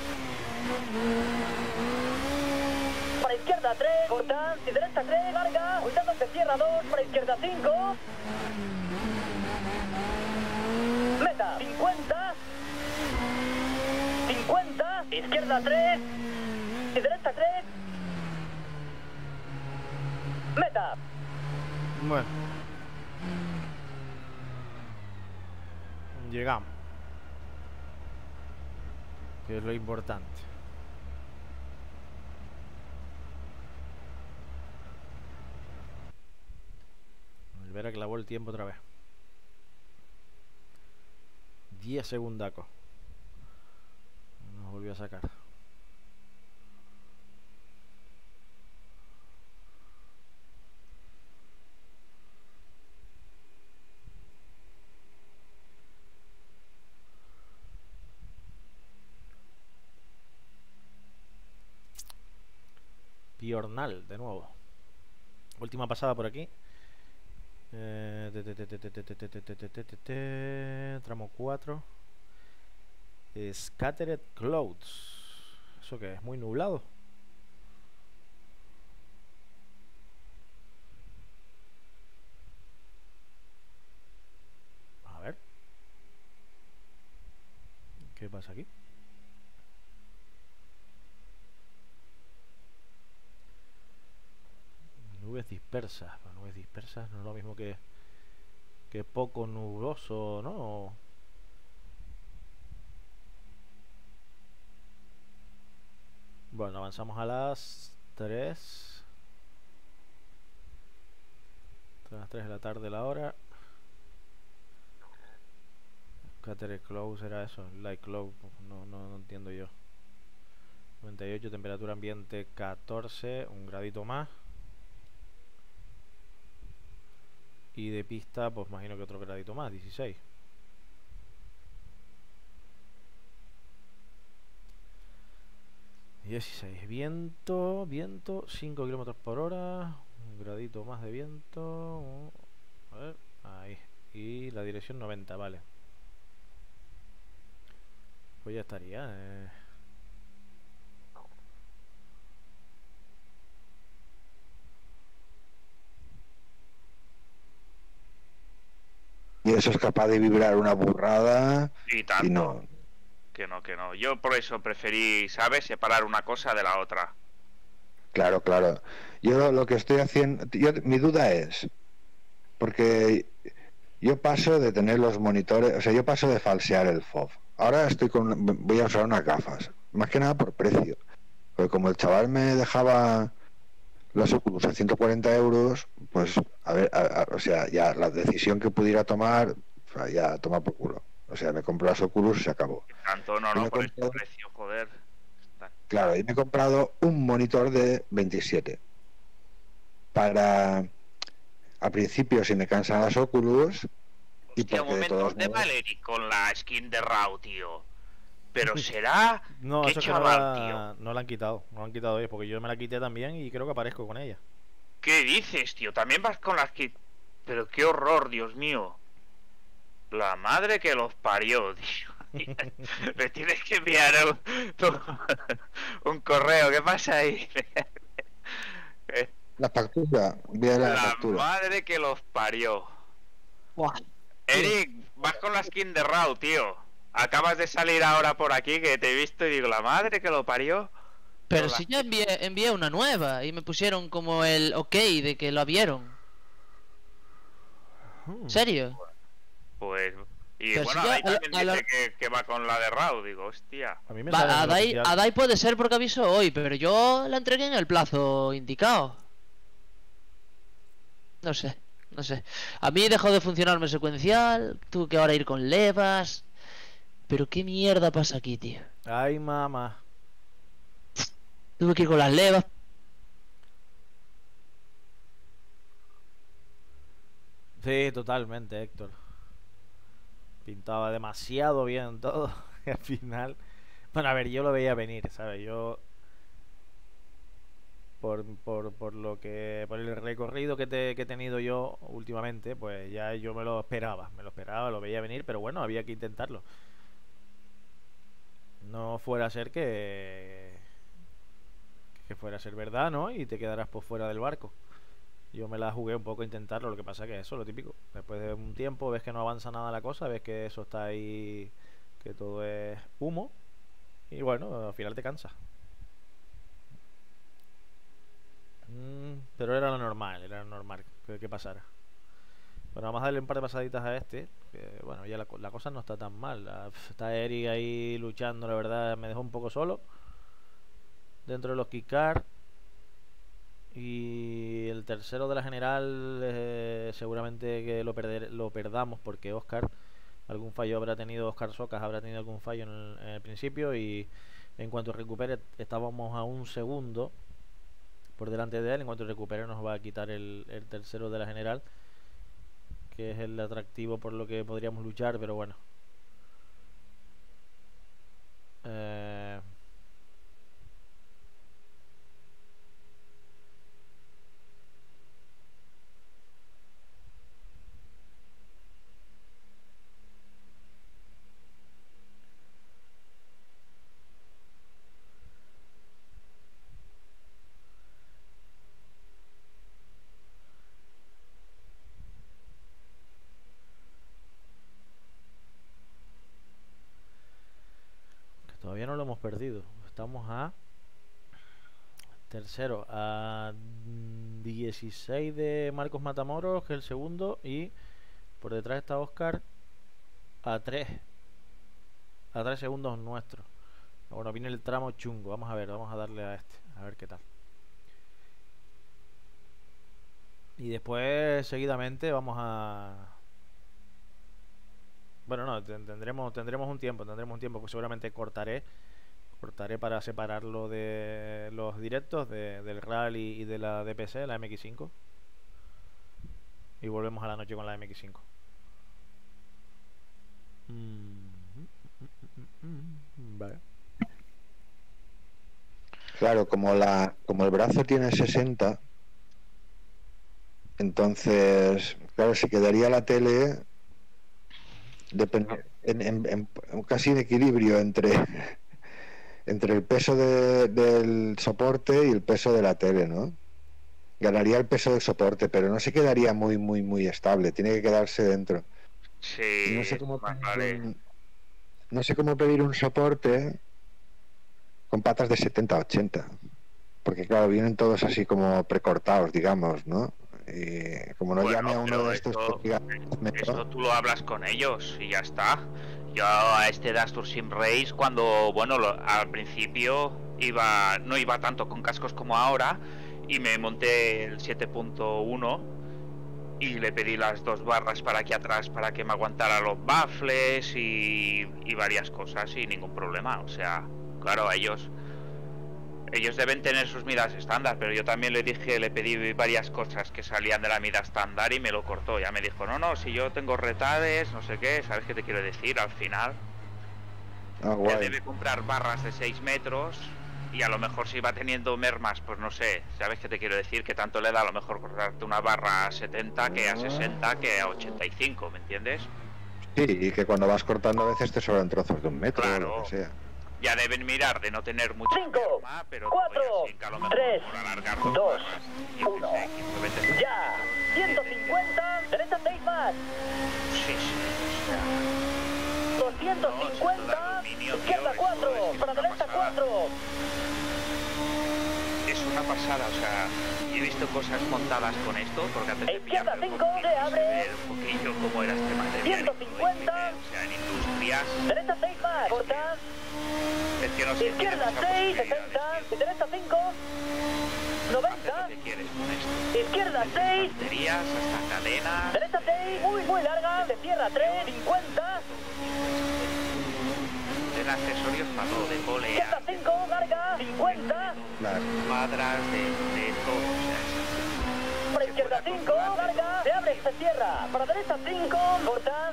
para izquierda 3, corta, y derecha 3, larga, cuidado, se cierra 2, para izquierda 5, meta, 50, 50, izquierda 3, y derecha 3, meta. Bueno. Llegamos. Que es lo importante. Volver a clavó el tiempo otra vez. 10 segundacos. Nos volvió a sacar. Piornal, de nuevo. Última pasada por aquí. Tramo 4. Scattered Clouds. ¿Eso qué es? Muy nublado. A ver. ¿Qué pasa aquí? Nubes dispersas. Bueno, nubes dispersas no es lo mismo que poco nuboso, ¿no? Bueno, avanzamos a las 3. A las 3 de la tarde la hora. Scattered Clouds era eso, Light Cloud, no entiendo yo. 98, temperatura ambiente 14, un gradito más. Y de pista, pues imagino que otro gradito más, 16. Viento, 5 kilómetros por hora. Un gradito más de viento. A ver, ahí. Y la dirección 90, vale. Pues ya estaría. Y eso es capaz de vibrar una burrada. Y tanto. Y no. Que no. Yo por eso preferí, ¿sabes? Separar una cosa de la otra. Claro. Yo lo que estoy haciendo... mi duda es... Porque yo paso de tener los monitores... O sea, yo paso de falsear el FOV. Ahora voy a usar unas gafas. Más que nada por precio. Porque como el chaval me dejaba los Oculus a 140 euros, pues a ver, o sea, ya la decisión que pudiera tomar, o sea, ya toma por culo. O sea, me compré las Oculus y se acabó. Tanto no, por este precio, joder. Claro, y me he comprado un monitor de 27. Para... A principio, si me cansan las Oculus... Hostia, un momento, de Valeri con la skin de Raw, tío. Pero será... No, qué eso chaval, que tío. no la han quitado. No la han quitado ellos, porque yo me la quité también y creo que aparezco con ella. ¿Qué dices, tío? También vas con las que... Pero qué horror, Dios mío. La madre que los parió, tío. Me tienes que enviar un correo. ¿Qué pasa ahí? La factura. Voy a la factura. Madre que los parió. Buah. Eric, vas con la skin de Raw, tío. Acabas de salir ahora por aquí que te he visto y digo, la madre que lo parió. Pero si ya envié una nueva y me pusieron como el ok de que lo vieron. ¿En serio? Pues... Y Pero bueno, si ya Adai también dice que va con la de Raw, digo, hostia. A mí me sale en el oficial. Adai puede ser porque avisó hoy, pero yo la entregué en el plazo indicado. No sé, no sé. A mí dejó de funcionarme el secuencial, tuve que ahora ir con levas. Pero qué mierda pasa aquí, tío. Ay, mamá. Tuve que ir con las levas. Sí, totalmente, Héctor. Pintaba demasiado bien todo. Y al final... Bueno, a ver, yo lo veía venir, ¿sabes? Yo... Por el recorrido que he tenido yo últimamente, pues ya yo me lo esperaba, lo veía venir, pero bueno, había que intentarlo. No fuera a ser que fuera a ser verdad, ¿no? Y te quedarás por fuera del barco. Yo me la jugué un poco a intentarlo, lo que pasa que eso es lo típico. Después de un tiempo ves que no avanza nada la cosa, ves que eso está ahí, que todo es humo, y bueno, al final te cansa. Pero era lo normal que pasara. Bueno, vamos a darle un par de pasaditas a este, que bueno, ya la cosa no está tan mal. Está Eric ahí luchando, la verdad me dejó un poco solo dentro de los kickcar. Y el tercero de la general seguramente que lo perdamos porque Oscar algún fallo habrá tenido, Oscar Socas habrá tenido algún fallo en el principio, y en cuanto recupere, estábamos a un segundo por delante de él. En cuanto recupere nos va a quitar el tercero de la general, que es el atractivo por lo que podríamos luchar, pero bueno. Todavía no lo hemos perdido. Estamos a tercero, a 16 de Marcos Matamoros, que es el segundo, y por detrás está Oscar a 3 segundos nuestros. Bueno, viene el tramo chungo. Vamos a ver, vamos a darle a este, a ver qué tal. Y después seguidamente vamos a... Bueno, no, tendremos un tiempo, pues seguramente cortaré para separarlo de los directos del Rally y de la DPC, la MX5. Y volvemos a la noche con la MX5. Vale. Claro, como el brazo tiene 60, entonces, claro, se quedaría la tele casi en equilibrio entre el peso del soporte y el peso de la tele, ¿no? Ganaría el peso del soporte, pero no se quedaría muy estable, tiene que quedarse dentro. Sí, no sé cómo pedir un soporte con patas de 70-80, porque claro, vienen todos así como precortados, digamos, ¿no? Y como no llame a uno de estos, eso tú lo hablas con ellos y ya está. Yo a este Dastur Sim Race, cuando, bueno, al principio no iba tanto con cascos como ahora, y me monté el 7.1 y le pedí las 2 barras para aquí atrás para que me aguantara los baffles y varias cosas, y ningún problema. O sea, claro, ellos deben tener sus midas estándar, pero yo también le pedí varias cosas que salían de la mida estándar y me lo cortó. Ya me dijo, no, si yo tengo retades, no sé qué, ¿sabes qué te quiero decir? Al final, él debe comprar barras de 6 metros y a lo mejor si va teniendo mermas, pues no sé, ¿sabes qué te quiero decir? Que tanto le da a lo mejor cortarte una barra a 70 que a 60 que a 85, ¿me entiendes? Sí, y que cuando vas cortando a veces te sobran trozos de 1 metro, claro. O lo que sea. Ya deben mirar de no tener mucho 5, merma, pero 4, así, que a lo mejor 3, por alargar 2, yo qué 1. sé, 15 veces. Ya, 150, derecha 6 más. Sí. 150, izquierda 4, para derecha 4. Es una pasada, o sea, he visto cosas montadas con esto, porque antes de Izquierda pillarme el 5, cockpit, se abre. ver un poquillo cómo era este material. 150. O sea, en industrias, Derecha 6 más, corta. es que no se tiene Izquierda mucha 6, posibilidad 60, y derecha 5, de 90. qué quieres con esto. Izquierda 6, Baterías, hasta cadenas. derecha 6, muy larga, se cierra 3, 50. Tienen accesorios para todo, de polea, Izquierda 5, larga, 50. cuadras, de todo. O sea, Para izquierda 5, larga, se abre, se cierra. Para derecha 5, corta.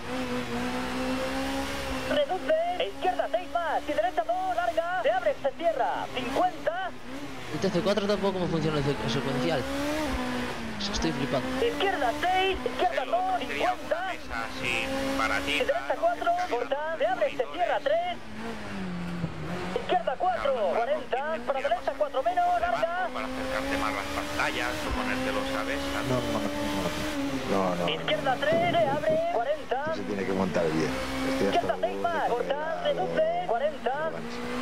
Reduce, izquierda 6 más, y derecha 2, larga, se abre, se cierra. 50. El TC4 tampoco me funciona el secuencial. Eso estoy flipando. Izquierda 6, izquierda 2, sería una 50. mesa así, Y baratita. derecha 4, corta, se abre, se cierra 3. Izquierda 4, 40, para derecha 4 menos, larga. Para acercarte más las pantallas o ponértelo, ¿sabes? No. Izquierda 3, se abre, 40. Esto se tiene que montar bien. Estoy Izquierda hasta 6 más, corta, reduce, 40.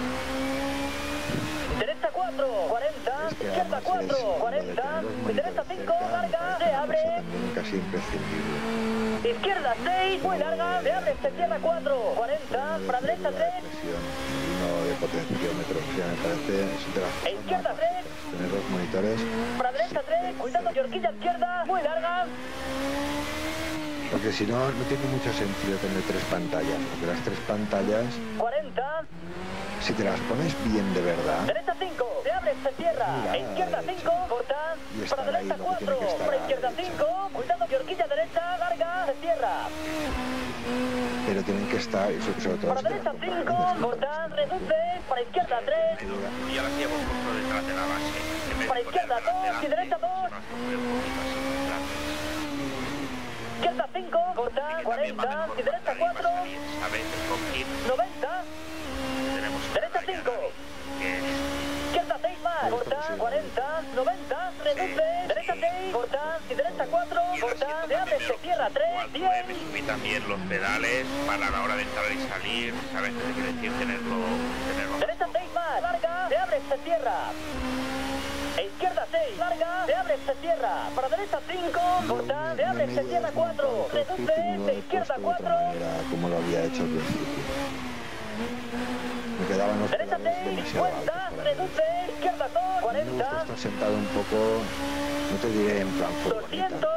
Derecha 4, 40. Izquierda 4, 40. Y derecha 5, larga, se abre. También casi imprescindible. Izquierda 6, muy larga, se abre, se cierra 4, 40. Para derecha 3. Uno de potenciómetro, o sea, me parece de las cosas Izquierda más 3. básicas, tener los monitores, Para derecha 3, cuidado, y horquilla izquierda, muy larga. porque si no, no tiene mucho sentido tener tres pantallas, porque las tres pantallas, 40. si te las pones bien de verdad, Derecha 5, se abre, se cierra. Mira, Izquierda 5, corta. Y Para estar derecha ahí lo que 4, tiene que estar para a la izquierda derecha. 5, cuidado, y horquilla derecha, larga, se cierra. pero tienen que estar, y sobre todo Para si te derecha las compras 5, grandes, corta, reduce. Para izquierda 3, Yo las llevo justo detrás de la base. En vez de para izquierda ponerlas 2 y delante, derecha 2. se las compré un poquito así detrás. Izquierda 5, corta, Y que también va 40. mejor Y derecha para 4, salir, ¿sabes? El cockpit 90. tenemos una Derecha raya 5. que es Izquierda 6 más, corta, 40, 90, reduce. Derecha 6, corta. Y derecha 4, corta. Se abre, se cierra 3, 10. me subí también los pedales para la hora de entrar y salir, ¿sabes? Es decir, tenerlo Derecha 6 más, larga, se abre, se cierra. E izquierda 6, larga, se abre, se cierra. Para derecha 5, corta, se abre, se cierra 4. Reduce, de izquierda 4. como lo había hecho al principio. Me quedaban los Derecha pedales 6, demasiado 50, altos para mí. reduce, izquierda 2, Me gusta 40. estar sentado un poco, no te diré en plan furgoneta, 200,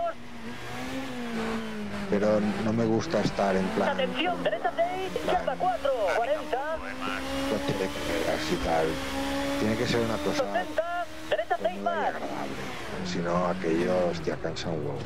pero no me gusta estar en plan atención, derecha 6, izquierda 4, 40. coche de carreras y tal. Tiene que ser una cosa 60, derecha 6 cómoda y más. agradable. Si no, aquello, hostia, cansa un huevo.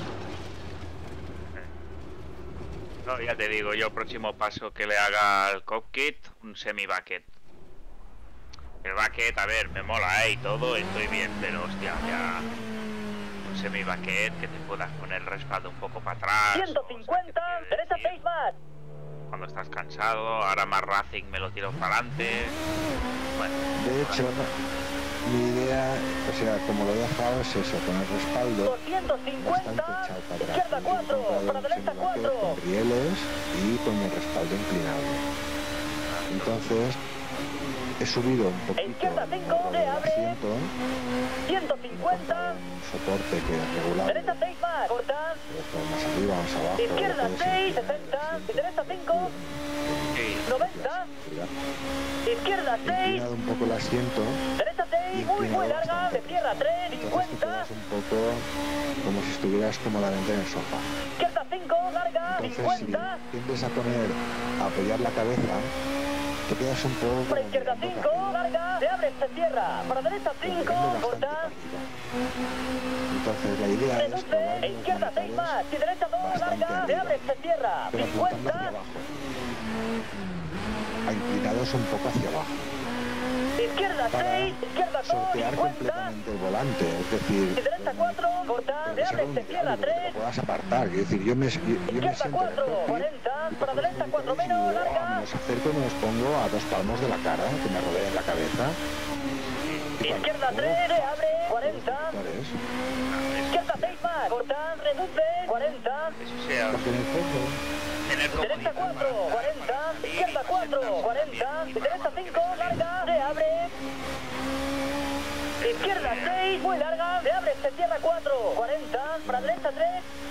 No, ya te digo, yo próximo paso que le haga al cockpit, un semi-bucket. El bucket, a ver, me mola, y todo, estoy bien, pero hostia, ya... Un semi-bucket que te puedas poner el respaldo un poco para atrás. 150, derecha 6 más. Cuando estás cansado, ahora más Racing me lo tiro para adelante. Bueno, De hecho, mi idea, o sea, como lo he dejado es eso, con el respaldo bastante 250, echado para atrás. izquierda Yo he 4, comprado para un derecha semi-bucket 4. con rieles y con el respaldo inclinado. Entonces, he subido un poquito Izquierda 5, el morro se del abre. asiento, 150, un soporte que es regular, derecha 6 más, corta. más arriba, más abajo. Izquierda puede 6, ser 60, y derecha 5, 90. Izquierda 6, inclinado un poco el asiento, derecha 6, muy larga, se cierra 3, entonces te 50. quedas un poco como si estuvieras cómodamente en el sofá. Izquierda 5, larga, Entonces, 50. si tiendes a apoyar la cabeza, te quedas un poco Para como izquierda mirando 5, para arriba, larga, se abre, se cierra. Para derecha 5, mirando bastante corta. para arriba. Entonces, la idea es Reduce, probar los izquierda 6 monitores más, y derecha 2, bastante larga, se arriba, abre, se cierra. pero apuntando hacia 50. abajo. Inclinados un poco hacia abajo. Izquierda Para 6, izquierda 2, sortear 50. completamente el volante, es decir, Y derecha 4, corta, pero se que sea abre, un se cierra diálogo, que te 3. lo puedas apartar, es decir, yo me Izquierda siento en el 4, cockpit, 40, para cojo los derecha 4 monitores y menos, digo, larga. me los acerco y me los pongo a 2 palmos de la cara, que me rodeen la cabeza. Y cuando Izquierda pongo 3, se abre, los 40. monitores, Izquierda 6 más, corta, reduce, 40. eso sea, porque en el fondo tener Derecha comodidad 4, para 40, salir y izquierda para 4, sentarse 40, y para derecha cuando 5, quieres salir. larga, se abre. Izquierda 6, muy larga, se abre, se cierra 4, 40, para derecha 3,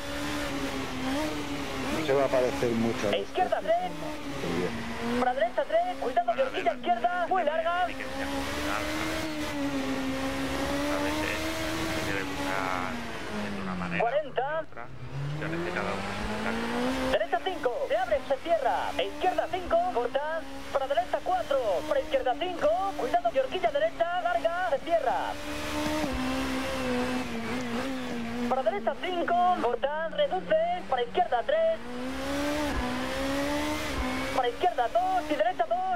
No se va a parecer mucho. e izquierda 3, para derecha 3, cuidado que horquilla izquierda, muy larga. Que sea funcional, ¿sabes? A veces se debe buscar de una manera 40. o de otra. Cuestiones de cada uno es un caso. Derecha 5, se abre, se cierra. E izquierda 5, corta. Para derecha 4, para izquierda 5. Cuidado que horquilla derecha, larga, se cierra. Para derecha 5, corta, reduce. Para izquierda 3. Para izquierda 2 y derecha 2.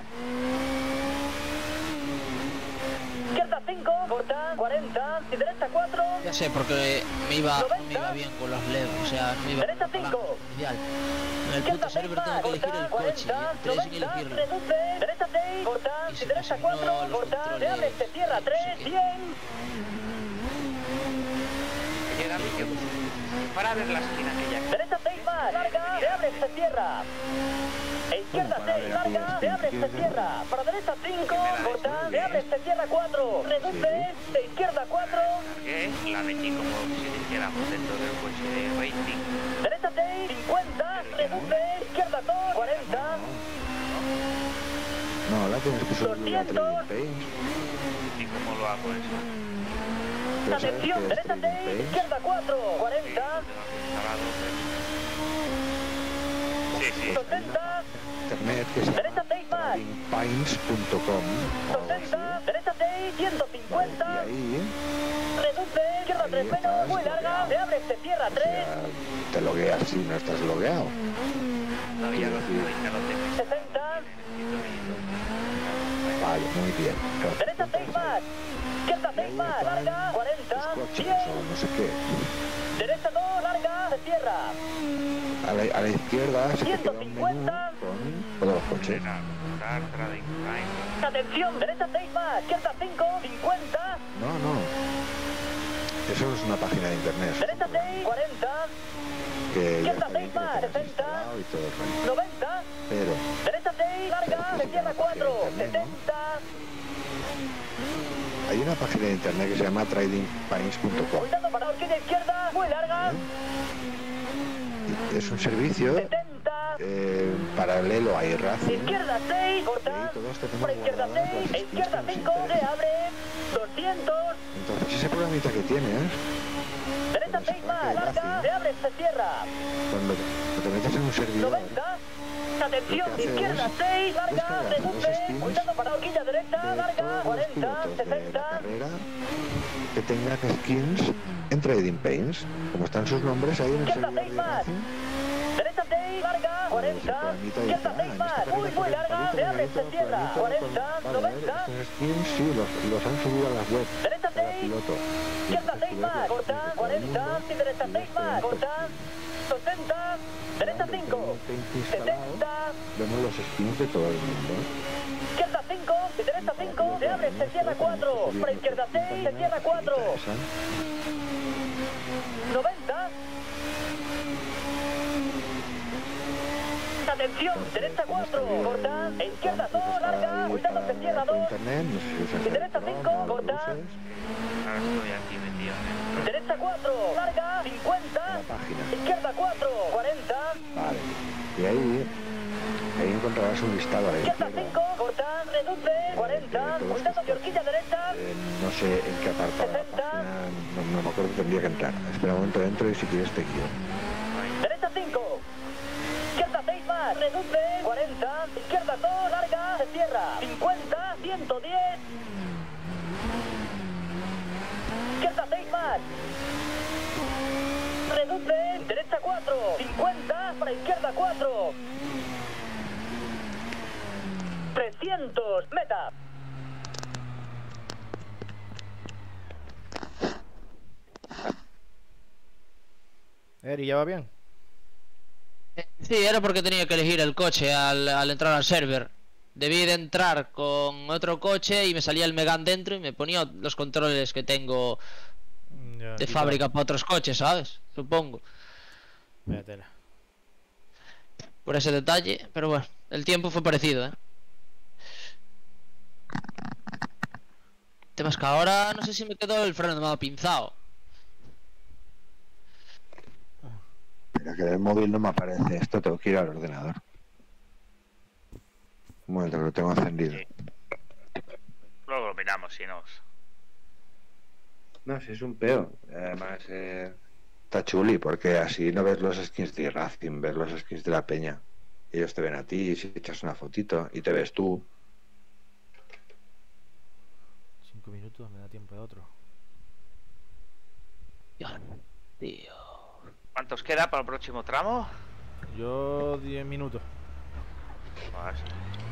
Izquierda 5, corta, 40 y derecha 4. Ya sé, porque me iba bien con los LED, o sea, no me iba Derecha 5. ideal. En el puto server tengo que elegir el coche y entré sin elegirlo. Reduce, derecha 6, corta, Y y se derecha me 4, asignó los corta, se controles, abre, se cierra no 3, sé qué. bien. Llega a mí que para ver la esquina que ya Derecha 6 más, larga, se abre, se cierra. E izquierda 6, larga, se abre, se cierra. Para derecha 5, corta, se abre, se cierra 4. Reduce, de izquierda 4. que la metí como si dijéramos dentro del coche de racing. Derecha 6, 50, reduce, izquierda 2, 40. No, la tienes que subir a 200. Trading Pains. ¿Y cómo lo hago eso? Pero sabes Atención, que es derecha Trading 6, Pains. izquierda 4, 40. Sí, sí. 60, Internet que se llama derecha 6 más. tradingpains.com. 60, derecha 6, 150. Y ahí Reduce, izquierda 3 menos, muy larga, se abre, se cierra 3. te logueas si no estás logueado. Todavía lo tengo y ya lo tengo. 60, Vale, muy bien. Claro, derecha 6 más. Izquierda 6 más, larga, 40. los coches Bien. o no sé qué. Derecha 2, larga, se cierra. A la izquierda se te queda un menú 150. con todos los coches. Atención, derecha 6 más. Izquierda 5, 50. No. Eso es una página de internet Derecha 6, 40. que ya Izquierda está 6 bien, que lo más, tengas 60. instalado y todo el rollo. 90. Pero Derecha 6, larga, se cierra 4. 70. hay una página de internet que se llama tradingpains.com. Cuidado para la horquilla izquierda, muy larga. Es un servicio 70. paralelo a iRacing. Izquierda 6, Y corta. todos tenemos Por izquierda guardadas 6, las izquierda skins que 5, nos se interesan. abre. 200. Entonces ese programita que tienes, Derecha 6 más, larga, se abre, se cierra. cuando te metes en un servidor, 90. Atención, Lo que hace izquierda es 6, larga, descargar los reduce. skins Cuidado para la horquilla derecha, de larga, todos los 40, pilotos de la 60. carrera que tengan skins en Trading Pains, como están sus nombres ahí en el Izquierda servidor 6 de más. iRacing. Derecha 6, larga, 40. Izquierda 6 más, muy larga, se abre, se cierra. 40, 90. Estos skins sí, los han subido a las web Derecha cada 6, piloto. izquierda 6 más, corta, 40. Y derecha 6 más, corta, 60. Derecha 5, 70. Vemos los skins de todo el mundo. Izquierda 5, y derecha 5, se abre, se cierra 4. Para izquierda 6, se cierra 4. 90. Atención, derecha 4, corta, e izquierda 2, larga, cuidado, se cierra 2. Internet, no sé si usas Y derecha el 5, Chrome, no lo corta. uses. Ahora estoy aquí metido en el... Derecha 4, larga, 50. La página. Izquierda 4, 40. Vale. Y ahí encontrarás un listado a la Izquierda izquierda. 5, corta, reduce, 40. Cuidado, que horquilla derecha. No sé en qué apartado de la 60. página, no me acuerdo, tendría que entrar. Espera un momento, entro y si quieres te guío. Derecha 5. Izquierda 6 más, reduce, 40. Izquierda 2, larga, se cierra. 50, 110. Izquierda 6 más. Reduce, derecha 4. 50, para izquierda 4. 300, meta. Eri, ¿ya va bien? Sí, era porque tenía que elegir el coche al entrar al server. Debí de entrar con otro coche y me salía el Megane dentro y me ponía los controles que tengo Ya, de quita- fábrica para otros coches, ¿sabes? Supongo. Métela. por ese detalle, pero bueno, el tiempo fue parecido, ¿eh? El tema es que ahora no sé si me quedó el freno de mano pinzado. Mira que el móvil no me aparece esto, tengo que ir al ordenador. Un momento que lo tengo encendido. Sí. Luego lo miramos, si no. No, si es un peo. Además, está chuli porque así no ves los skins de Racing, ves los skins de la peña. Ellos te ven a ti, si echas una fotito y te ves tú. 5 minutos, me da tiempo de otro. Tío. ¿Cuántos queda para el próximo tramo? Yo 10 minutos. Pues,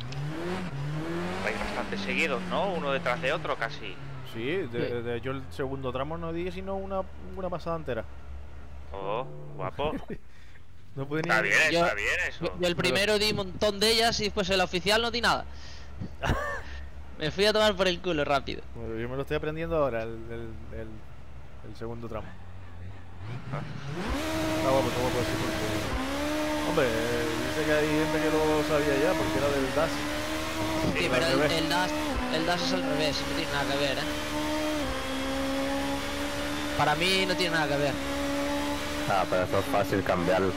vais bastante seguidos, ¿no? Uno detrás de otro casi. Sí, de hecho el segundo tramo no di sino una pasada entera. Oh, guapo. No pude ni... Está bien eso. Yo el primero di un montón de ellas y después en la oficial no di nada. Me fui a tomar por el culo rápido. Bueno, yo me lo estoy aprendiendo ahora, el segundo tramo. Está guapo sí, porque... Hombre, dice que hay gente que lo sabía ya porque era del DAS. Sí, pero el DAS es al revés, no tiene nada que ver, Para mí no tiene nada que ver. Ah, pero eso es fácil cambiarlo.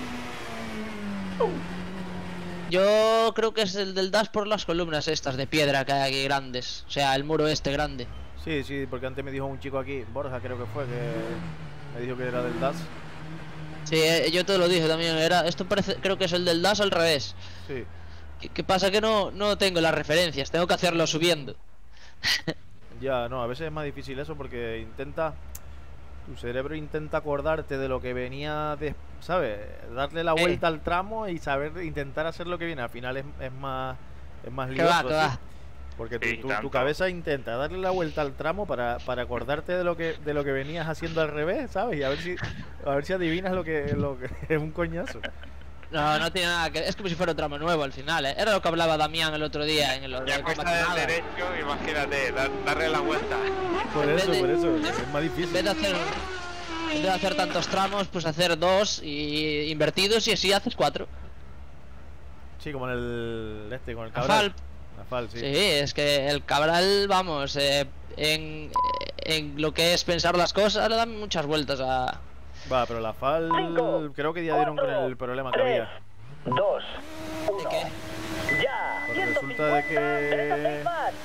Yo creo que es el del DAS por las columnas estas de piedra que hay aquí grandes. O sea, el muro este grande. Sí, porque antes me dijo un chico aquí, Borja creo que fue, que me dijo que era del DAS. Sí, yo te lo dije también, esto parece, creo que es el del DAS al revés. Sí. ¿Qué pasa? Que no tengo las referencias, tengo que hacerlo subiendo. Ya, no, a veces es más difícil eso porque tu cerebro intenta acordarte de lo que venía de, ¿sabes? Darle la vuelta al tramo y intentar hacer lo que viene. Al final es más lioso, que va. Porque tu cabeza intenta darle la vuelta al tramo para acordarte de lo que venías haciendo al revés, ¿sabes? Y a ver si adivinas lo que es un coñazo. No tiene nada que ver, es como si fuera un tramo nuevo al final, Era lo que hablaba Damián el otro día en el ya cuesta del derecho, imagínate, darle la vuelta. Por eso, es más difícil. En vez de hacer tantos tramos, pues hacer 2 y invertidos y así haces 4. Sí, como con el Cabral. Afal, sí. Sí, es que el Cabral, vamos, en lo que es pensar las cosas, le dan muchas vueltas a... Va, pero la FAL creo que ya dieron con el problema que había. 2, 1. ¿De qué? Ya. Porque resulta de que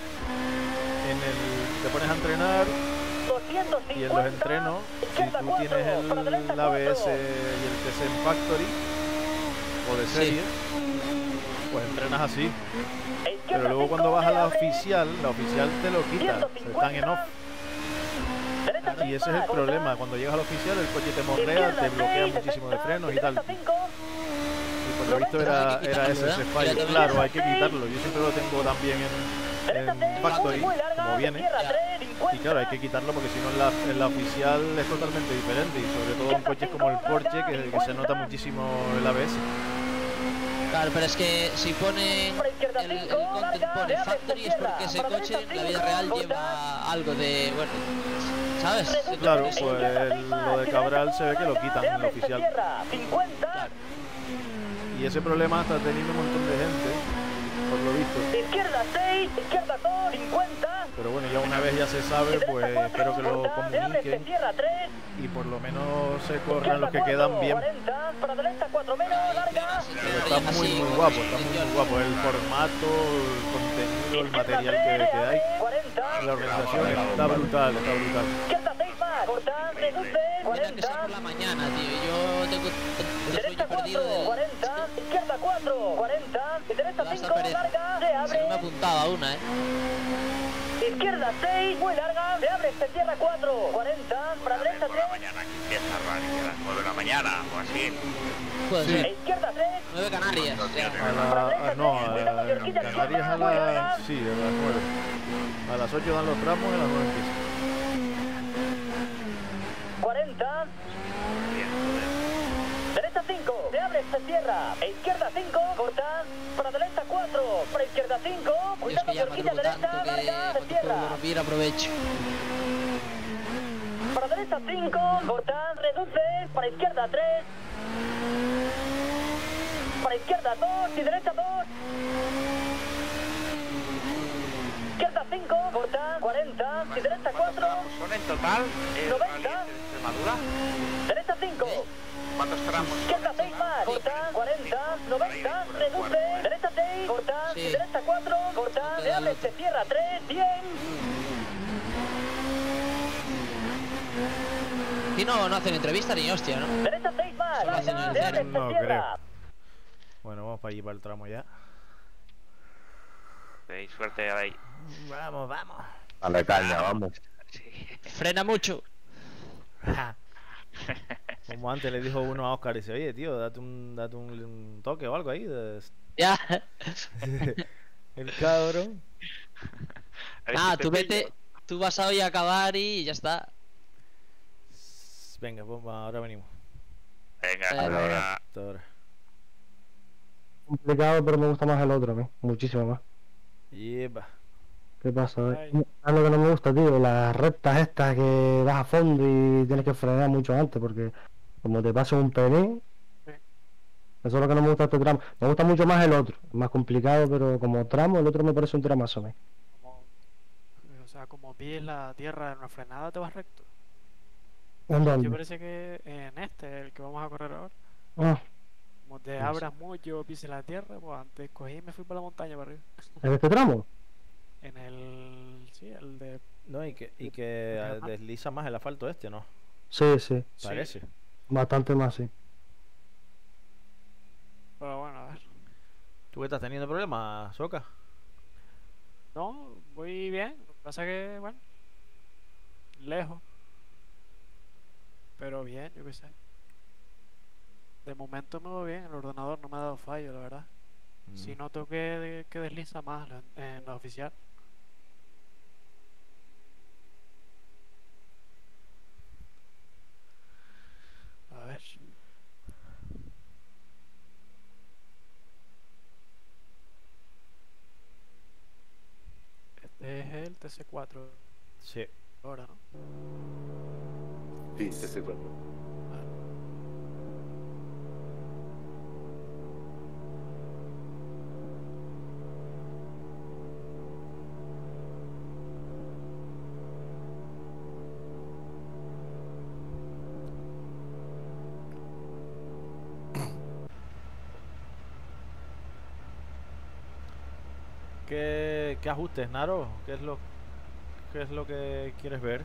te pones a entrenar y en los entrenos, si tú tienes el ABS y el TSM Factory o de serie, pues entrenas así. Pero luego cuando vas a la oficial te lo quita, están en off. Y ese es el problema, cuando llegas al oficial el coche te morrea, te bloquea muchísimo de frenos y tal. Y por lo visto era ese fallo. Claro, hay que quitarlo, yo siempre lo tengo también en Factory, como viene. Y claro, hay que quitarlo porque si no en la oficial es totalmente diferente. Y sobre todo en coches como el Porsche, que se nota muchísimo el ABS. Claro, pero es que si pone el content pone Factory es porque ese coche en la vida real lleva algo de, bueno, ¿sabes? Claro, pues lo de Cabral se ve que lo quitan en el oficial. Claro. Y ese problema está teniendo un montón de gente, por lo visto. Izquierda 6, izquierda 2, 50. Pero bueno, ya una vez ya se sabe, pues espero que lo comuniquen y por lo menos se corran los que quedan bien. Pero está muy guapo, el formato, el contenido, el material que hay. La organización está brutal, Izquierda 6 más, cortan, reduce, Tiene que ser por la mañana, tío. Yo tengo el sueño perdido del... 40, izquierda 4, 40, y derecha 5, larga, se Si abre. no me apuntaba una, Izquierda 6, muy larga, se abre, se cierra 4, 40, para derecha Por la 3. mañana que empieza a rally, a las 9 de la mañana o así. Puede Sí. ser. Izquierda 3, 9 Canarias. en Canarias a las... sí, a las 9. A las 8 dan los tramos y a las 9 empieza. 40, derecha 5, se abre, se cierra. E izquierda 5, corta, para derecha 4, para izquierda 5, Yo es cuidado que ya que horquilla madrugo derecha, tanto que larga, se cuando cierra. puedo dormir aprovecho. Para derecha 5, corta, reduce, para izquierda 3. para izquierda 2 y derecha 2. Izquierda 5, cortan 40, y derecha 4. ¿Son en total? 90. Extremadura. Derecha 5. ¿Cuántos tramos? Izquierda 6 más, cortan 40, 90, reduce. Derecha 6, cortan y derecha 4, cortan. Reales se cierra 3, 100. Y no hacen entrevista ni hostia, ¿no? Derecha 6 más, Solo hacen el Reales cero. se No cierra. Bueno, vamos para allí, para el tramo ya. Ok, suerte ahí. Vamos, vamos. A la caña, vamos. Frena mucho. Como antes le dijo uno a Oscar, dice, oye, tío, date un toque o algo ahí. Ya. El cabrón. Ah, tú vete. Tú vas a hoy a acabar y ya está. Venga, pues ahora venimos. Venga, Venga. hasta ahora. Complicado, pero me gusta más el otro a mí. Muchísimo más. Yepa. ¿Qué pasa? Es lo que no me gusta, tío. Las rectas estas que vas a fondo y tienes que frenar mucho antes porque como te pasa un pelín. Eso es lo que no me gusta de este tramo. Me gusta mucho más el otro. Es más complicado, pero como tramo, el otro me parece un tramazo a mí. O sea, como pilles la tierra en una frenada, te vas recto. ¿En Yo dónde? parece que en este, el que vamos a correr ahora, Ah, como te abras mucho, pises la tierra, pues antes cogí y me fui por la montaña para arriba. ¿en este tramo? En el... sí, el de... No, y que desliza más el asfalto este, ¿no? Sí, sí. Parece. Bastante más, sí. Pero bueno, a ver. ¿Tú qué estás teniendo problemas, Soca? No, voy bien. Lo que pasa que, bueno, lejos. Pero bien, yo qué sé. De momento me voy bien, el ordenador no me ha dado fallo, la verdad. Si noto que desliza más en la oficial. A ver. Este es el TC4 Sí. ahora, ¿no? Sí, TC4. ¿Qué ajustes, Naro? ¿Qué es lo que quieres ver?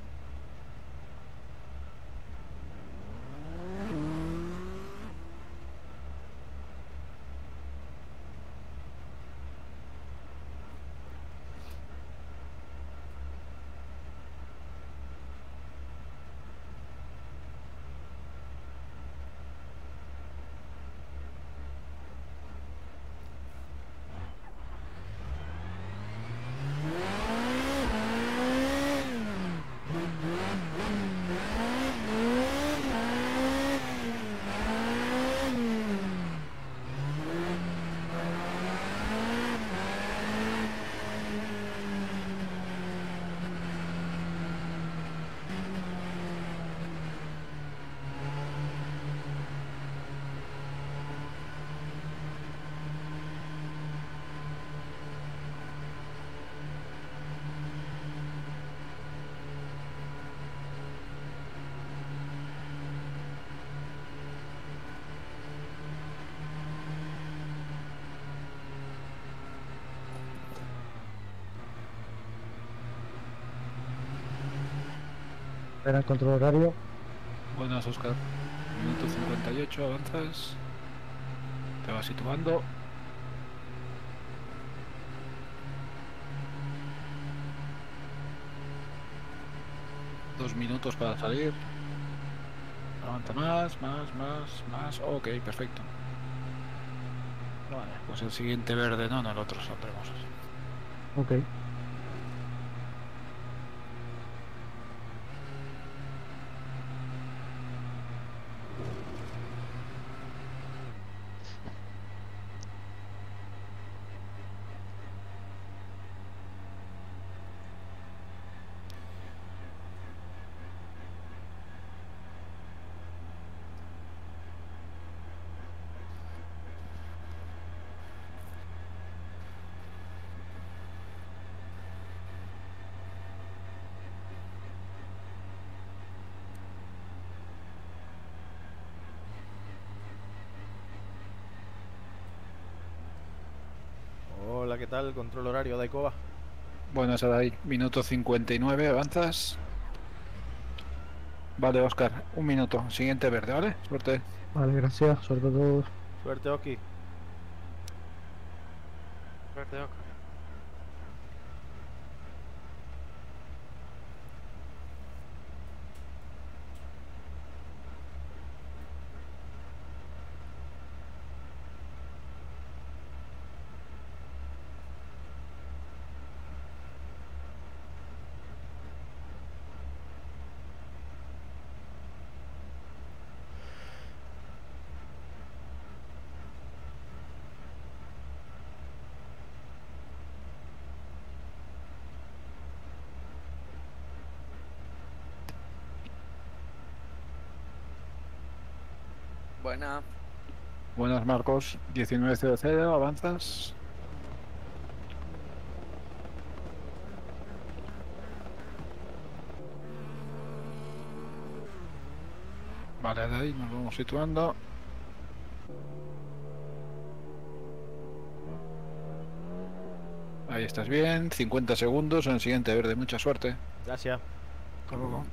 Espera el control horario. Buenas, Oscar. Minuto 58, avanzas. Te vas situando. Dos minutos para salir. Avanza más. Ok, perfecto. Vale, pues el siguiente verde no, el otro saldremos. Ok. ¿qué tal el control horario de Icova? Buenas, Adai. Minuto 59, avanzas. Vale, Oscar, un minuto. Siguiente verde, ¿vale? Suerte. Vale, gracias. Suerte a todos. Suerte, Oki. Suerte, Oscar. Buena. Buenas, Marcos. 19.00, avanzas. Vale, de ahí nos vamos situando. Ahí estás bien. 50 segundos en el siguiente verde. Mucha suerte. Gracias. Hasta luego.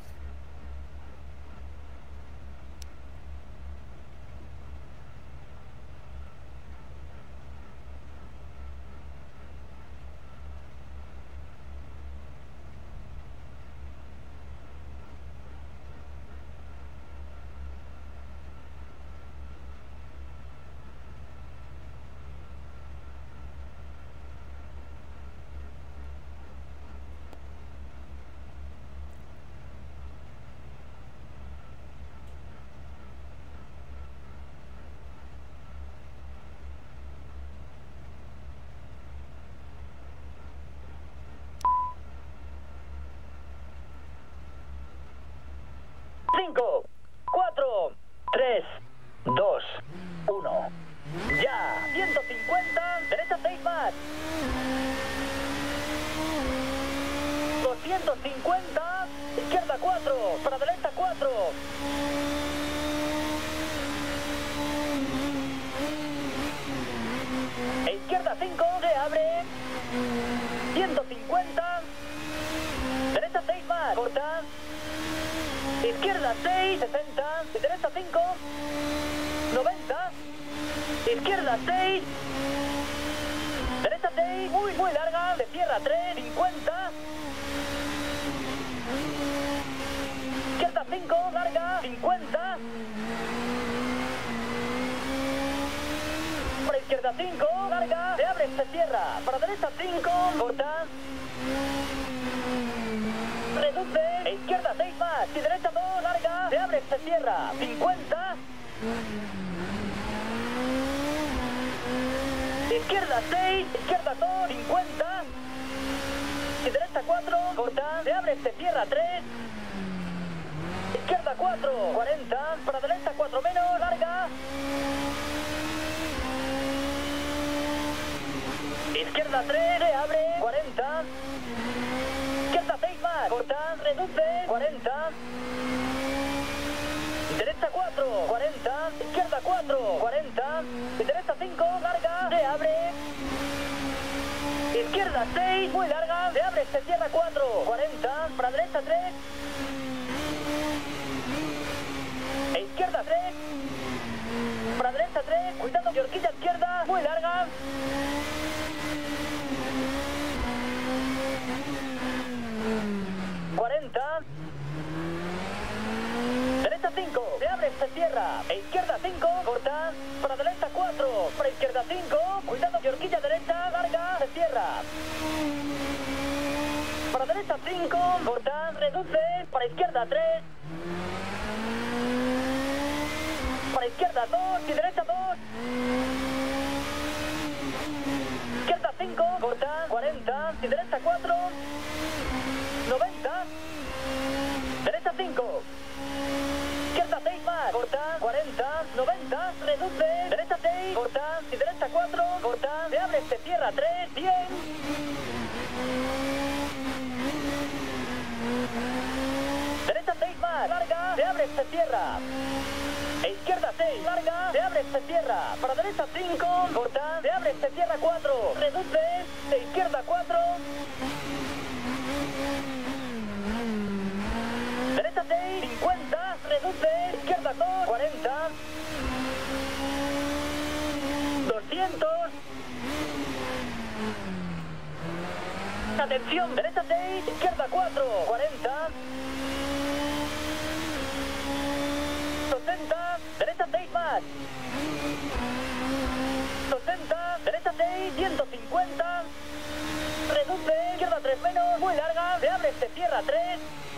Cinco, 4, 3, 2, 1. Ya. 150. Derecha 6 más. 250. Izquierda 4. Para derecha 4. E izquierda 5. Se abre. 150. Derecha 6 más. Corta. Izquierda 6, 60, y derecha 5, 90, izquierda 6, derecha 6, muy larga, se cierra 3, 50, izquierda 5, larga, 50, para izquierda 5, larga, se abre, se cierra, para derecha 5, corta, reduce, e izquierda 6 más, y derecha 2, larga, se abre, se cierra, 50, izquierda 6, izquierda 2, 50, y derecha 4, corta, se abre, se cierra, 3, izquierda 4, 40, para derecha 4 menos, larga, izquierda 3, se abre, 40, izquierda 6 más, corta, reduce, 40, derecha 4, 40, izquierda 4, 40, y derecha 5, larga, se abre, izquierda 6, muy larga, se abre, se cierra 4, 40, para derecha 3, e izquierda 3, para derecha 3, cuidado, y horquilla izquierda, muy larga, derecha 5, se abre, se cierra, e izquierda 5, corta, para derecha 4, para izquierda 5, cuidado, y horquilla derecha, larga, se cierra, para derecha 5, corta, reduce, para izquierda 3, para izquierda 2 y derecha 2, izquierda 5, corta, 40, y derecha 4, 90, derecha 5, izquierda 6 más, corta, 40, 90, reduce, derecha 6, corta, y derecha 4, corta, se abre, se cierra 3, 100, derecha 6 más, larga, se abre, se cierra, e izquierda 6, larga, se abre, se cierra, para derecha 5, corta, se abre, se cierra 4, reduce, e izquierda 4, derecha 6, 50, reduce, izquierda 2, 40, 200, atención, derecha 6, izquierda 4, 40, 60, derecha 6 más, 60, derecha 6, 150, reduce, izquierda 3 menos, muy larga, se abre, se cierra 3,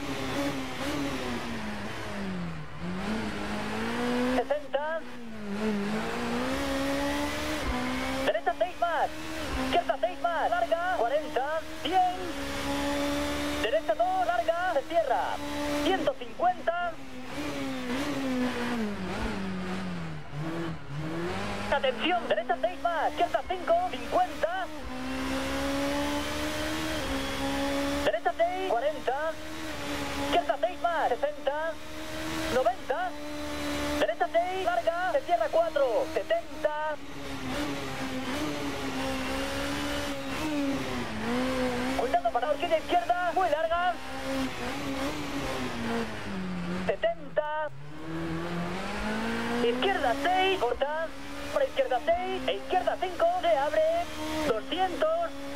60, derecha 6 más, izquierda 6 más, larga, 40, 100, derecha 2, larga, se cierra, 150, atención, derecha 6 más, izquierda 5, 50, derecha 6, 40, izquierda 6 más, 60, 90, derecha 6, larga, se cierra 4, 70, cuidado para la horquilla izquierda, muy larga, 70, izquierda 6, corta, para izquierda 6, e izquierda 5, se abre, 200,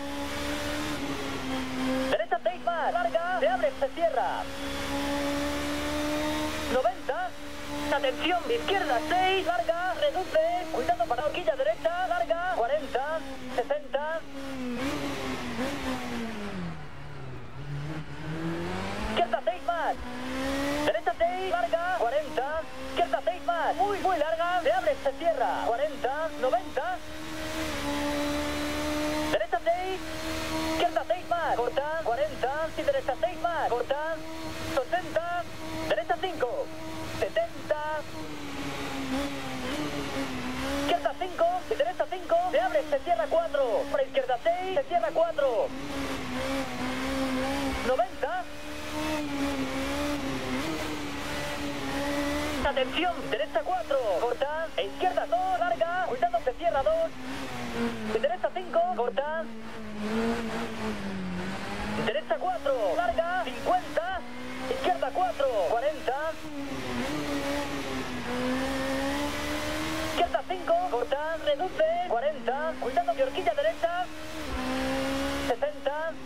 derecha 6 más, larga, se abre, se cierra, 90, atención, izquierda 6, larga, reduce, cuidado para la horquilla derecha, larga, 40, 60, izquierda 6 más, derecha 6, larga, 40, izquierda 6 más, muy larga, se abre, se cierra, 40, 90, derecha 6, izquierda 6 más, corta, 40, y derecha 6 más, corta, 60, derecha 5, 70, izquierda 5, y derecha 5, se abre, se cierra 4, para izquierda 6, se cierra 4, 90, atención, derecha 4, corta, e izquierda 2, larga, cuidado, se cierra 2, y derecha 5, corta, derecha 4, larga, 50, izquierda 4, 40, izquierda 5, corta, reduce, 40, cuidado de horquilla derecha, 60,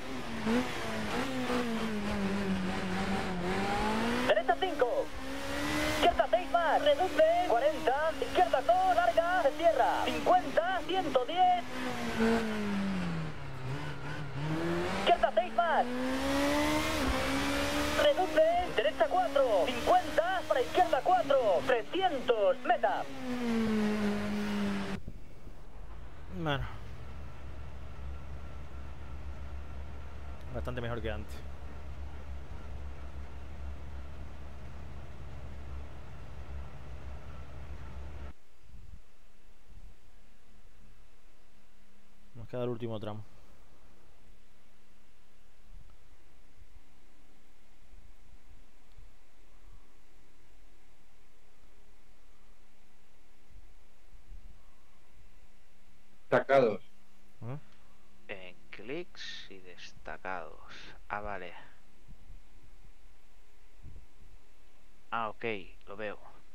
derecha 5, izquierda 6 más, reduce, 40, izquierda 2, larga, se cierra, 50, 110, izquierda 6 más, reduce, derecha 4, 50, para izquierda 4, 300, meta. Bueno, bastante mejor que antes. Nos queda el último tramo. Destacados. En clics y destacados. Ah, vale. Ah, ok, lo veo.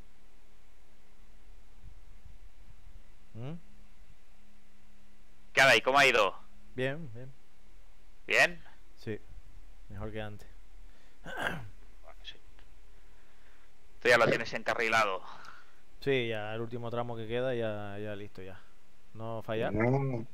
¿Qué hay? ¿Cómo ha ido? Bien, bien. ¿Bien? Sí, mejor que antes. Bueno, sí. Tú ya lo tienes encarrilado. Sí, ya el último tramo que queda, ya listo ya. No fallar. No.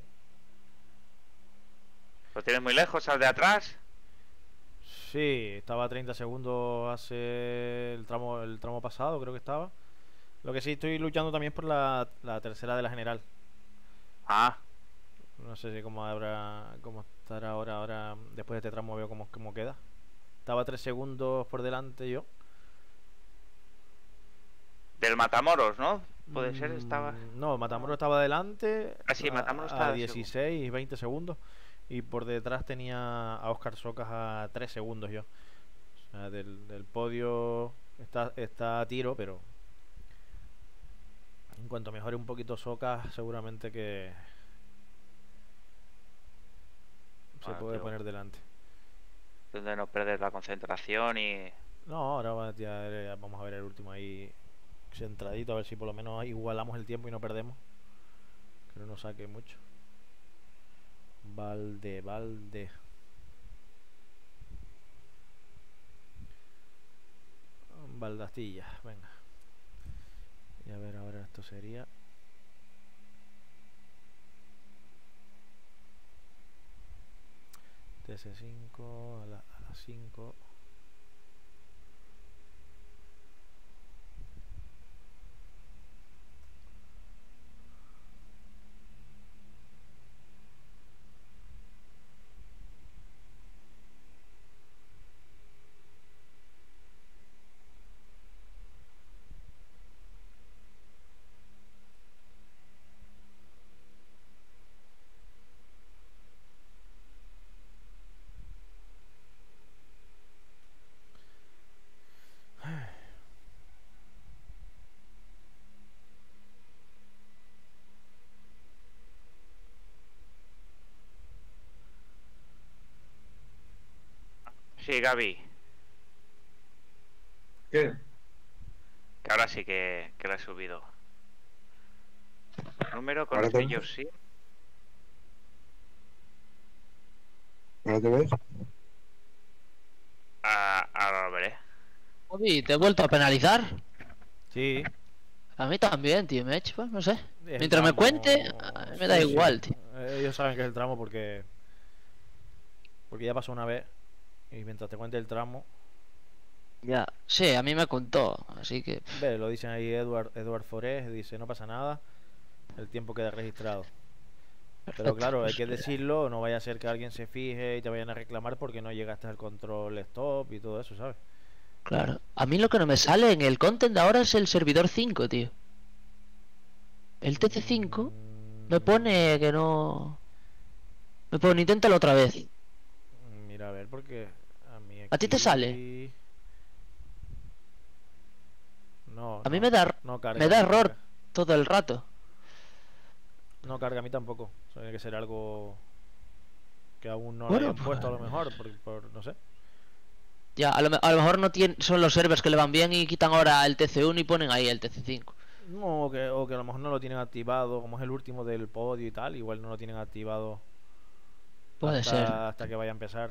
¿Lo tienes muy lejos al de atrás? Sí, estaba a 30 segundos hace el tramo pasado, creo que estaba. Lo que sí estoy luchando también por la tercera de la general. Ah. No sé si cómo estará ahora después de este tramo, veo cómo queda. Estaba 3 segundos por delante yo. Del Matamoros, ¿no? Puede ser, estaba... No, Matamoros estaba adelante. Ah, sí, Matamoros estaba a 16 y 20 segundos. Y por detrás tenía a Óscar Socas a 3 segundos yo. O sea, del podio está a tiro, pero En cuanto mejore un poquito Soca, seguramente que se Bueno, puede tío, poner delante. donde no perder la concentración y... No, ahora vamos a ver el último ahí centradito, a ver si por lo menos igualamos el tiempo y no perdemos. Que no nos saque mucho. Valde. Baldastilla, venga. Y a ver, ahora esto sería... TS5 a las 5. Sí, Gaby, ¿Qué? que ahora sí que la he subido. Número con ¿Ahora el que te yo ves? sí. ¿Ahora te ves? Ahora lo veré. Obi, ¿te he vuelto a penalizar? Sí. A mí también, tío, me he hecho, pues, no sé. Es el Mientras me tramo. cuente, me da Sí, igual, sí. tío. Ellos saben que es el tramo porque ya pasó una vez y mientras te cuente el tramo, Ya, sí, a mí me contó, así que... ve, lo dicen ahí Edward Forés, dice no pasa nada, el tiempo queda registrado. Pero Perfecto, claro, hay pues, que decirlo, no vaya a ser que alguien se fije y te vayan a reclamar porque no llegaste al control stop y todo eso, ¿sabes? claro. A mí lo que no me sale en el content de ahora es el servidor 5, tío. El TC5 me pone que no... Me pone, inténtalo otra vez. Mira, a ver, porque a mí ¿A ti te sale? aquí... No, A mí no, me da no error carga. todo el rato. No carga a mí tampoco. O sea, tiene que ser algo que aún no lo Bueno, hayan puesto a lo mejor, por no sé. Ya, a lo mejor no tiene, son los servers que le van bien y quitan ahora el TC1 y ponen ahí el TC5. No, o que a lo mejor no lo tienen activado, como es el último del podio y tal, igual no lo tienen activado Puede ser. hasta que vaya a empezar.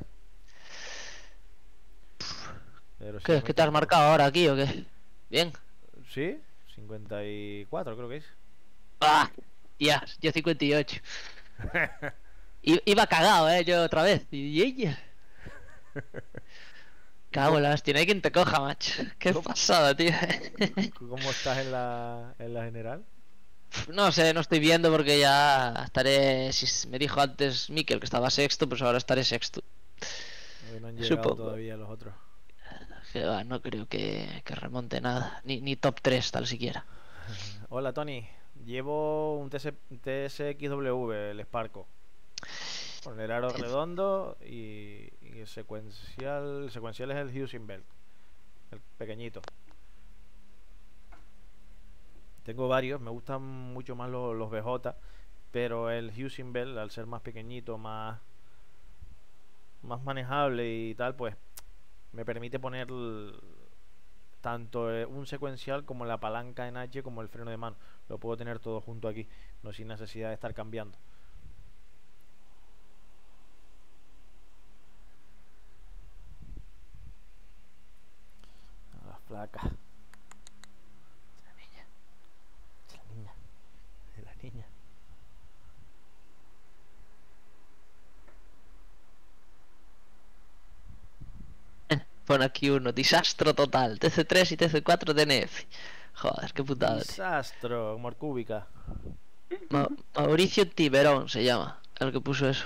Pero sí, ¿Qué? a mí ¿Qué te has tampoco. marcado ahora aquí o qué? Bien. ¿Sí? 54 creo que es. ¡Ah! Ya, yo 58. Iba cagado, yo otra vez. Y ella. Cago en la hostia, no hay quien te coja, macho. Qué pasada, tío. ¿Cómo estás en la general? No sé, no estoy viendo porque ya estaré. Si me dijo antes Mikel que estaba sexto, pues ahora estaré sexto. No han llegado Supongo. todavía los otros. Que va, no creo que remonte nada. Ni top 3 tal siquiera. Hola Tony, llevo un TSXW, el Sparco. Con el aro redondo y el secuencial es el Husing Belt, el pequeñito. Tengo varios, me gustan mucho más los BJ, pero el Husing Belt, al ser más pequeñito, más manejable y tal, pues me permite poner tanto un secuencial como la palanca en H como el freno de mano. Lo puedo tener todo junto aquí, no sin necesidad de estar cambiando. A la flaca. La niña. La niña. La niña. Pon aquí uno, disastro total, TC3 y TC4 DNF. Joder, qué putada, tío. Disastro, Morcúbica. Mauricio Tiberón se llama, el que puso eso.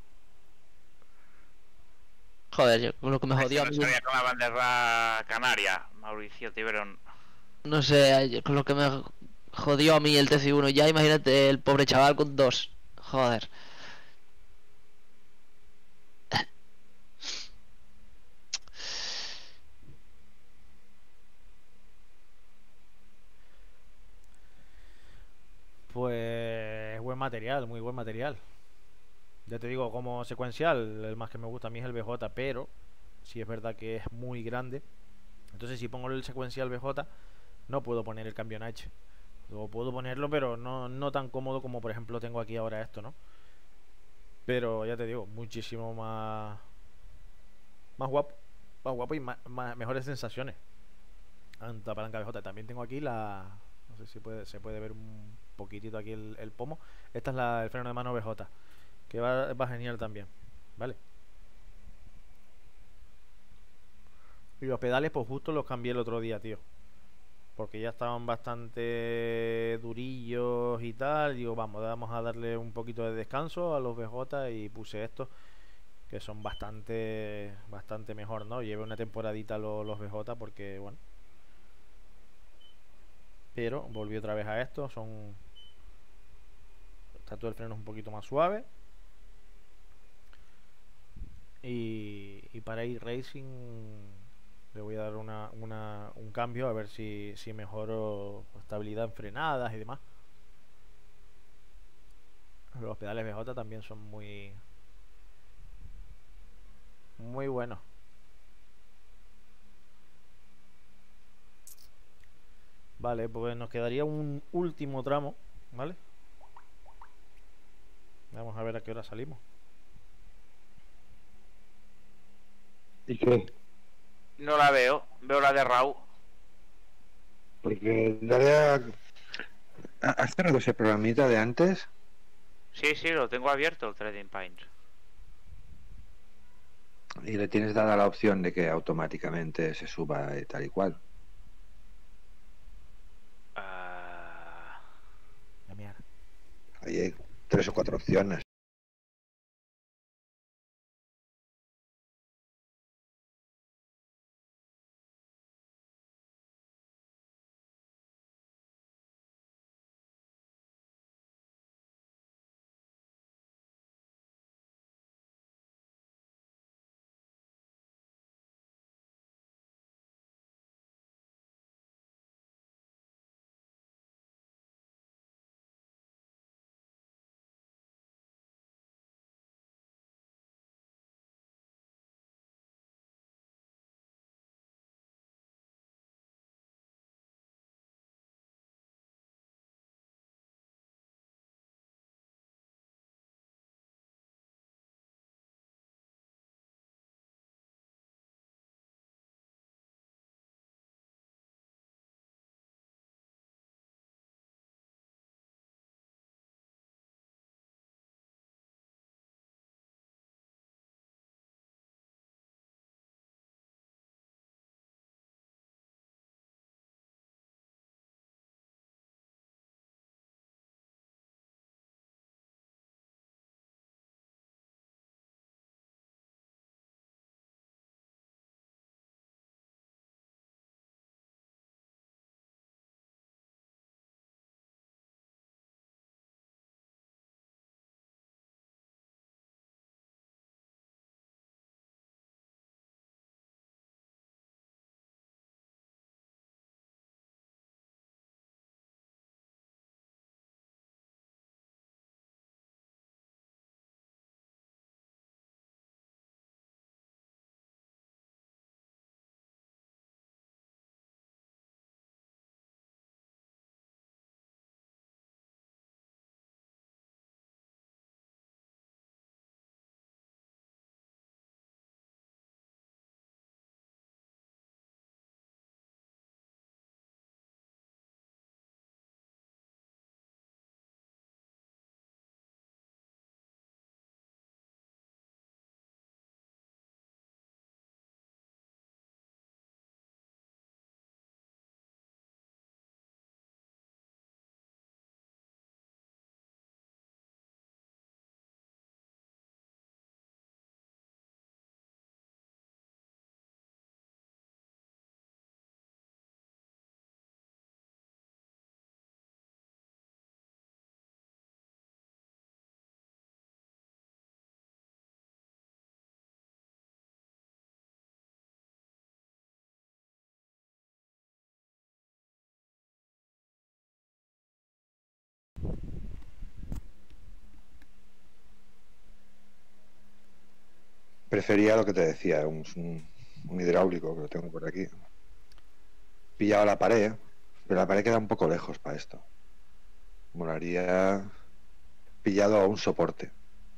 Joder, yo con lo que me jodió a No mí, sabía con la bandera canaria, Mauricio Tiberón. no sé, con lo que me jodió a mí el TC1, ya imagínate el pobre chaval con 2. Joder. buen material, muy buen material. Ya te digo, como secuencial, el más que me gusta a mí es el BJ, pero si es verdad que es muy grande. Entonces si pongo el secuencial BJ, no puedo poner el cambio en H. O puedo ponerlo, pero no tan cómodo como por ejemplo tengo aquí ahora esto, ¿no? Pero ya te digo, muchísimo más guapo. Más guapo y mejores sensaciones. Anta palanca BJ. También tengo aquí la... No sé si se puede ver un poquitito aquí el pomo. Esta es el freno de mano BJ. Que va genial también. ¿Vale? Y los pedales pues justo los cambié el otro día, tío. Porque ya estaban bastante durillos y tal. Digo, vamos a darle un poquito de descanso a los BJ y puse estos que son bastante mejor, ¿no? Llevé una temporadita los BJ porque, bueno. Pero volví otra vez a esto. Está todo el freno un poquito más suave. Y para ir racing le voy a dar un cambio a ver si mejoro estabilidad en frenadas y demás. Los pedales BJ también son muy buenos. Vale, pues nos quedaría un último tramo, ¿vale? Vamos a ver a qué hora salimos. ¿Y qué? No la veo, veo la de Raúl. Porque ¿has cerrado ese programita de antes? Sí, lo tengo abierto el Trading Pines. Y le tienes dada la opción de que automáticamente se suba tal y cual. Ahí hay 3 o 4 opciones. Prefería lo que te decía, un hidráulico que lo tengo por aquí. Pillado la pared, pero la pared queda un poco lejos para esto. Molaría pillado a un soporte.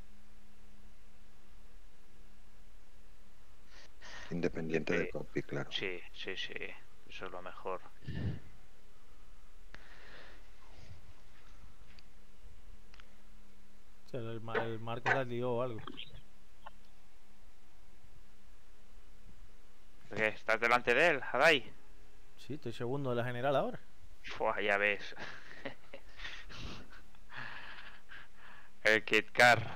Independiente del cockpit, claro. Sí, sí, sí. Eso es lo mejor. O sea, el Marcos la lió o algo. ¿Qué? ¿Estás delante de él, Hadai? Sí, estoy segundo de la general ahora. Fua, ya ves. El Kit Car.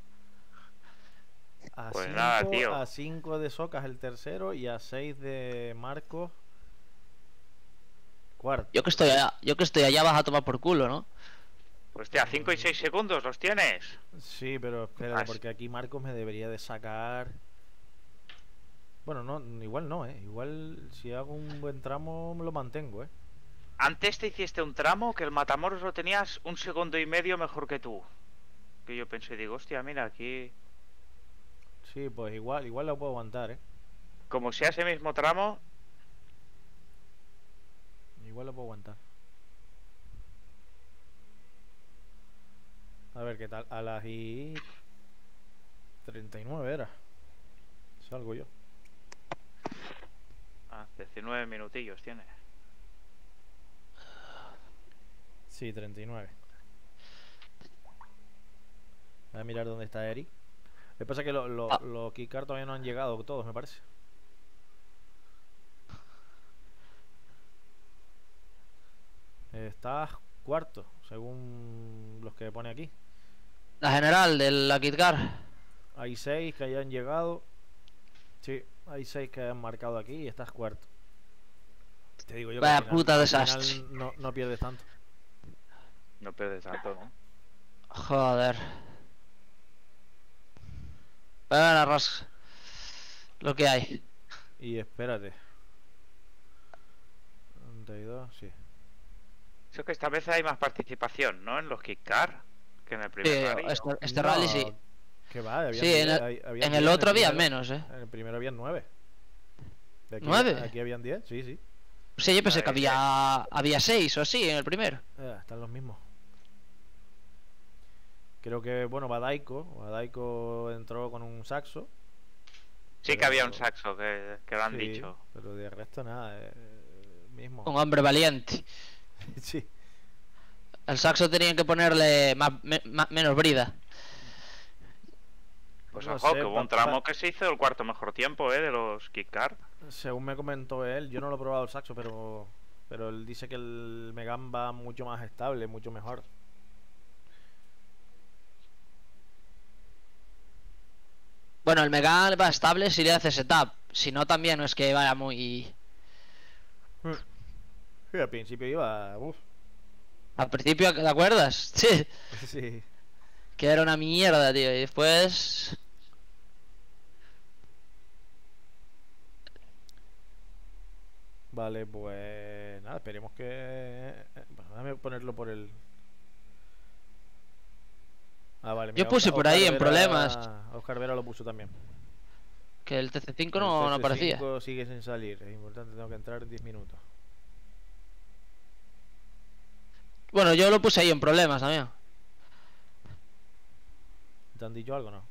Pues nada, tío. A 5 de Socas el tercero y a 6 de Marcos cuarto. Yo que estoy allá vas a tomar por culo, ¿no? Hostia, 5 y 6 segundos los tienes. Sí, pero espérate, porque aquí Marcos me debería de sacar. Bueno, no, igual no, igual si hago un buen tramo me lo mantengo, Antes te hiciste un tramo que el Matamoros lo tenías 1,5 segundos mejor que tú. Que yo pensé, digo, hostia, mira, aquí... Sí, pues igual lo puedo aguantar, Como sea ese mismo tramo... Igual lo puedo aguantar. A ver qué tal. A las y 39 era. Salgo yo. 19 minutillos tiene. Sí, 39. Voy a mirar dónde está Eric. Lo que pasa es que los Kikar todavía no han llegado todos, me parece. Estás cuarto, según los que pone aquí. La general de la KitKar. Hay 6 que hayan llegado. Sí, hay 6 que han marcado aquí y estás cuarto. Te digo yo que Vaya puta desastre. No pierdes tanto. No pierdes tanto, ¿no? Joder. Bueno, arroz. Lo que hay. Y espérate. 32, sí. Eso que esta vez hay más participación, ¿no? En los Kit Car que en el primer rally. Este rally sí. Que va, había Sí, en el otro había menos, En el primero habían 9. ¿9? Aquí habían 10, sí, sí. Sí, yo pensé que había 6 o así en el primero. Están los mismos. Creo que, bueno, Badaiko entró con un saxo. Sí, que había un saxo que lo han dicho. Pero de resto nada, mismo. Un hombre valiente. Sí. Al saxo tenían que ponerle menos brida. Pues No ojo, sé, que hubo un tramo que se hizo el cuarto mejor tiempo, de los Kit Car. Según me comentó él, yo no lo he probado el saxo, pero él dice que el Megane va mucho más estable, mucho mejor. Bueno, el Megane va estable si le hace setup. Si no, también no es que vaya muy... Sí, al principio iba... Uf. Al principio, ¿te acuerdas? Sí. Sí. Que era una mierda, tío. Y después... Vale, pues... Nada, esperemos que... Bueno, déjame ponerlo por el... Ah, vale. Yo puse por ahí en problemas. Oscar Vera lo puso también. Que el TC5 no aparecía. El TC5 sigue sin salir. Es importante, tengo que entrar en 10 minutos. Bueno, yo lo puse ahí en problemas también. ¿Te han dicho algo o no?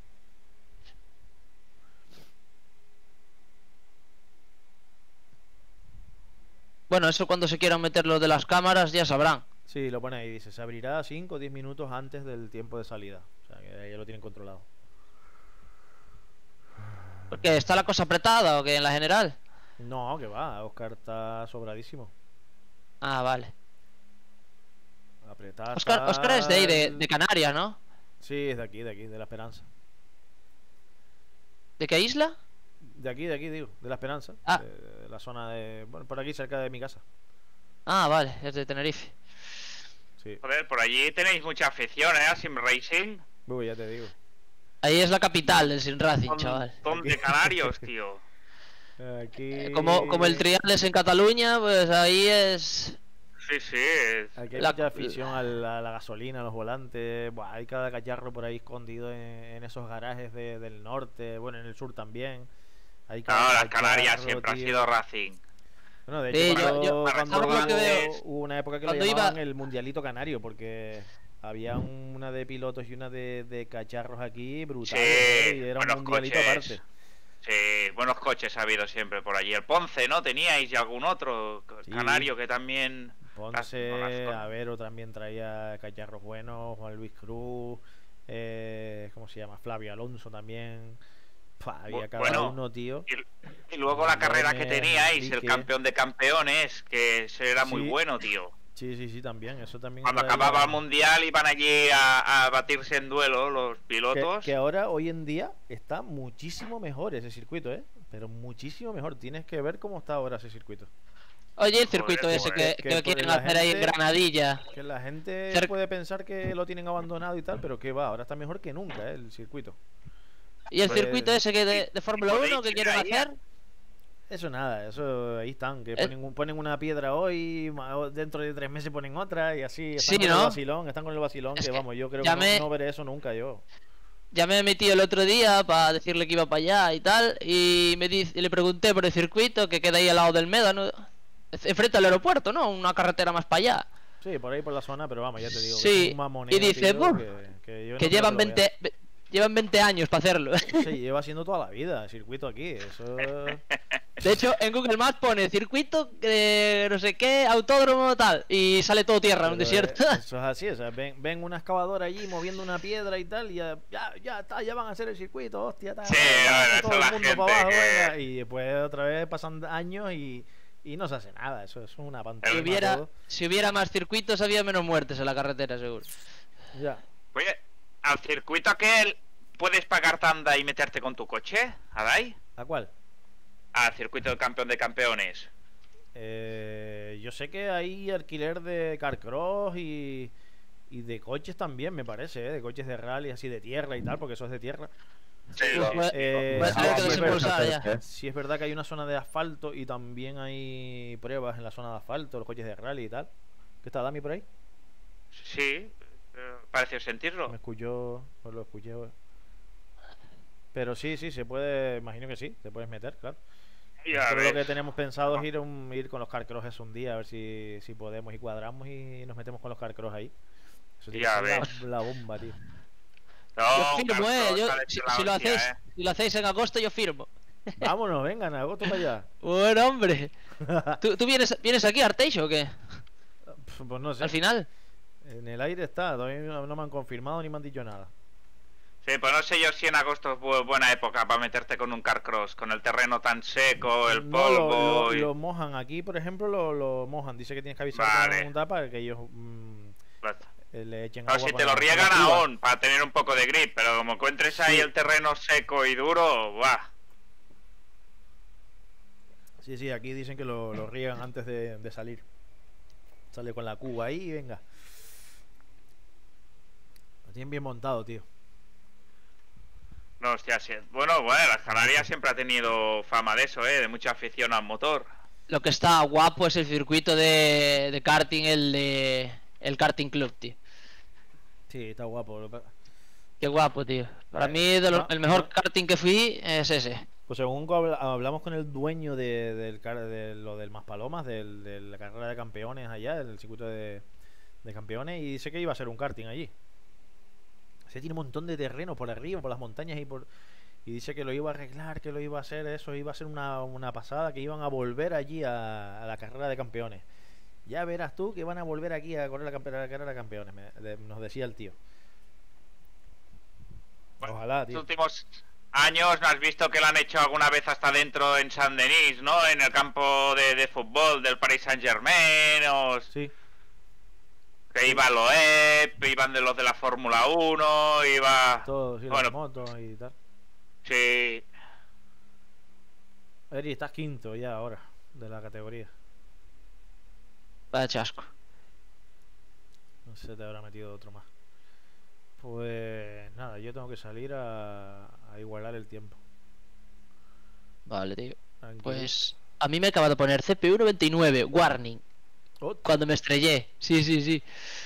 Bueno, eso cuando se quieran meter los de las cámaras ya sabrán. Sí, lo pone ahí, dice, se abrirá 5 o 10 minutos antes del tiempo de salida. O sea, que ya lo tienen controlado. Porque está la cosa apretada o que en la general. No, que va, Oscar está sobradísimo. Ah, vale. Apretada. Oscar es de ahí, de Canarias, ¿no? Sí, es de aquí, de La Esperanza. ¿De qué isla? De aquí, digo, de La Esperanza. Ah. De la zona de... Bueno, por aquí cerca de mi casa. Ah, vale, es de Tenerife. Sí. Joder, por allí tenéis mucha afición, a Sim Racing. Uy, ya te digo. Ahí es la capital del Sim Racing, chaval. Montón de canarios, tío. Aquí... Como el trial es en Cataluña, pues ahí es... sí. Aquí hay La- mucha afición a la gasolina, a los volantes. Buah, hay cada cacharro por ahí escondido en esos garajes del norte, bueno, en el sur también. Hay No, cada las Canarias cacharro, siempre ha tío. sido Racing. Bueno, de Sí, hecho, yo- cuando ¿sabes lo que veo? hubo una época que Cuando lo iba- llamaban el Mundialito Canario, porque había una de pilotos y una de cacharros aquí brutales, Sí, ¿eh? Y era un buenos mundialito coches. aparte. Sí, buenos coches ha habido siempre por allí. El Ponce, ¿no? Teníais y algún otro Sí. canario que también... Ponce, Las- Avero también traía cacharros buenos, Juan Luis Cruz, ¿cómo se llama? Flavio Alonso también. Pua, había cada Bueno, uno, tío. Y luego la carrera que Gómez, teníais, el Enrique. campeón de campeones, que ese era muy Sí. bueno, tío. Sí, también, eso también. Cuando traía- acababa el mundial iban allí a batirse en duelo los pilotos. Que ahora, hoy en día, está muchísimo mejor ese circuito, ¿eh? Pero muchísimo mejor. Tienes que ver cómo está ahora ese circuito. Oye, el circuito Joder, ese joder, que que quieren la hacer ahí en gente- Granadilla. Que la gente Cer- puede pensar que lo tienen abandonado y tal, pero que va, ahora está mejor que nunca, el circuito. Y el Pues- circuito ese que de Fórmula podéis 1 que ir quieren ahí, hacer. Eso nada, eso ahí están, que Eh. ponen una piedra hoy, dentro de 3 meses ponen otra y así, están Sí, con ¿no? el vacilón, están con el vacilón, Es que que vamos, yo creo ya que me- no veré eso nunca yo. Llamé a mi tío el otro día para decirle que iba para allá y tal. Y le pregunté por el circuito que queda ahí al lado del Médano. Enfrente al aeropuerto, ¿no? Una carretera más para allá. Sí, por ahí por la zona, pero vamos, ya te digo, que Sí, es un mamoneo, y dice, tío, "Buf, que yo no Que creo llevan lo vea". 20 años para hacerlo. Sí, lleva siendo toda la vida el circuito aquí, eso... De hecho, en Google Maps pone circuito no sé qué, autódromo tal. Y sale todo tierra, un Pero, desierto. eso es así, o sea, ven una excavadora allí moviendo una piedra y tal, y ya está, ya van a hacer el circuito, hostia, tal, Sí, tal, ahora todo son el la mundo gente para abajo, que- venga, y después otra vez pasan años y no se hace nada, eso es una pantalla. Si hubiera más circuitos, había menos muertes en la carretera, seguro. Ya. Oye, al circuito aquel, ¿puedes pagar tanda y meterte con tu coche, Adai? ¿A cuál? Al circuito del campeón de campeones. Yo sé que hay alquiler de carcross y de coches también, me parece, de coches de rally así de tierra y tal, porque eso es de tierra. Sí, Pues- pues tener que sí, desembolsar ya. sí es verdad que hay una zona de asfalto y también hay pruebas en la zona de asfalto, los coches de rally y tal. ¿Qué está Dami por ahí? Sí, pareció sentirlo. Me escuchó, pues lo escuché. Pero sí, se puede, imagino que sí, te puedes meter, claro. Ya Nosotros lo ves. que tenemos pensado es ir con los carcross un día, a ver si podemos y cuadramos y nos metemos con los carcross ahí. Eso tiene Ya que ser ves. la bomba, tío. No, Yo firmo, Carlos, yo, sale si, la si lo hostia, hacéis, si lo hacéis en agosto, yo firmo. Vámonos, vengan, agosto para allá. Bueno, hombre. ¿Tú vienes aquí, Arteixo, o qué? Pues no sé. Al final. En el aire está, todavía no me han confirmado ni me han dicho nada. Sí, pues no sé yo si en agosto es buena época para meterte con un carcross, con el terreno tan seco, el No, polvo. lo mojan. Aquí, por ejemplo, lo mojan. Dice que tienes que avisar Vale. con un tapa que ellos le echen No, agua. si con te lo la- con la riegan cuba. aún, para tener un poco de grip, pero como encuentres ahí Sí. el terreno seco y duro, ¡buah! Sí, aquí dicen que lo riegan antes de salir. Sale con la cuba ahí y venga. Lo tienen bien montado, tío. No, hostia, sí. Bueno, las Canarias siempre ha tenido fama de eso, de mucha afición al motor. Lo que está guapo es el circuito de karting, el karting club, tío. Sí, está guapo. Qué guapo, tío. Para mí, el mejor karting que fui es ese. Pues según hablamos con el dueño de lo del Maspalomas, de la carrera de campeones allá, del circuito de campeones, y dice que iba a ser un karting allí. Se tiene un montón de terreno por arriba, por las montañas y dice que lo iba a arreglar, que lo iba a hacer eso, iba a ser una pasada, que iban a volver allí a la carrera de campeones. Ya verás tú que van a volver aquí a correr la carrera de campeones, nos decía el tío. Ojalá, Los tío. últimos años, ¿no has visto que lo han hecho alguna vez hasta dentro en Saint-Denis, ¿no? En el campo de fútbol del Paris Saint-Germain, Sí. Que iba Loeb, iban de los de la Fórmula 1, iba... Todo, sí, Bueno. las motos y tal. Sí, Eri, estás quinto ya ahora de la categoría. Vaya chasco. No sé, te habrá metido otro más. Pues nada, yo tengo que salir a igualar el tiempo. Vale, tío. Tranquilo. Pues a mí me acaba de poner CPU 99, warning. Cuando me estrellé. Sí, sí, sí.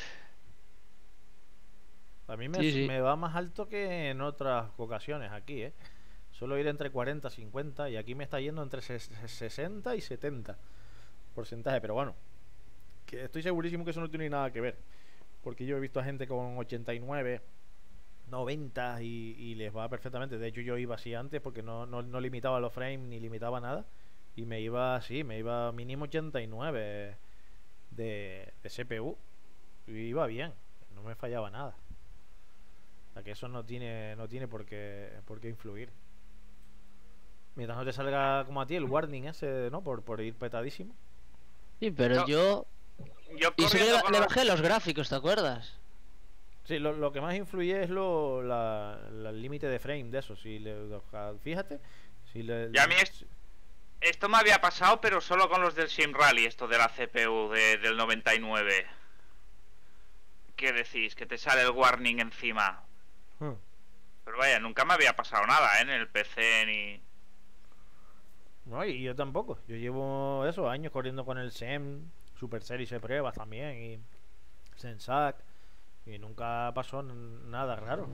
A mí Sí. me va más alto que en otras ocasiones aquí, ¿eh? Suelo ir entre 40 y 50 y aquí me está yendo entre 60 y 70 porcentaje, pero bueno, que estoy segurísimo que eso no tiene nada que ver, porque yo he visto a gente con 89, 90 y les va perfectamente. De hecho yo iba así antes porque no limitaba los frames ni limitaba nada y me iba así, me iba mínimo 89 de CPU y iba bien, no me fallaba nada. O sea que eso no tiene por qué influir. Mientras no te salga como a ti el warning ese, ¿no? Por ir petadísimo. Sí, pero yo... Y eso que le bajé los gráficos, ¿te acuerdas? Sí, lo que más influye es el límite de frame de eso. Fíjate. Y a mí esto me había pasado, pero solo con los del Sim Rally, esto de la CPU del 99. ¿Qué decís? Que te sale el warning encima. Pero vaya, nunca me había pasado nada, ¿eh? En el PC ni... No, y yo tampoco. Yo llevo eso, años corriendo con el SEM, Super Series de pruebas también, y Sensac, y nunca pasó nada raro.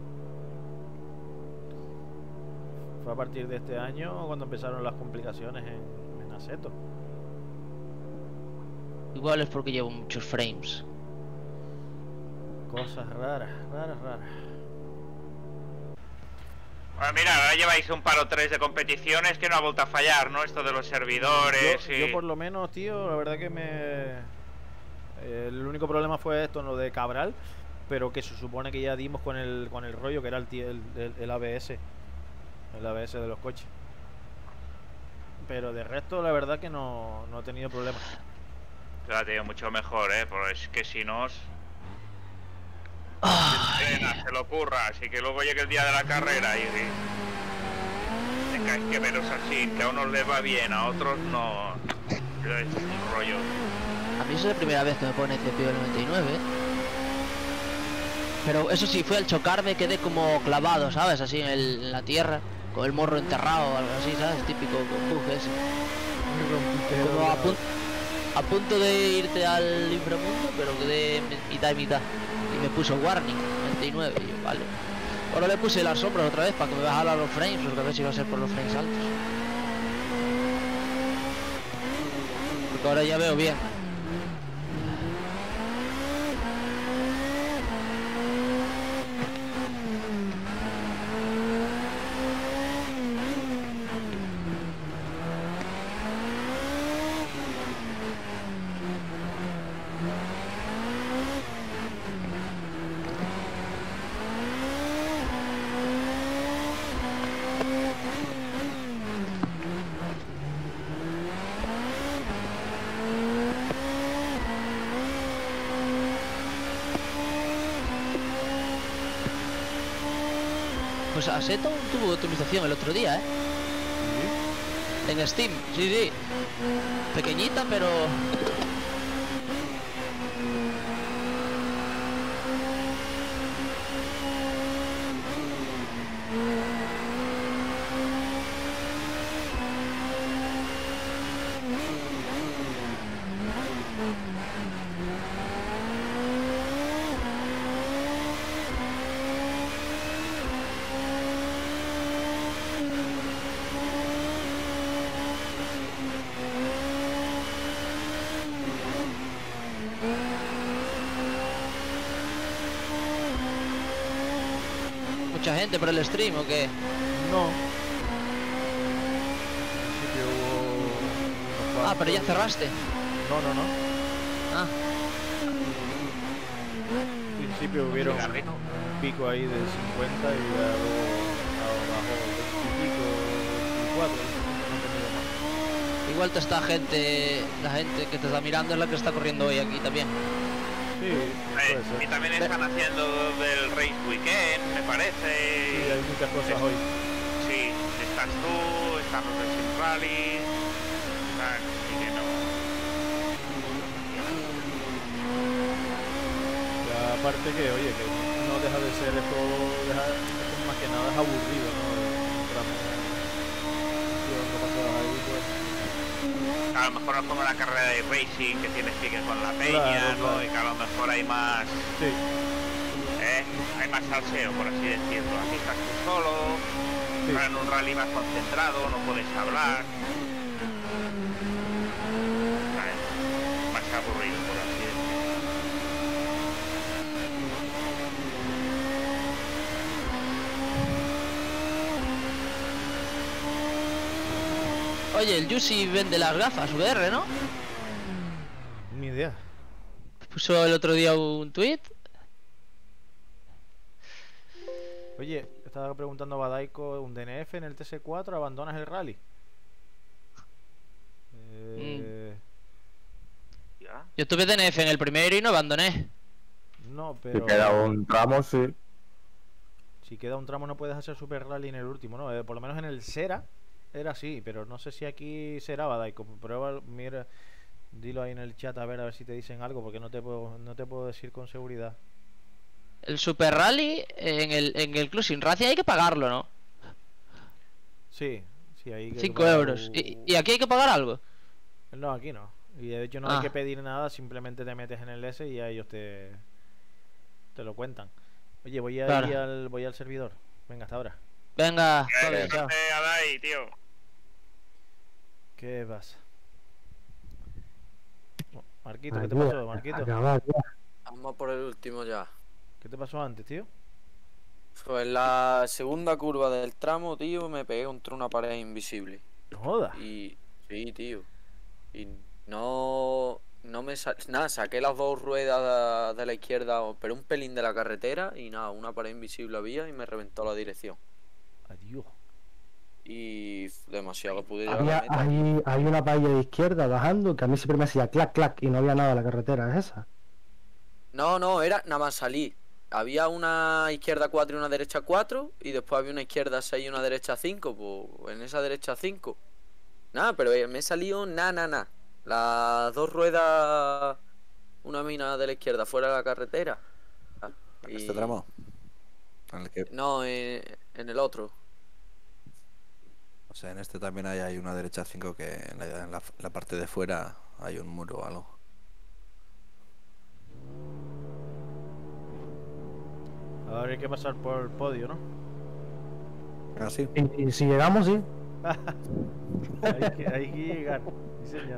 Fue a partir de este año cuando empezaron las complicaciones en Assetto. Igual es porque llevo muchos frames. Cosas raras. Bueno, mira, ahora lleváis un par o tres de competiciones que no ha vuelto a fallar, ¿no? Esto de los servidores yo por lo menos, tío, la verdad que el único problema fue esto, lo de Cabral, pero que se supone que ya dimos con el rollo que era el ABS. El ABS de los coches. Pero de resto, la verdad que no he tenido problemas. Ya, tío, mucho mejor, pues es que si no... se lo ocurra, así que luego llegue el día de la carrera y tengáis que veros así, que a unos les va bien, a otros no. Pero es un rollo. A mí es la primera vez que me pone CPU del 99. Pero eso sí, fue al chocarme, quedé como clavado, ¿sabes? Así en la tierra, con el morro enterrado o algo así, ¿sabes? Típico bug ese. Como a punto de irte al inframundo, pero quedé mitad y mitad. Y me puso warning 29 y yo, vale. Ahora le puse las sombras otra vez para que me bajara los frames, porque a ver si iba a ser por los frames altos. Porque ahora ya veo bien. Pues Assetto tuvo optimización el otro día, En Steam, sí. Pequeñita, pero... ¿Mucha gente por el stream o qué? No. Pero ya cerraste. No. Ah. Al principio hubieron un pico ahí de 50 y luego abajo 20 y pico, 24. Igual la gente que te está mirando es la que está corriendo hoy aquí también. Sí, y también están haciendo del Race Weekend, me parece. Sí, hay muchas cosas hoy. Sí, estás tú, están los de Sim Rally. Así que no. Ya, aparte que, oye, que no deja de ser esto, más que nada es aburrido, ¿no? No pasas ahí, pues. A lo mejor no es como una carrera de racing que tienes pique con la peña, Claro, ¿no? claro. Y que a lo mejor hay más, Sí. hay más salseo, por así decirlo. Aquí estás tú solo, Sí. en un rally más concentrado, no puedes hablar. ¿Sabes? Más aburrido, por así decirlo. Oye, el Yusi vende las gafas VR, ¿no? Ni idea. Puso el otro día un tweet. Oye, estaba preguntando a Badaico, ¿un DNF en el TS4 abandonas el rally? ¿Ya? Yo tuve DNF en el primero y no abandoné. No, Si pero queda un tramo, sí. si queda un tramo no puedes hacer Super Rally en el último, ¿no? Por lo menos en el Sera era así, pero no sé si aquí será Badaico. Prueba, mira, dilo ahí en el chat a ver si te dicen algo, porque no te puedo decir con seguridad. El Super Rally en el Club Sin Racia hay que pagarlo, ¿no? Sí, sí, ahí que 5 pagar euros. ¿Y aquí hay que pagar algo? No, aquí no. Y de hecho no Ah. hay que pedir nada, simplemente te metes en el S y a ellos te lo cuentan. Oye, voy a Claro. ir voy al servidor. Venga, hasta ahora. Venga, ¿Qué chao. hace Adai, tío? ¿Qué pasa? Oh, Marquito, ¿qué Aquí, te pasó, Marquito? acabar ya. Vamos por el último ya. ¿Qué te pasó antes, tío? Pues en la segunda curva del tramo, tío, me pegué contra una pared invisible. No jodas. Y sí, tío. Y no me nada, saqué las dos ruedas de la izquierda, pero un pelín de la carretera y nada, una pared invisible había y me reventó la dirección. Adiós. Y demasiado pude llegar a la Había, meta. hay una valla de izquierda bajando que a mí siempre me hacía clac, clac y no había nada en la carretera, ¿es esa? No, era nada más salir. Había una izquierda 4 y una derecha 4 y después había una izquierda 6 y una derecha 5. Pues en esa derecha 5. Nada, pero me he salido nada. Las dos ruedas, una mina de la izquierda fuera de la carretera. Y- ¿Este tramo? En el que, No, en el otro. o sea, en este también hay una derecha 5 que en la parte de fuera hay un muro o algo. Ahora hay que pasar por el podio, ¿no? Ah, sí. Y si llegamos, sí. hay que llegar. Sí, señor.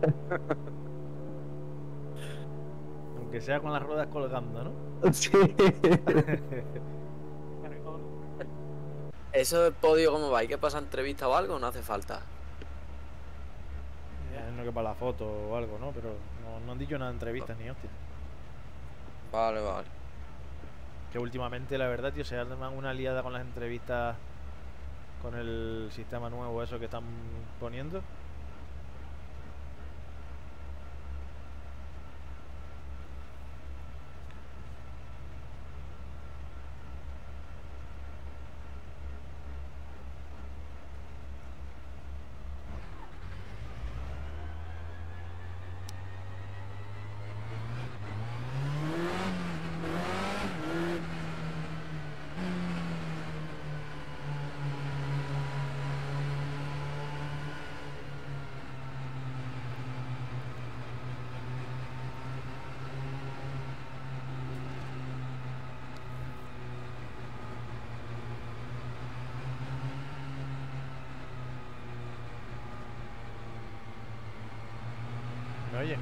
Aunque sea con las ruedas colgando, ¿no? Sí. ¿Eso del podio cómo va? ¿Hay que pasar entrevista o algo? No hace falta. No que para la foto o algo, ¿no? Pero no han dicho nada de entrevistas ni hostia. Vale. Que últimamente, la verdad, tío, se arman una liada con las entrevistas con el sistema nuevo, eso que están poniendo. ¿Me oye?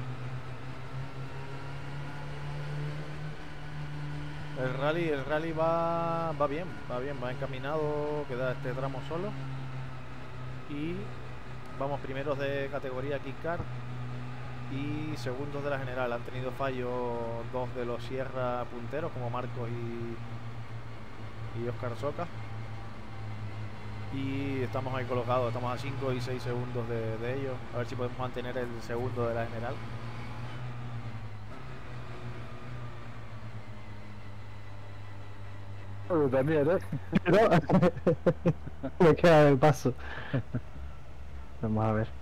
El rally va bien, va encaminado, queda este tramo solo. Y vamos primeros de categoría Kickcar y segundos de la general. Han tenido fallo dos de los Sierra punteros como Marcos y Oscar Soca. Y estamos ahí colocados, estamos a 5 y 6 segundos de ellos. A ver si podemos mantener el segundo de la general. También, ¿eh? Pero me queda el paso. Vamos a ver.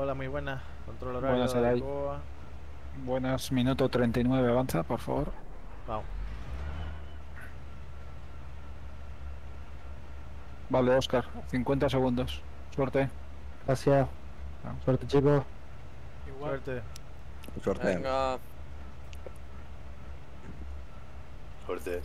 Hola, muy buenas. Control horario Buenas, de Adai. Alcoa. Buenas, minuto 39, avanza, por favor. Vamos. Vale, Oscar, 50 segundos. Suerte. Gracias. Suerte, chicos. Igual. Suerte. Suerte. Venga. Suerte.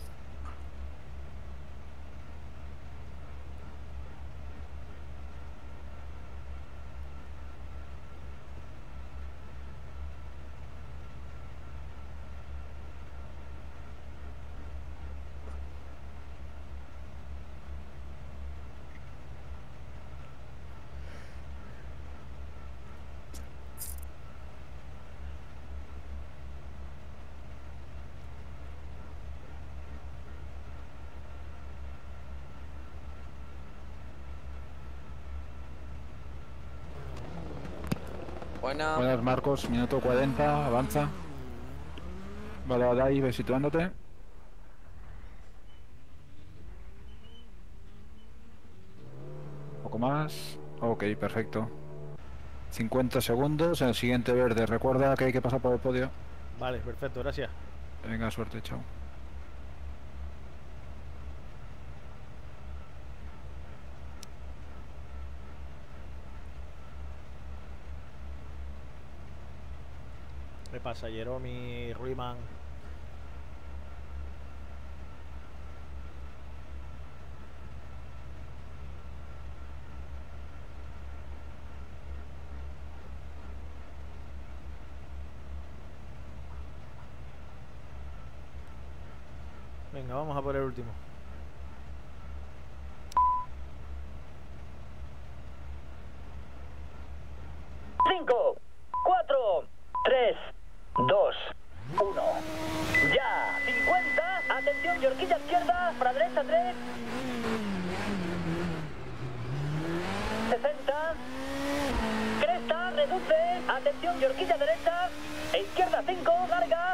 Buena. Buenas, Marcos, minuto 40, avanza. Vale, Adai, ve situándote. Un poco más. Ok, perfecto. 50 segundos, en el siguiente verde. Recuerda que hay que pasar por el podio. Vale, perfecto, gracias. Venga, suerte, chao. Me pasa Jeromy, Ruiman. Venga, vamos a por el último. Cinco, 4, 3, 2, 1. Ya, 50. Atención, y horquilla izquierda, para derecha 3. 60. Cresta, reduce. Atención, y horquilla derecha. E izquierda 5, larga.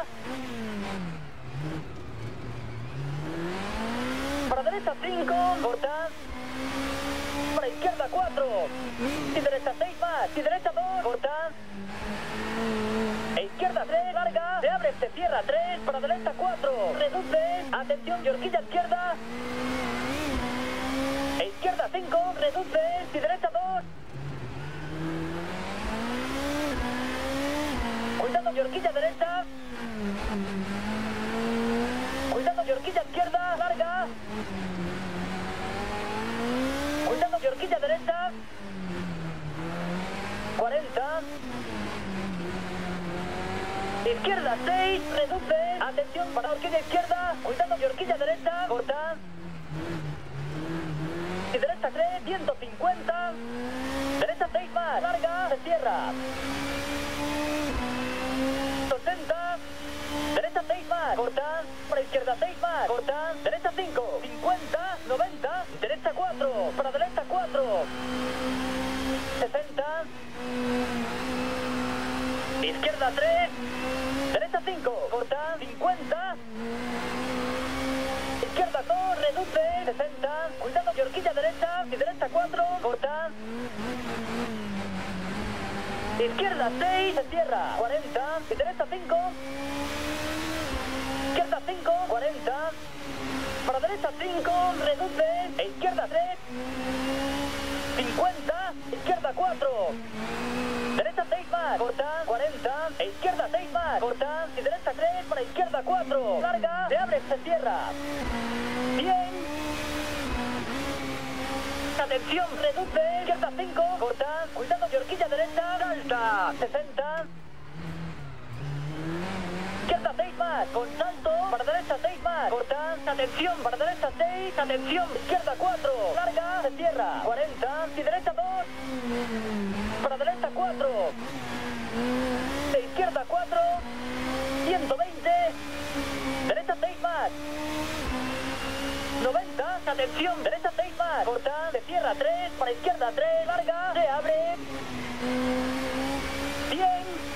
Para derecha 5, corta. Para izquierda 4. Y derecha 6 más. Y derecha 2, corta. E izquierda 3, larga. Se abre, se cierra 3. Para derecha 4. Reduce. Atención, y horquilla izquierda. E izquierda 5, reduce. Y derecha 2. Cuidado, y horquilla derecha. Cuidado, y horquilla izquierda, larga. Cuidado, y horquilla derecha. 40. Izquierda 6, reduce. Atención para horquilla izquierda. Cuidado, y horquilla derecha, corta. Y derecha 3, 150. Derecha 6 más, larga, se cierra. 60. Derecha 6 más, corta. Para izquierda 6 más, corta. Derecha 5, 50, 90. Derecha 4, para derecha 4. 60. Izquierda 3. Derecha 5, corta. 50. Izquierda 2, reduce. 60. Cuidado, y horquilla derecha. Y derecha 4, corta. Izquierda 6, se cierra. 40. Y derecha 5. Izquierda 5, 40. Para derecha 5, reduce. E izquierda 3. 50. Izquierda 4. Derecha 6 más, corta. 40. E izquierda 6 más, corta. Y derecha 3, para izquierda 4. Larga, se abre, se cierra. Bien. Atención, reduce. Izquierda 5, corta. Cuidado, y horquilla derecha, salta. 60. Izquierda 6 más, con salto. Para derecha 6 más, corta. Atención, para derecha 6. Atención, izquierda 4. Larga, se cierra. 40. Y derecha 2. Para derecha 4. De izquierda 4. 120. Derecha 6 más. 90. Atención, derecha 6 más. Corta. Se cierra 3. Para izquierda 3. Larga. Se abre. 100.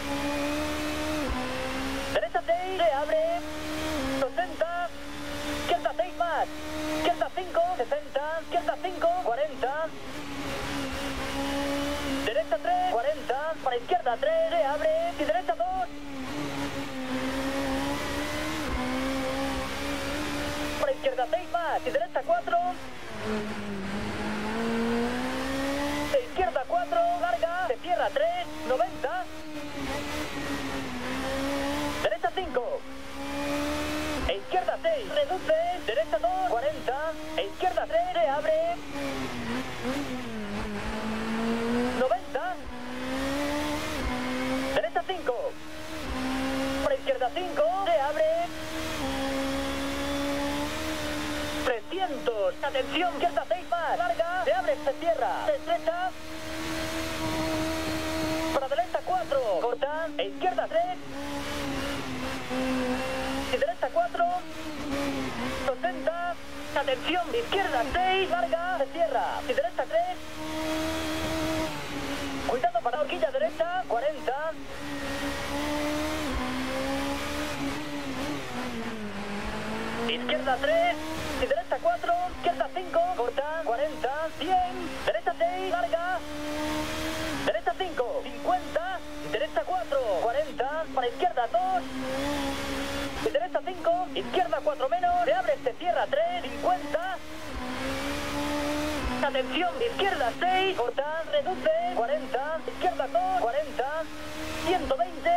Derecha 6. Se abre. 60. Izquierda 6 más. Izquierda 5. 60. Izquierda 5. 40. Derecha 3. 40. para izquierda 3, se abre, y derecha 2. Para izquierda 6 más, y derecha 4. De izquierda 4, larga, se cierra 3, 90. Derecha 5. E izquierda 6, reduce, derecha 2, 40. E izquierda 3, se abre. 90. Derecha 5. Para izquierda 5, se abre. 300. Atención, izquierda 6 más. Larga, se abre, se cierra. Se estrecha. Para derecha 4. Corta. E izquierda 3. Y derecha 4. 60. Atención, izquierda 6. Larga, se cierra. Y derecha 3. Cuidado para horquilla derecha. 40. Izquierda 3, y derecha 4, izquierda 5, corta, 40, 100, derecha 6, larga, derecha 5, 50, derecha 4, 40, para izquierda 2, y derecha 5, izquierda 4 menos, se abre, se cierra 3, 50, atención, izquierda 6, corta, reduce, 40, izquierda 2, 40, 120,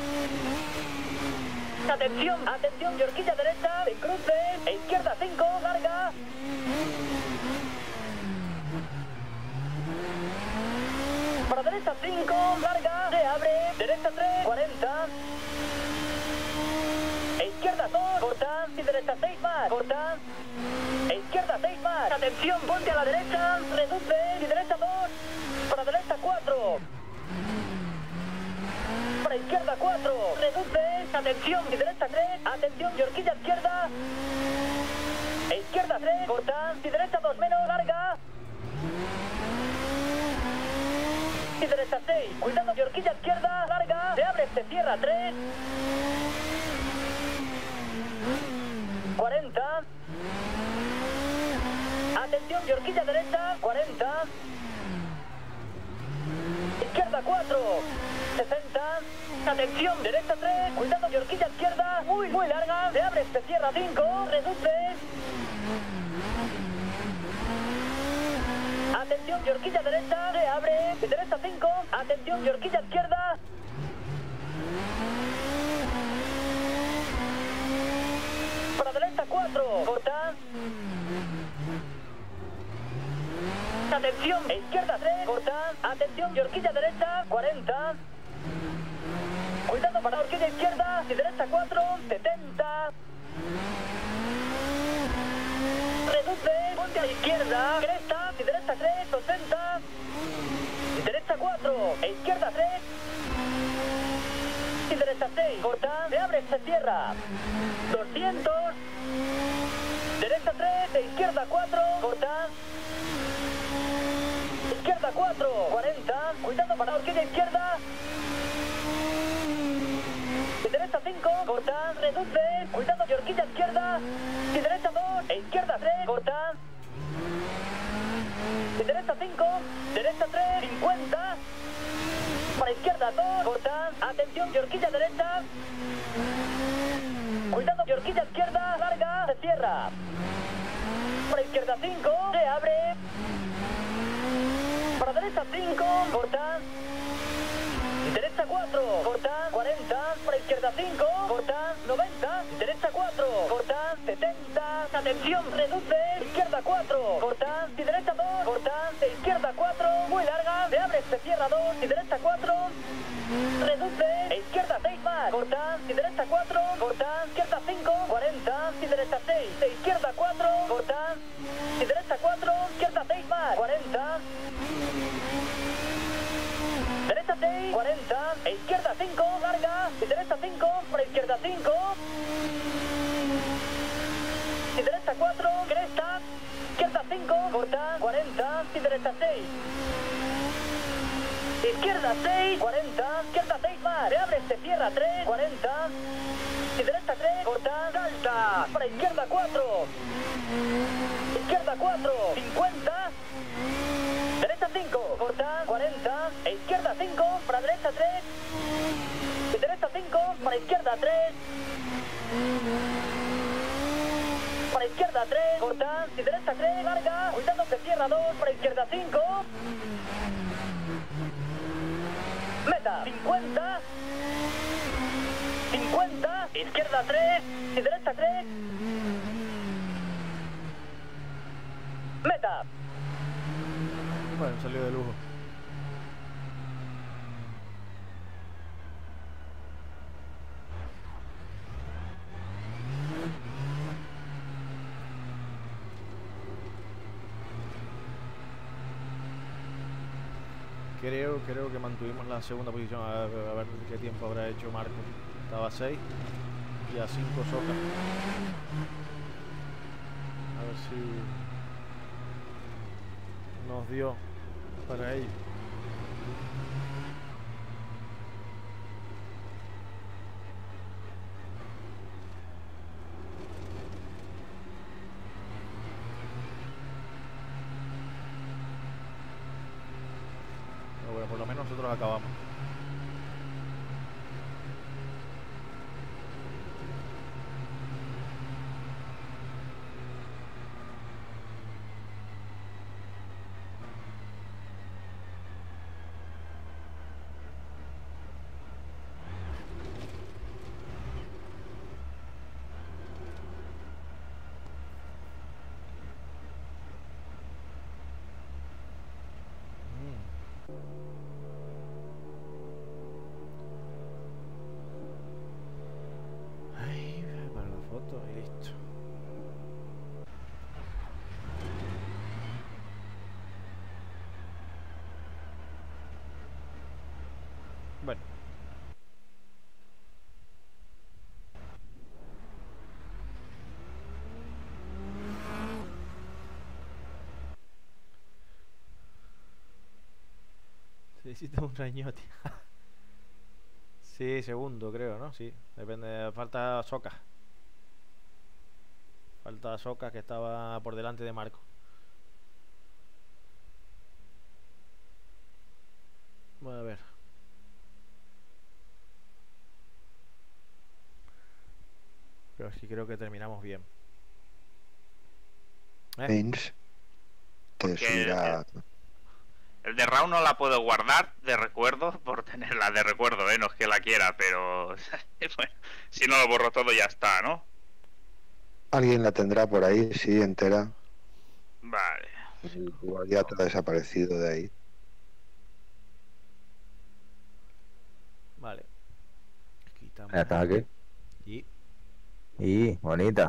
atención, atención, y horquilla derecha, en cruce, e izquierda 5, larga. Para derecha 5, larga, se abre, derecha 3, 40. E izquierda 2, corta, y derecha 6 más, corta. E izquierda 6 más, atención, ponte a la derecha, reduce, y derecha 2, para derecha 4. Para izquierda 4, reduce, atención, y derecha 3, atención, y horquilla izquierda, e izquierda 3, corta, y derecha 2 menos, larga, y derecha 6, cuidado, y horquilla izquierda, larga, se abre, se cierra 3, 40, atención, y horquilla derecha, 40, izquierda 4, 60, atención, derecha 3, cuidado, y horquilla izquierda, muy larga, se abre, se cierra 5, reduce. Atención, y horquilla derecha, se abre, y derecha 5, atención, y horquilla izquierda. Para derecha 4, corta. Atención, e izquierda 3, corta. Atención, y horquilla derecha, 40. Cuidado para horquilla izquierda, y derecha 4, 70. Reduce, ponte a la izquierda, cresta, y derecha 3, 80. Y derecha 4, e izquierda 3. Y derecha 6, corta, se abre, se cierra. 200. Derecha 3, e izquierda 4, corta. Izquierda 4, 40, cuidado para horquilla izquierda. Y derecha 5, corta, reduce, cuidado, y horquilla izquierda. Y derecha 2, e izquierda 3, corta. Y derecha 5, derecha 3, 50. Para izquierda 2, corta, atención, y horquilla derecha. Cuidado, y horquilla izquierda, larga, se cierra. Para izquierda 5, se abre. Para derecha 5, corta. Derecha 4, corta, 40. Para izquierda 5, corta, 90. Derecha 4, corta, 70. Atención, reduce. Izquierda 4, corta. Y derecha 2, corta. E izquierda 4, muy larga. Se abre, se cierra 2. Y derecha 4, reduce. E izquierda 6 más, corta. Y derecha 4, corta. Izquierda 5, 40. Y derecha 6. E izquierda 4, corta. Y derecha 4, izquierda 6 más, 40. Derecha 6, 40, e izquierda 5, larga, y derecha 5, para izquierda 5. Y derecha 4, cresta, izquierda 5, corta, 40, y derecha 6. Izquierda 6, 40, izquierda 6 más, se abre, se cierra 3, 40. Y derecha 3, corta, salta, para izquierda 4. Izquierda 4, 50. Derecha 5, corta, 40, e izquierda izquierda 5, para derecha 3. Y derecha 5, para izquierda 3. Para izquierda 3, corta, y derecha 3, larga, cuidado que cierra 2, para izquierda 5. Meta, 50. 50, izquierda 3, y derecha 3. Meta. Bueno, salió de lujo. Creo que mantuvimos la segunda posición. A ver qué tiempo habrá hecho Marco. Estaba a 6 y a 5 Soca. A ver si nos dio para ello. Pero bueno, por lo menos nosotros acabamos. Ay, para la foto y listo. Bueno. Se hiciste un rañote. Sí, segundo creo, ¿no? Sí, depende. Falta Soca. Falta Soca que estaba por delante de Marco. Bueno, a ver. Pero sí creo que terminamos bien. Vince, te Porque subirá. el de Raúl no la puedo guardar de recuerdo por tenerla de recuerdo, no es que la quiera, pero bueno, si no lo borro todo ya está, ¿no? Alguien la tendrá por ahí, sí, entera. Vale. Igual ya te ha desaparecido de ahí. Vale. Quitamos. Ataque. Y Bonita.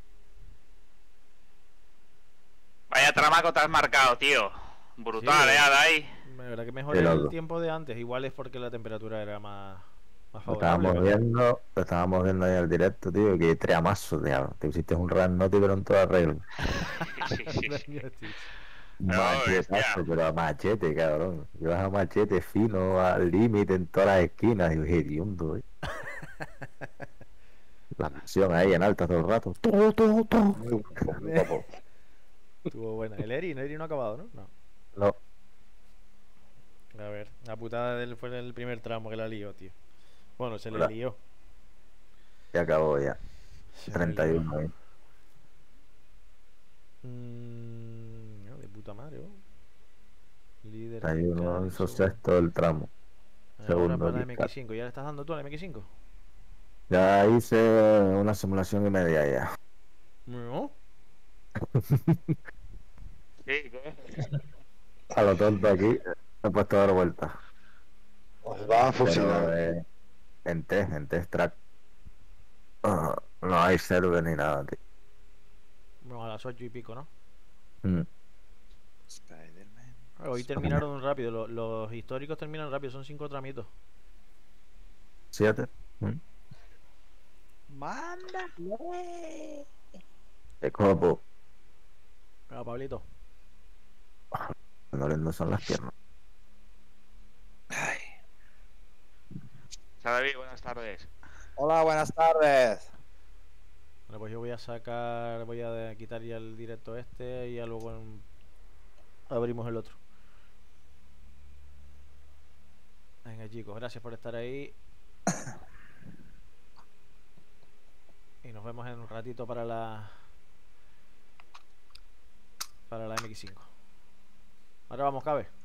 Vaya tramaco te has marcado, tío. Brutal, Sí, Adai. la verdad que mejor Qué el loco. tiempo de antes. Igual es porque la temperatura era más Lo favorable. lo estábamos viendo ahí en el directo, tío, que treamazo, tío. Te hiciste un ranoti pero en toda regla. Machetazo, pero a machete, cabrón. Llevas a machete fino, al límite en todas las esquinas. Y dije, hediondo, La presión ahí en alta todo el rato. Estuvo buena. El Eri no ha acabado, ¿no? No. No. A ver, la putada de él fue el primer tramo que la lió, tío. Bueno, se le Hola. lió. Ya acabó ya. Se 31 ahí. No, de puta madre, ¿oh? Líder. 31 hizo sexto del tramo. Ahora Segundo para la Kit Kat. MX5. ¿Ya le estás dando tú a la MX5? Ya hice una simulación y media ya. No. A lo tonto aquí, me he puesto a dar vueltas. Os va a fusilar. Pero, en test track. No hay server ni nada, tío. Bueno, a las 8 y pico, ¿no? Spider-Man. Hoy terminaron rápido. Los históricos terminan rápido. Son 5 tramitos. 7. ¡Mándale! Qué copo. Venga, Pablito. No son las piernas. David, buenas tardes. Hola, buenas tardes. Bueno, pues yo voy a sacar. Voy a quitar ya el directo este y ya luego abrimos el otro. Venga, chicos, gracias por estar ahí. Y nos vemos en un ratito para la MX5. Ahora vamos, Cabe.